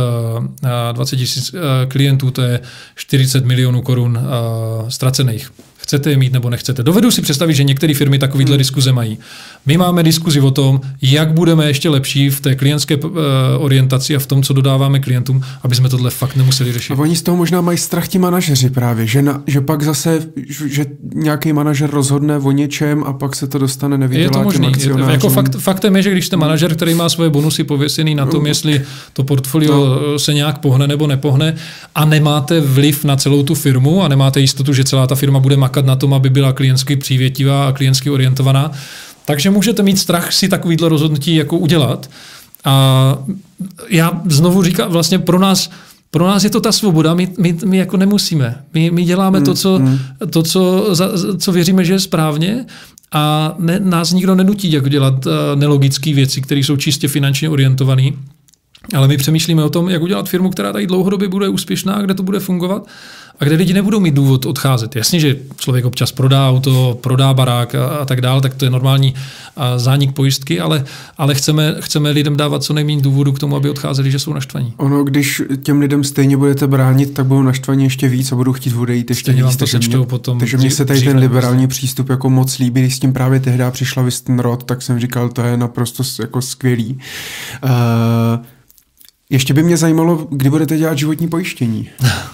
klientů, to je čtyřicet milionů korun ztracených. Chcete je mít nebo nechcete. Dovedu si představit, že některé firmy takovýhle hmm. diskuze mají. My máme diskuzi o tom, jak budeme ještě lepší v té klientské uh, orientaci a v tom, co dodáváme klientům, aby jsme tohle fakt nemuseli řešit. A oni z toho možná mají strach ti manažeři právě, že, na, že pak zase, že nějaký manažer rozhodne o něčem a pak se to dostane nevydělá. Je to možný. Je, jako fakt, faktem je, že když jste manažer, který má svoje bonusy pověsený na tom, jestli to portfolio no. se nějak pohne nebo nepohne a nemáte vliv na celou tu firmu a nemáte jistotu, že celá ta firma bude makat na tom, aby byla klientsky přívětivá a klientsky orientovaná. Takže můžete mít strach si takovýhle rozhodnutí jako udělat. A já znovu říkám, vlastně pro nás, pro nás je to ta svoboda, my, my, my jako nemusíme. My, my děláme mm, to, co, mm. to co, za, co věříme, že je správně a ne, nás nikdo nenutí jako dělat uh, nelogické věci, které jsou čistě finančně orientované. Ale my přemýšlíme o tom, jak udělat firmu, která tady dlouhodobě bude úspěšná, kde to bude fungovat a kde lidi nebudou mít důvod odcházet. Jasně, že člověk občas prodá auto, prodá barák a, a tak dále, tak to je normální a, zánik pojistky, ale, ale chceme, chceme lidem dávat co nejméně důvodu k tomu, aby odcházeli, že jsou naštvaní. Ono, když těm lidem stejně budete bránit, tak budou naštvaní ještě víc a budou chtít odejít ještě stejně víc. Takže mě, potom takže mně se tady ten liberální přístup jako moc líbí, když s tím právě tehdy přišla Wüstenrot, tak jsem říkal, to je naprosto jako skvělý. Uh, Ještě by mě zajímalo, kdy budete dělat životní pojištění.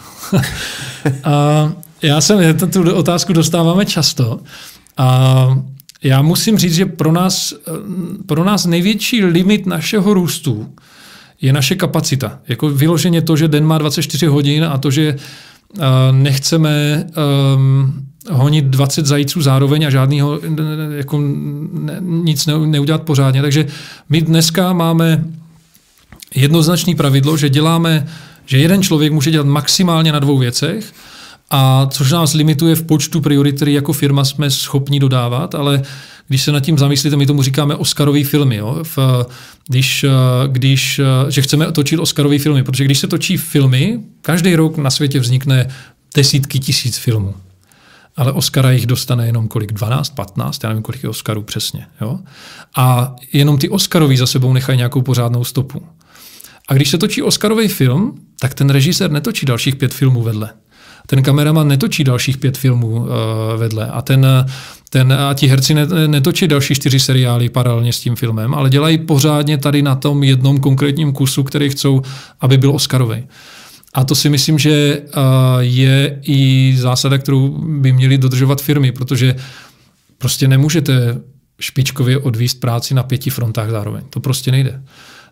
a já jsem, tu otázku dostáváme často. A já musím říct, že pro nás, pro nás největší limit našeho růstu je naše kapacita. Jako vyloženě to, že den má dvacet čtyři hodin a to, že uh, nechceme um, honit dvacet zajíců zároveň a žádnýho jako ne, nic ne, neudělat pořádně. Takže my dneska máme jednoznačné pravidlo, že děláme, že jeden člověk může dělat maximálně na dvou věcech, a což nás limituje v počtu priorit, který jako firma jsme schopni dodávat, ale když se nad tím zamyslíte, my tomu říkáme Oscarový filmy, jo? V, když, když, že chceme točit Oscarový filmy, protože když se točí filmy, každý rok na světě vznikne desítky tisíc filmů. Ale Oscara jich dostane jenom kolik? dvanáct, patnáct, já nevím, kolik je Oscarů přesně. Jo? A jenom ty Oscarový za sebou nechají nějakou pořádnou stopu. A když se točí Oscarový film, tak ten režisér netočí dalších pět filmů vedle. Ten kameraman netočí dalších pět filmů uh, vedle. A, ten, ten, a ti herci netočí další čtyři seriály paralelně s tím filmem, ale dělají pořádně tady na tom jednom konkrétním kusu, který chcou, aby byl Oscarový. A to si myslím, že uh, je i zásada, kterou by měly dodržovat firmy, protože prostě nemůžete špičkově odvízt práci na pěti frontách zároveň. To prostě nejde.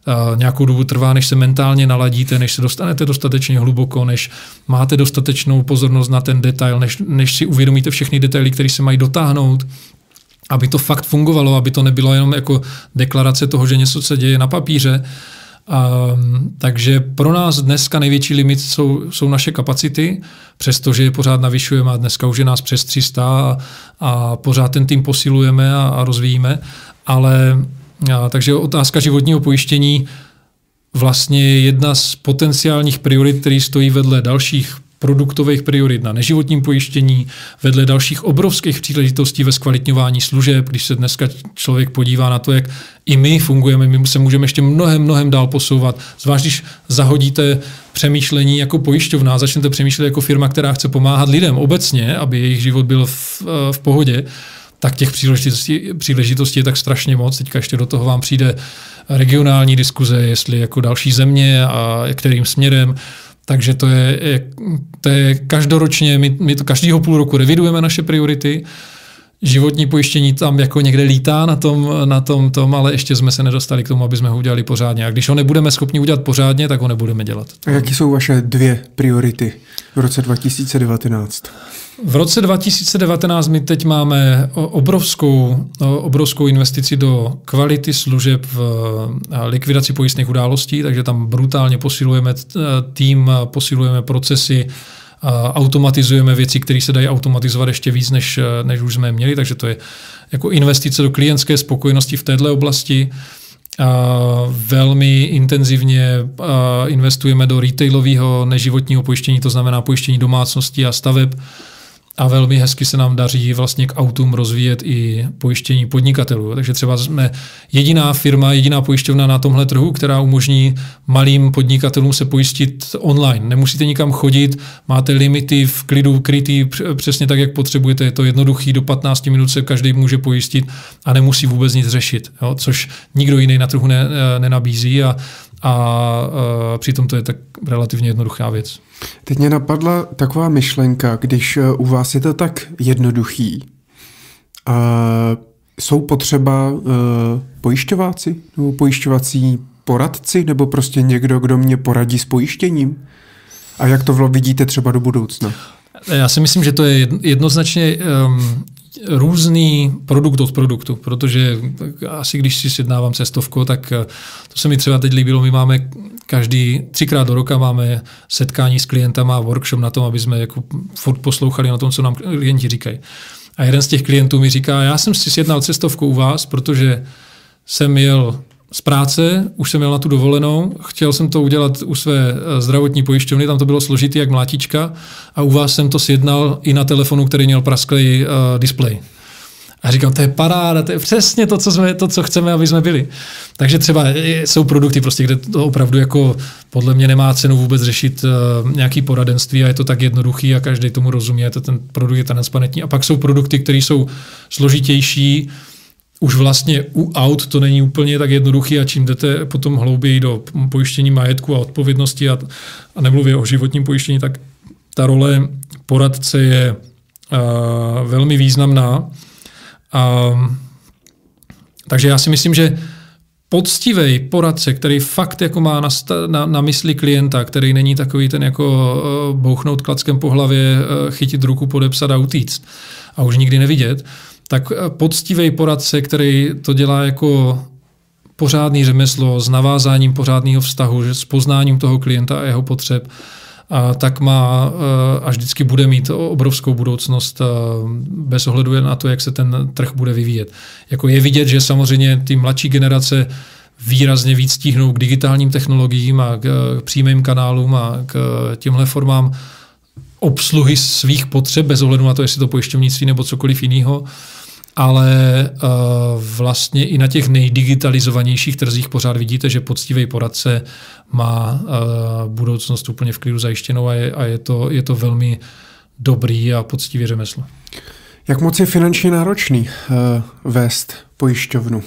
nějakou dobu trvá, než se mentálně naladíte, než se dostanete dostatečně hluboko, než máte dostatečnou pozornost na ten detail, než, než si uvědomíte všechny detaily, které se mají dotáhnout, aby to fakt fungovalo, aby to nebylo jenom jako deklarace toho, že něco se děje na papíře. Um, takže pro nás dneska největší limit jsou, jsou naše kapacity, přestože je pořád navyšujeme a dneska už je nás přes tři sta a, a pořád ten tým posilujeme a, a rozvíjíme, ale a, takže otázka životního pojištění vlastně je jedna z potenciálních priorit, který stojí vedle dalších produktových priorit na neživotním pojištění, vedle dalších obrovských příležitostí ve zkvalitňování služeb. Když se dneska člověk podívá na to, jak i my fungujeme, my se můžeme ještě mnohem, mnohem dál posouvat. Zvlášť, když zahodíte přemýšlení jako pojišťovna a začnete přemýšlet jako firma, která chce pomáhat lidem obecně, aby jejich život byl v, v pohodě, tak těch příležitostí, příležitostí je tak strašně moc. Teďka ještě do toho vám přijde regionální diskuze, jestli jako další země a kterým směrem. Takže to je, je, to je každoročně, my, my to každého půl roku revidujeme naše priority. Životní pojištění tam jako někde lítá na tom, na tom, tom, ale ještě jsme se nedostali k tomu, aby jsme ho udělali pořádně. A když ho nebudeme schopni udělat pořádně, tak ho nebudeme dělat. A jaké jsou vaše dvě priority v roce dva tisíce devatenáct? V roce dva tisíce devatenáct my teď máme obrovskou, obrovskou investici do kvality služeb v likvidaci pojistných událostí, takže tam brutálně posilujeme tým, posilujeme procesy, automatizujeme věci, které se dají automatizovat ještě víc, než, než už jsme měli, takže to je jako investice do klientské spokojenosti v této oblasti. Velmi intenzivně investujeme do retailového neživotního pojištění, to znamená pojištění domácností a staveb. A velmi hezky se nám daří vlastně k autům rozvíjet i pojištění podnikatelů. Takže třeba jsme jediná firma, jediná pojišťovna na tomhle trhu, která umožní malým podnikatelům se pojistit online. Nemusíte nikam chodit, máte limity v klidu krytý přesně tak, jak potřebujete. Je to jednoduchý, do patnácti minut se každý může pojistit a nemusí vůbec nic řešit, jo? Což nikdo jiný na trhu ne, nenabízí a, a, a přitom to je tak relativně jednoduchá věc. Teď mě napadla taková myšlenka, když u vás je to tak jednoduchý, uh, jsou potřeba uh, pojišťováci nebo pojišťovací poradci nebo prostě někdo, kdo mě poradí s pojištěním? A jak to vidíte třeba do budoucna? Já si myslím, že to je jednoznačně um, různý produkt od produktu, protože asi když si sjednávám cestovku, tak to se mi třeba teď líbilo, my máme každý třikrát do roka máme setkání s klientama a workshop na tom, aby jsme jako furt poslouchali na tom, co nám klienti říkají. A jeden z těch klientů mi říká, já jsem si sjednal cestovku u vás, protože jsem jel z práce, už jsem jel na tu dovolenou, chtěl jsem to udělat u své zdravotní pojišťovny, tam to bylo složitý jak mlátička a u vás jsem to sjednal i na telefonu, který měl prasklý uh, displej. A říkám, to je paráda, to je přesně to, co, jsme, to, co chceme, aby jsme byli. Takže třeba jsou produkty, prostě, kde to opravdu jako podle mě nemá cenu vůbec řešit uh, nějaký poradenství a je to tak jednoduchý a každý tomu rozumí, a to ten produkt je transparentní. A pak jsou produkty, které jsou složitější. Už vlastně u aut to není úplně tak jednoduchý a čím jdete potom hlouběji do pojištění majetku a odpovědnosti a, a nemluvě o životním pojištění, tak ta role poradce je uh, velmi významná. Uh, takže já si myslím, že poctivý poradce, který fakt jako má na, na, na mysli klienta, který není takový ten jako uh, bouchnout klackem po hlavě, uh, chytit ruku, podepsat a utíct a už nikdy nevidět, tak poctivý poradce, který to dělá jako pořádný řemeslo s navázáním pořádného vztahu, s poznáním toho klienta a jeho potřeb, a tak má a vždycky bude mít obrovskou budoucnost bez ohledu na to, jak se ten trh bude vyvíjet. Jako je vidět, že samozřejmě ty mladší generace výrazně víc stíhnou k digitálním technologiím a k přímým kanálům a k těmhle formám obsluhy svých potřeb, bez ohledu na to, jestli to pojišťovnictví nebo cokoliv jiného, ale uh, vlastně i na těch nejdigitalizovanějších trzích pořád vidíte, že poctivý poradce má uh, budoucnost úplně v klidu zajištěnou a je, a je, to, je to velmi dobrý a poctivý řemeslo. Jak moc je finančně náročný uh, vést pojišťovnu?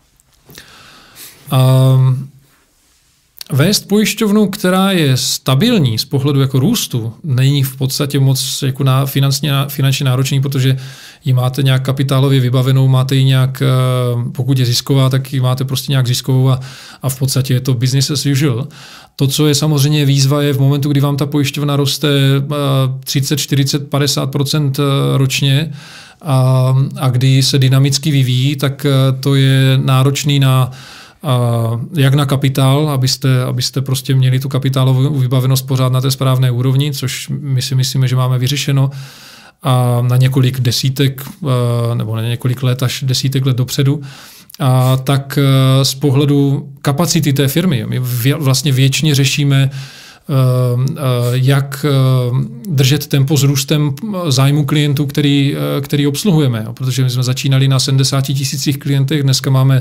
Um, Vést pojišťovnu, která je stabilní z pohledu jako růstu, není v podstatě moc jako na finančně, finančně náročný, protože ji máte nějak kapitálově vybavenou, máte ji nějak, pokud je zisková, tak ji máte prostě nějak ziskovou a, a v podstatě je to business as usual. To, co je samozřejmě výzva, je v momentu, kdy vám ta pojišťovna roste třicet, čtyřicet, padesát procent ročně a, a kdy se dynamicky vyvíjí, tak to je náročný na Uh, jak na kapitál, abyste, abyste prostě měli tu kapitálovou vybavenost pořád na té správné úrovni, což my si myslíme, že máme vyřešeno a na několik desítek uh, nebo na několik let až desítek let dopředu. A tak uh, z pohledu kapacity té firmy, my vě, vlastně věčně řešíme, uh, uh, jak uh, držet tempo s růstem zájmu klientů, který, uh, který obsluhujeme. Protože my jsme začínali na sedmdesáti tisících klientech, dneska máme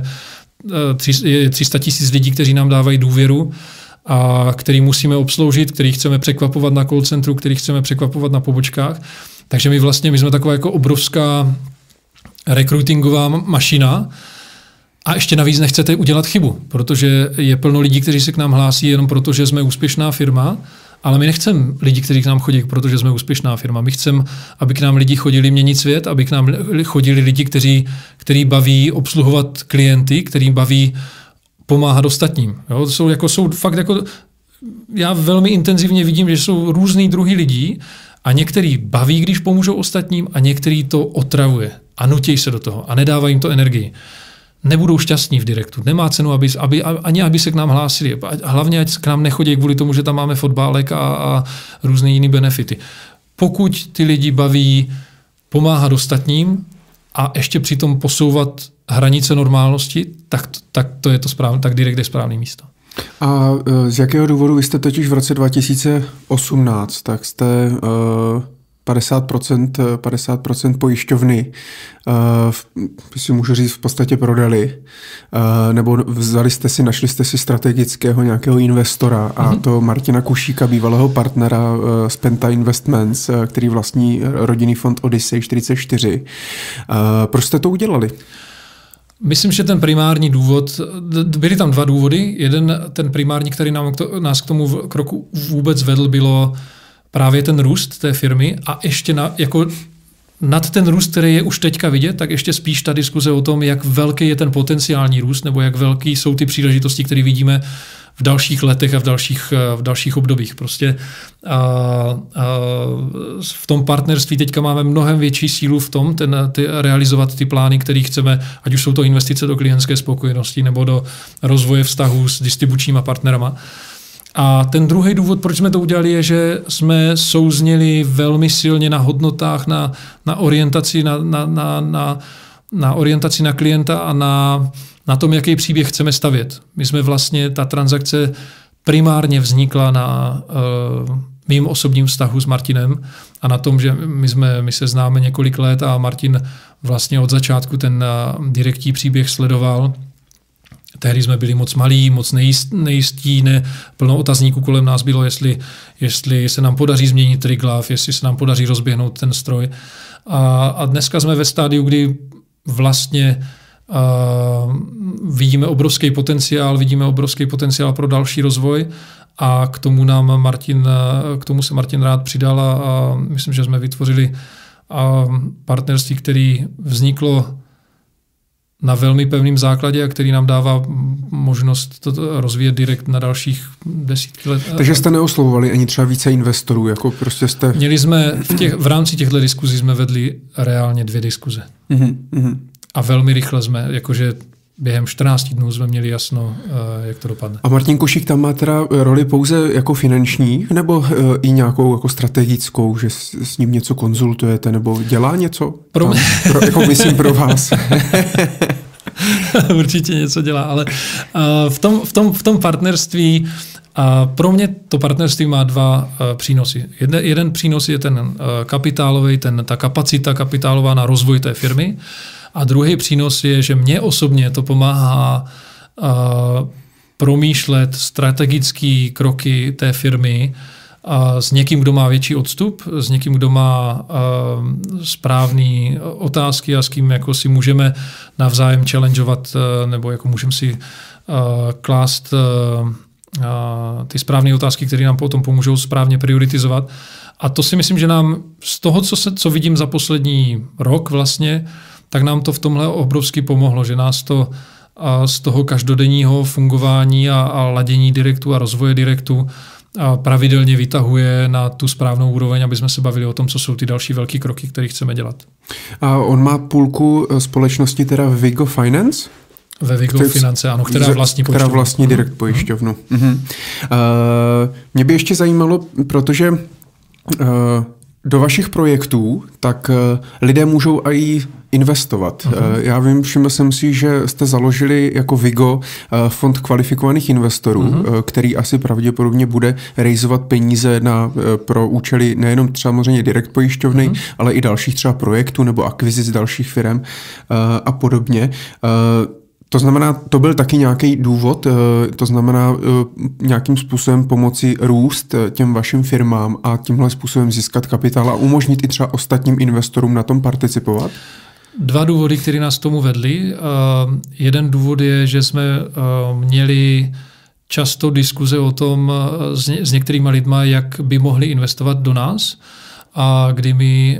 tři sta tisíc lidí, kteří nám dávají důvěru a který musíme obsloužit, který chceme překvapovat na call centru, který chceme překvapovat na pobočkách. Takže my vlastně my jsme taková jako obrovská rekrutingová mašina a ještě navíc nechcete udělat chybu, protože je plno lidí, kteří se k nám hlásí jenom proto, že jsme úspěšná firma, ale my nechceme lidi, kteří k nám chodí, protože jsme úspěšná firma. My chceme, aby k nám lidi chodili měnit svět, aby k nám chodili lidi, kteří, kteří baví obsluhovat klienty, kteří baví pomáhat ostatním. Jo? To jsou, jako, jsou fakt jako, já velmi intenzivně vidím, že jsou různý druhy lidí a některý baví, když pomůžou ostatním a některý to otravuje a nutí se do toho a nedává jim to energii. Nebudou šťastní v direktu. Nemá cenu, aby, aby, ani aby se k nám hlásili. Hlavně, ať k nám nechodí kvůli tomu, že tam máme fotbálek a, a různé jiné benefity. Pokud ty lidi baví pomáhat ostatním a ještě přitom posouvat hranice normálnosti, tak, tak to je to správné, tak direkt je správné místo. A z jakého důvodu vy jste totiž v roce dva tisíce osmnáct, tak jste uh, padesát procent, padesát procent pojišťovny, uh, si můžu říct, v podstatě prodali, uh, nebo vzali jste si, našli jste si strategického nějakého investora a mm-hmm. to Martina Kušíka, bývalého partnera uh, z Penta Investments, uh, který vlastní rodinný fond Odyssey čtyřicet čtyři. Uh, proč jste to udělali? Myslím, že ten primární důvod, byly tam dva důvody. Jeden, ten primární, který nám, nás k tomu kroku vůbec vedl, bylo právě ten růst té firmy a ještě na, jako nad ten růst, který je už teďka vidět, tak ještě spíš ta diskuze o tom, jak velký je ten potenciální růst nebo jak velký jsou ty příležitosti, které vidíme v dalších letech a v dalších, v dalších obdobích. Prostě a, a v tom partnerství teďka máme mnohem větší sílu v tom, ten, ty, realizovat ty plány, které chceme, ať už jsou to investice do klientské spokojenosti nebo do rozvoje vztahů s distribučníma partnerama. A ten druhý důvod, proč jsme to udělali, je, že jsme souzněli velmi silně na hodnotách, na, na orientaci na, na, na, na, na orientaci na klienta a na, na tom, jaký příběh chceme stavět. My jsme vlastně, ta transakce primárně vznikla na uh, mým osobním vztahu s Martinem a na tom, že my, jsme, my se známe několik let a Martin vlastně od začátku ten uh, direktní příběh sledoval. Tehdy jsme byli moc malí, moc nejist, nejistí, ne, plno otazníků kolem nás bylo, jestli, jestli se nám podaří změnit triglav, jestli se nám podaří rozběhnout ten stroj. A, a dneska jsme ve stádiu, kdy vlastně uh, vidíme obrovský potenciál, vidíme obrovský potenciál pro další rozvoj a k tomu nám Martin, k tomu se Martin rád přidal a, a myslím, že jsme vytvořili a partnerství, které vzniklo na velmi pevným základě a který nám dává možnost to rozvíjet direkt na dalších desítky let. Takže jste neoslovovali ani třeba více investorů, jako prostě jste... Měli jsme, v, těch, v rámci těchto diskuzí jsme vedli reálně dvě diskuze. Mm-hmm. A velmi rychle jsme, jakože během čtrnácti dnů jsme měli jasno, jak to dopadne. A Martin Kušík tam má teda roli pouze jako finanční, nebo i nějakou jako strategickou, že s, s ním něco konzultujete, nebo dělá něco? Pro mě. Pro, jako myslím pro vás. Určitě něco dělá, ale uh, v, tom, v, tom, v tom partnerství, uh, pro mě to partnerství má dva uh, přínosy. Jeden, jeden přínos je ten uh, kapitálový, ten, ta kapacita kapitálová na rozvoj té firmy. A druhý přínos je, že mě osobně to pomáhá uh, promýšlet strategické kroky té firmy uh, s někým, kdo má větší odstup, s někým, kdo má uh, správné otázky a s kým jako si můžeme navzájem challengeovat uh, nebo jako můžeme si uh, klást uh, ty správné otázky, které nám potom pomůžou správně prioritizovat. A to si myslím, že nám z toho, co, se, co vidím za poslední rok vlastně, tak nám to v tomhle obrovsky pomohlo, že nás to a z toho každodenního fungování a, a ladění direktu a rozvoje direktu a pravidelně vytahuje na tu správnou úroveň, aby jsme se bavili o tom, co jsou ty další velké kroky, které chceme dělat. A on má půlku společnosti teda Vigo Finance? Ve Vigo Který, Finance, ano, která vlastní Která pojišťovnu. vlastní direkt pojišťovnu. Uh-huh. Uh, mě by ještě zajímalo, protože uh, do vašich projektů tak uh, lidé můžou i investovat. Uh-huh. Uh, já vím, všiml jsem si, že jste založili jako Vigo uh, fond kvalifikovaných investorů, uh-huh. uh, který asi pravděpodobně bude rejzovat peníze na, uh, pro účely nejenom třeba samozřejmě direkt pojišťovny, uh-huh. ale i dalších třeba projektů nebo akvizic dalších firem uh, a podobně. Uh, To znamená, to byl taky nějaký důvod, to znamená nějakým způsobem pomoci růst těm vašim firmám a tímhle způsobem získat kapitál a umožnit i třeba ostatním investorům na tom participovat? Dva důvody, které nás k tomu vedly. Jeden důvod je, že jsme měli často diskuze o tom s některýma lidma, jak by mohli investovat do nás a kdy my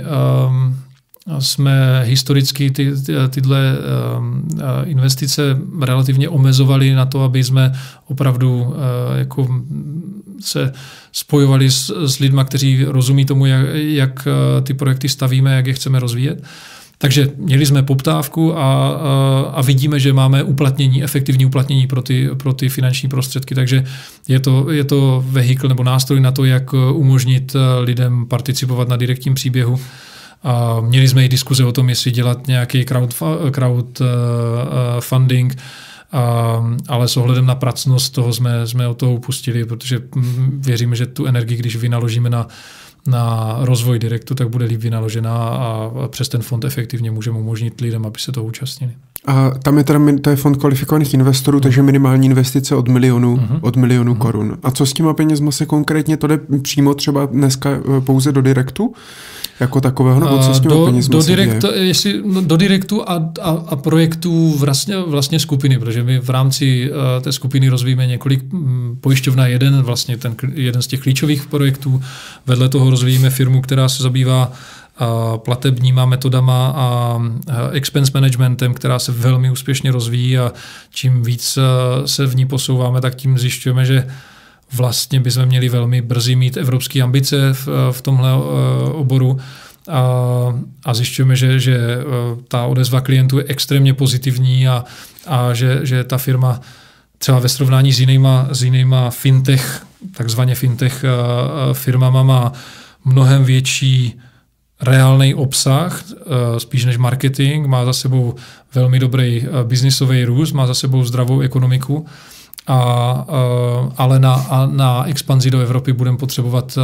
jsme historicky ty, ty, tyhle uh, investice relativně omezovali na to, aby jsme opravdu uh, jako se spojovali s, s lidma, kteří rozumí tomu, jak, jak uh, ty projekty stavíme, jak je chceme rozvíjet. Takže měli jsme poptávku a, a, a vidíme, že máme uplatnění, efektivní uplatnění pro ty, pro ty finanční prostředky, takže je to, je to vehikl nebo nástroj na to, jak umožnit lidem participovat na direktním příběhu. A měli jsme i diskuze o tom, jestli dělat nějaký crowdfunding, crowd, uh, funding, uh, ale s ohledem na pracnost toho jsme, jsme od toho upustili, protože věříme, že tu energii, když vynaložíme na, na rozvoj direktu, tak bude líp vynaložená a přes ten fond efektivně můžeme umožnit lidem, aby se toho účastnili. A tam je teda to je fond kvalifikovaných investorů, takže minimální investice od milionu, uh-huh. od milionu uh-huh. korun. A co s těma penězma se konkrétně, to jde přímo třeba dneska pouze do direktu? Jako takového, nebo co s těma do, penězma do se direktu, jestli, no, do direktu a, a, a projektů vlastně, vlastně skupiny, protože my v rámci uh, té skupiny rozvíjíme několik um, pojišťovna, jeden, vlastně ten, jeden z těch klíčových projektů. Vedle toho rozvíjíme firmu, která se zabývá uh, platebníma metodama a uh, expense managementem, která se velmi úspěšně rozvíjí a čím víc uh, se v ní posouváme, tak tím zjišťujeme, že vlastně bychom měli velmi brzy mít evropské ambice v, v tomhle oboru a, a zjišťujeme, že, že ta odezva klientů je extrémně pozitivní a, a že, že ta firma třeba ve srovnání s jinýma, s jinýma fintech, takzvaně fintech firmama má mnohem větší reálný obsah, spíš než marketing, má za sebou velmi dobrý biznisový růst, má za sebou zdravou ekonomiku. A, ale na, na expanzi do Evropy budeme potřebovat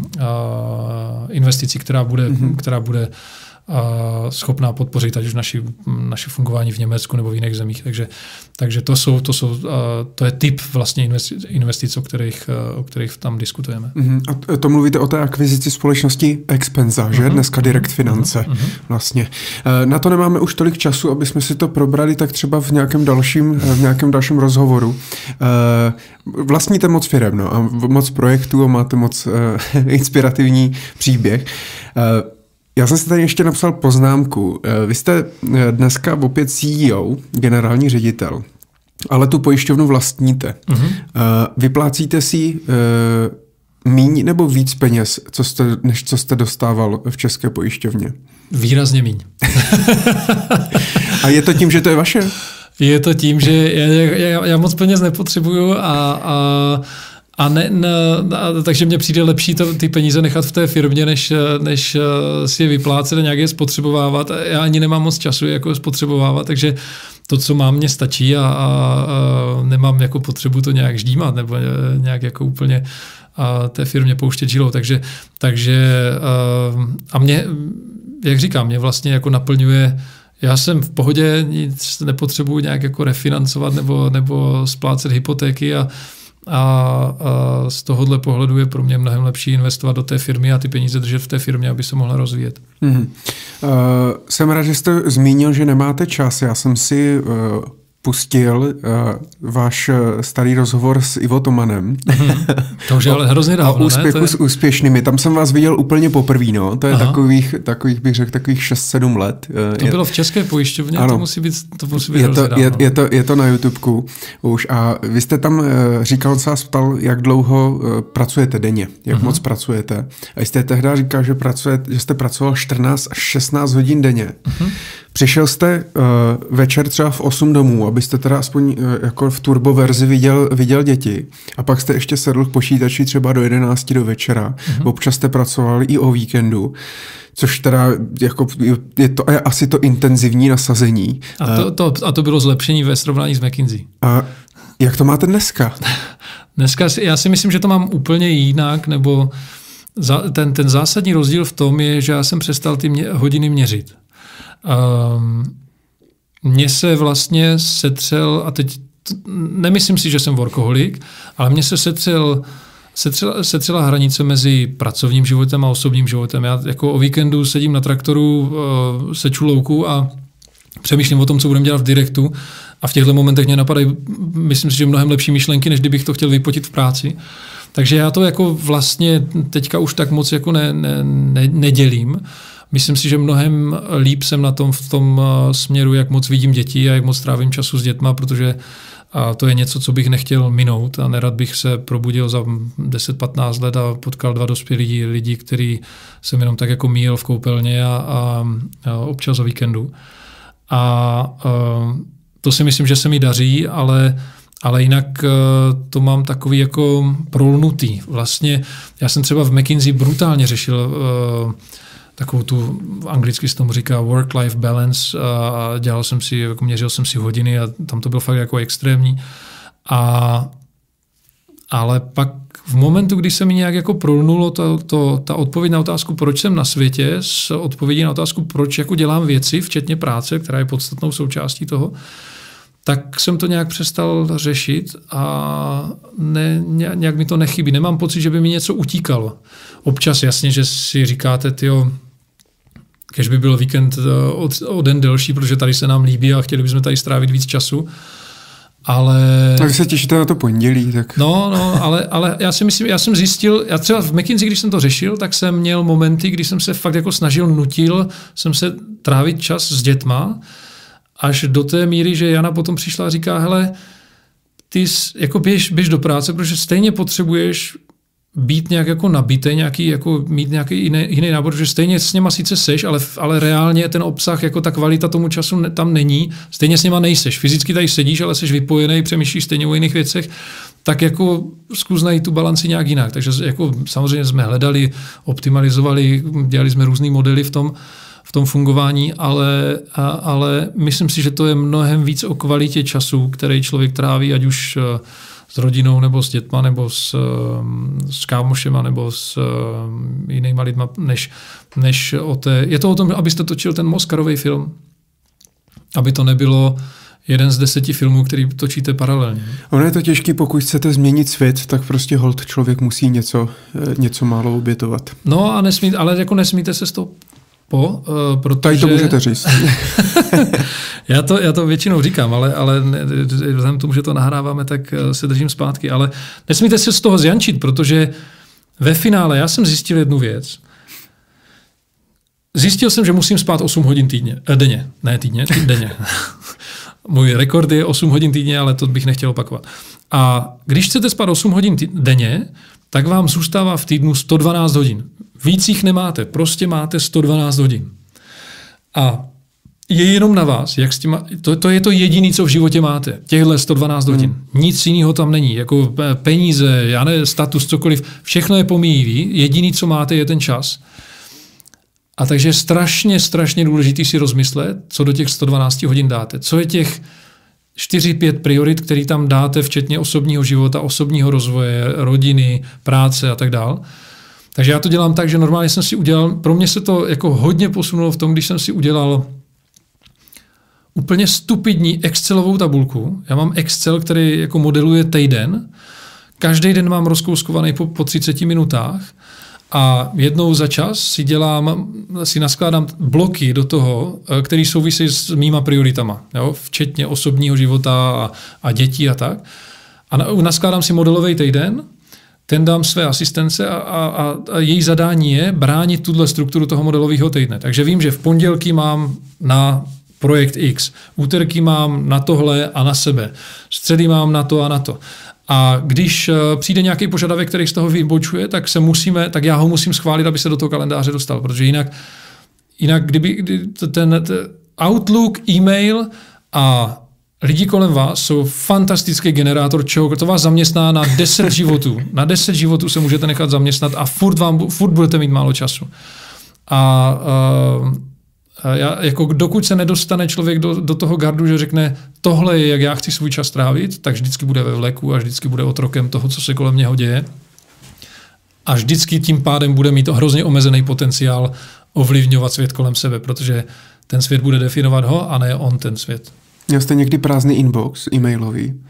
investici, která bude, mm-hmm. která bude schopná podpořit ať už naši, naše fungování v Německu nebo v jiných zemích. Takže, takže to, jsou, to, jsou, to je typ vlastně investic, investic, o kterých, o kterých tam diskutujeme. Mm-hmm. A to mluvíte o té akvizici společnosti Expenza, že? Mm-hmm. Dneska Direct Finance. Mm-hmm. Vlastně. Na to nemáme už tolik času, aby jsme si to probrali, tak třeba v nějakém dalším, v nějakém dalším rozhovoru. Vlastníte moc firem, no, a moc projektů a máte moc inspirativní příběh. Já jsem si tady ještě napsal poznámku. Vy jste dneska opět C E O, generální ředitel, ale tu pojišťovnu vlastníte. Uh-huh. Vyplácíte si míň nebo víc peněz, co jste, než co jste dostával v české pojišťovně? Výrazně míň. A je to tím, že to je vaše? Je to tím, že já, já, já moc peněz nepotřebuju a... a A ne, ne, takže mně přijde lepší to, ty peníze nechat v té firmě, než, než si je vyplácet a nějak je spotřebovávat. Já ani nemám moc času jako spotřebovávat, takže to, co mám, mě stačí a, a, a nemám jako potřebu to nějak ždímat nebo nějak jako úplně a té firmě pouštět žilou. Takže, takže a mě, jak říkám, mě vlastně jako naplňuje. Já jsem v pohodě, nic nepotřebuji nějak jako refinancovat nebo, nebo splácet hypotéky a A, a z tohohle pohledu je pro mě mnohem lepší investovat do té firmy a ty peníze držet v té firmě, aby se mohla rozvíjet. Mm-hmm. Uh, jsem rád, že jste zmínil, že nemáte čas. Já jsem si uh, pustil uh, váš starý rozhovor s Ivo Tomanem. Mm-hmm. To už je ale hrozně dávno, o úspěchu ne? S úspěšnými. Tam jsem vás viděl úplně poprvé, no. To je takových, takových, bych řekl, takových šest sedm let. To je... bylo v České pojišťovně, to musí být, to musí být je hrozně to, dávno. Je, je, to, je to na YouTubeku už. A vy jste tam, říkal, on se vás ptal, jak dlouho pracujete denně, jak mm-hmm. moc pracujete. A jste tehdy říkal, že, pracujete, že jste pracoval čtrnáct až šestnáct hodin denně. Mm-hmm. Přišel jste uh, večer třeba v osm domů, abyste teda aspoň uh, jako v turbo verzi viděl, viděl děti. A pak jste ještě sedl k počítači třeba do jedenácti do večera. Mm-hmm. Občas jste pracovali i o víkendu, což teda jako je to je asi to intenzivní nasazení. A to, to, a to bylo zlepšení ve srovnání s McKinsey. A jak to máte dneska? Dneska si, já si myslím, že to mám úplně jinak, nebo za, ten, ten zásadní rozdíl v tom je, že já jsem přestal ty mě, hodiny měřit. Um, mně se vlastně setřel, a teď nemyslím si, že jsem workoholik, ale mně se setřel, setřela, setřela hranice mezi pracovním životem a osobním životem. Já jako o víkendu sedím na traktoru, uh, seču louku a přemýšlím o tom, co budeme dělat v direktu a v těchto momentech mě napadají, myslím si, že mnohem lepší myšlenky, než kdybych to chtěl vypotit v práci. Takže já to jako vlastně teďka už tak moc jako ne, ne, ne, nedělím. Myslím si, že mnohem líp jsem na tom v tom směru, jak moc vidím děti a jak moc trávím času s dětma, protože a to je něco, co bych nechtěl minout a nerad bych se probudil za deset patnáct let a potkal dva dospělí lidi, který jsem jenom tak jako míjel v koupelně a, a, a občas o víkendu. A, a to si myslím, že se mi daří, ale ale jinak to mám takový jako prolnutý. Vlastně já jsem třeba v McKinsey brutálně řešil uh, takovou tu, anglicky se tomu říká work-life balance a dělal jsem si, jako měřil jsem si hodiny a tam to bylo fakt jako extrémní. A, ale pak v momentu, kdy se mi nějak jako prolnulo to, to, ta odpověď na otázku, proč jsem na světě, s odpovědí na otázku, proč jako dělám věci, včetně práce, která je podstatnou součástí toho, tak jsem to nějak přestal řešit a ne, nějak mi to nechybí. Nemám pocit, že by mi něco utíkalo. Občas jasně, že si říkáte, tyjo, kež by byl víkend o, o den delší, protože tady se nám líbí a chtěli bychom tady strávit víc času. Ale... Tak se těšíte na to pondělí, tak... No, no, ale, ale já si myslím, já jsem zjistil, já třeba v McKinsey, když jsem to řešil, tak jsem měl momenty, kdy jsem se fakt jako snažil, nutil jsem se trávit čas s dětma, až do té míry, že Jana potom přišla a říká, hele, ty jako běž, běž do práce, protože stejně potřebuješ být nějak jako nabitý, nějaký, jako mít nějaký jiný, jiný nábor, protože stejně s něma sice seš, ale, ale reálně ten obsah, jako ta kvalita tomu času ne, tam není, stejně s něma nejseš. Fyzicky tady sedíš, ale seš vypojený, přemýšlíš stejně o jiných věcech, tak jako zkus najít tu balanci nějak jinak. Takže jako samozřejmě jsme hledali, optimalizovali, dělali jsme různý modely v tom, v tom fungování, ale, a, ale myslím si, že to je mnohem víc o kvalitě času, který člověk tráví, ať už s rodinou, nebo s dětma, nebo s, s kámošema, nebo s jinýma lidma, než, než o té... Je to o tom, abyste točil ten Oscarový film. Aby to nebylo jeden z deseti filmů, který točíte paralelně. Ono je to těžké, pokud chcete změnit svět, tak prostě holt člověk musí něco, něco málo obětovat. No a nesmí, ale jako nesmíte se z toho po, uh, protože... Tady to můžete říct. já, to, já to většinou říkám, ale, ale vzhledem k tomu, že to nahráváme, tak se držím zpátky. Ale nesmíte se z toho zjančit, protože ve finále já jsem zjistil jednu věc. Zjistil jsem, že musím spát osm hodin týdně. Eh, denně. Ne týdně, tý, denně. Můj rekord je osm hodin týdně, ale to bych nechtěl opakovat. A když chcete spát osm hodin tý, denně, tak vám zůstává v týdnu sto dvanáct hodin. Víc jich nemáte, prostě máte sto dvanáct hodin. A je jenom na vás, jak s těma, to, to je to jediné, co v životě máte, těchhle sto dvanáct hodin. Hmm. Nic jiného tam není, jako peníze, já ne, status, cokoliv, všechno je pomíjivý, jediný, co máte, je ten čas. A takže je strašně, strašně důležitý si rozmyslet, co do těch sto dvanáct hodin dáte. Co je těch čtyři pět priorit, které tam dáte, včetně osobního života, osobního rozvoje, rodiny, práce a tak dál. Takže já to dělám tak, že normálně jsem si udělal, pro mě se to jako hodně posunulo v tom, když jsem si udělal úplně stupidní Excelovou tabulku. Já mám Excel, který jako modeluje týden. Každý den mám rozkouskovaný po, po třiceti minutách A jednou za čas si dělám, si naskládám bloky do toho, který souvisí s mýma prioritama, jo? Včetně osobního života a, a dětí a tak. A na, naskládám si modelový týden, ten dám své asistence a, a, a její zadání je bránit tuhle strukturu toho modelového týdne. Takže vím, že v pondělky mám na projekt X, úterky mám na tohle a na sebe, středy mám na to a na to. A když přijde nějaký požadavek, který z toho vybočuje, tak se musíme, tak já ho musím schválit, aby se do toho kalendáře dostal, protože jinak, jinak kdyby kdy ten, ten Outlook, e-mail a lidi kolem vás jsou fantastický generátor čeho, to vás zaměstná na deset životů. Na deset životů se můžete nechat zaměstnat a furt, vám, furt budete mít málo času. A uh, Já, jako dokud se nedostane člověk do, do toho gardu, že řekne, tohle je, jak já chci svůj čas trávit, tak vždycky bude ve vleku a vždycky bude otrokem toho, co se kolem něho děje. A vždycky tím pádem bude mít hrozně omezený potenciál ovlivňovat svět kolem sebe, protože ten svět bude definovat ho a ne on ten svět. Měl jste někdy prázdný inbox e-mailový? Uh,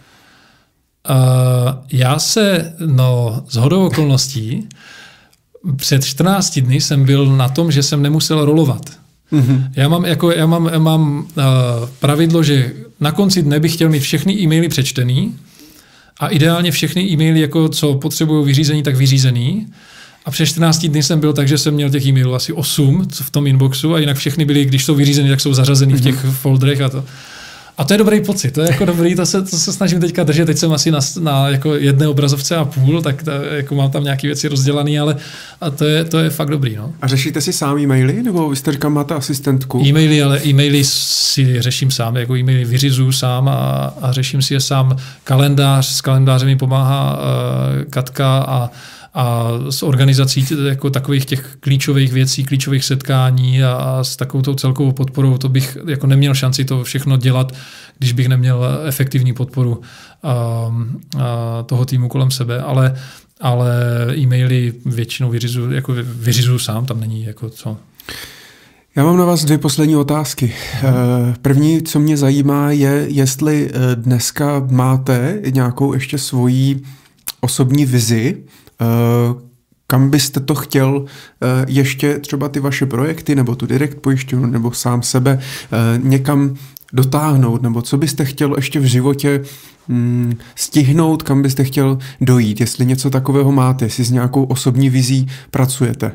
já se, no, shodou okolností, před čtrnácti dny jsem byl na tom, že jsem nemusel rolovat. Mm-hmm. Já mám, jako, já mám, já mám uh, pravidlo, že na konci dne bych chtěl mít všechny e-maily přečtený a ideálně všechny e-maily, jako co potřebují vyřízení, tak vyřízený. A před čtrnácti dny jsem byl tak, že jsem měl těch e-mailů asi osm v tom inboxu a jinak všechny byly, když jsou vyřízeny, tak jsou zařazený mm-hmm. v těch folderech a to. A to je dobrý pocit, to je jako dobrý, to se, to se snažím teďka držet, teď jsem asi na, na jako jedné obrazovce a půl, tak to, jako mám tam nějaké věci rozdělané, ale a to, je, to je fakt dobrý. No. A řešíte si sám e-maily, nebo vy jste říkal, máte asistentku? E-maily, ale e-maily si řeším sám, jako e-maily vyřizuju sám a, a řeším si je sám. Kalendář, s kalendářem mi pomáhá uh, Katka a a s organizací jako takových těch klíčových věcí, klíčových setkání a, a s takovou tou celkovou podporou, to bych jako neměl šanci to všechno dělat, když bych neměl efektivní podporu a, a toho týmu kolem sebe, ale, ale e-maily většinou vyřizuju, jako vyřizuju sám, tam není jako co. Já mám na vás dvě poslední otázky. První, co mě zajímá, je, jestli dneska máte nějakou ještě svoji osobní vizi, kam byste to chtěl ještě třeba ty vaše projekty nebo tu direkt pojišťovnu nebo sám sebe někam dotáhnout, nebo co byste chtěl ještě v životě hmm, stihnout, kam byste chtěl dojít, jestli něco takového máte, jestli s nějakou osobní vizí pracujete.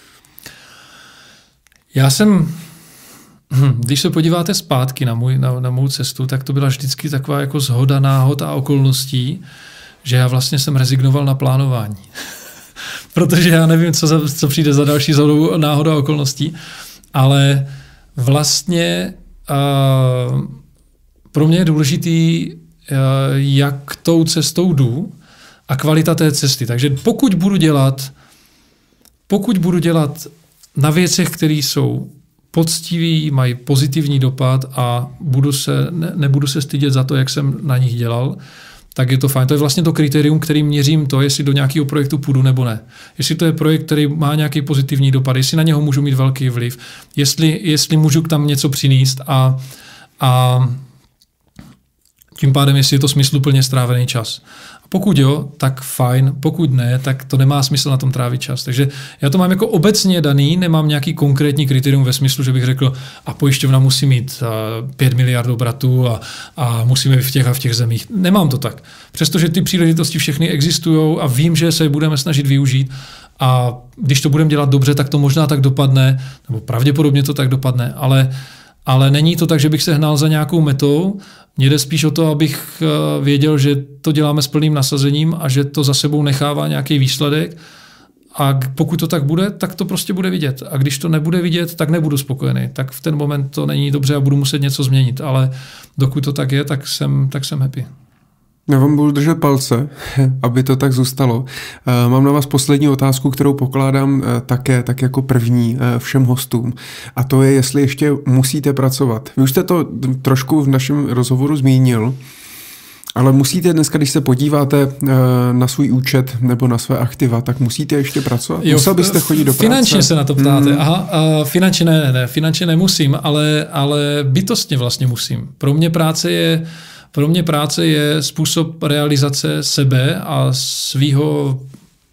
Já jsem, když se podíváte zpátky na, můj, na, na mou cestu, tak to byla vždycky taková jako shoda náhod a okolností, že já vlastně jsem rezignoval na plánování. Protože já nevím, co, za, co přijde za další shodou náhoda a okolností, ale vlastně uh, pro mě je důležitý, uh, jak tou cestou jdu a kvalita té cesty. Takže pokud budu dělat, pokud budu dělat na věcech, které jsou poctivý, mají pozitivní dopad a budu se, ne, nebudu se stydět za to, jak jsem na nich dělal, tak je to fajn. To je vlastně to kritérium, kterým měřím to, jestli do nějakého projektu půjdu nebo ne. Jestli to je projekt, který má nějaký pozitivní dopad, jestli na něho můžu mít velký vliv, jestli, jestli můžu tam něco přinést a, a tím pádem, jestli je to smysluplně strávený čas. A pokud jo, tak fajn, pokud ne, tak to nemá smysl na tom trávit čas. Takže já to mám jako obecně daný, nemám nějaký konkrétní kritérium ve smyslu, že bych řekl, a pojišťovna musí mít pět miliard obratů a, a musíme v těch a v těch zemích. Nemám to tak. Přestože ty příležitosti všechny existují a vím, že se je budeme snažit využít a když to budeme dělat dobře, tak to možná tak dopadne, nebo pravděpodobně to tak dopadne, ale Ale není to tak, že bych se hnal za nějakou metou. Mně jde spíš o to, abych věděl, že to děláme s plným nasazením a že to za sebou nechává nějaký výsledek. A pokud to tak bude, tak to prostě bude vidět. A když to nebude vidět, tak nebudu spokojený. Tak v ten moment to není dobře a budu muset něco změnit. Ale dokud to tak je, tak jsem, tak jsem happy. Já vám budu držet palce, aby to tak zůstalo. Mám na vás poslední otázku, kterou pokládám také tak jako první všem hostům. A to je, jestli ještě musíte pracovat. Vy už jste to trošku v našem rozhovoru zmínil, ale musíte dneska, když se podíváte na svůj účet nebo na své aktiva, tak musíte ještě pracovat? Jo, musel byste chodit do práce? Finančně se na to ptáte. Hmm. Aha, finančně ne, ne, finančně nemusím, ale, ale bytostně vlastně musím. Pro mě práce je Pro mě práce je způsob realizace sebe a svýho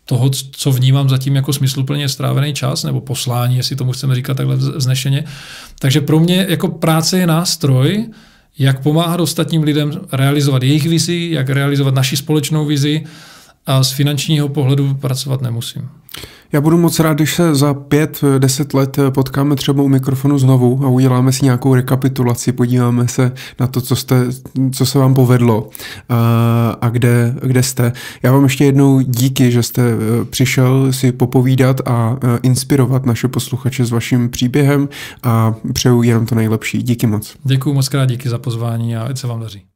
toho, co vnímám zatím jako smysluplně strávený čas, nebo poslání, jestli tomu chceme říkat takhle vznešeně. Takže pro mě jako práce je nástroj, jak pomáhat ostatním lidem realizovat jejich vizi, jak realizovat naši společnou vizi, a z finančního pohledu pracovat nemusím. Já budu moc rád, když se za pět, deset let potkáme třeba u mikrofonu znovu a uděláme si nějakou rekapitulaci, podíváme se na to, co, jste, co se vám povedlo a, a kde, kde jste. Já vám ještě jednou díky, že jste přišel si popovídat a inspirovat naše posluchače s vaším příběhem a přeju jenom to nejlepší. Díky moc. Děkuju moc krát, díky za pozvání a ať se vám daří.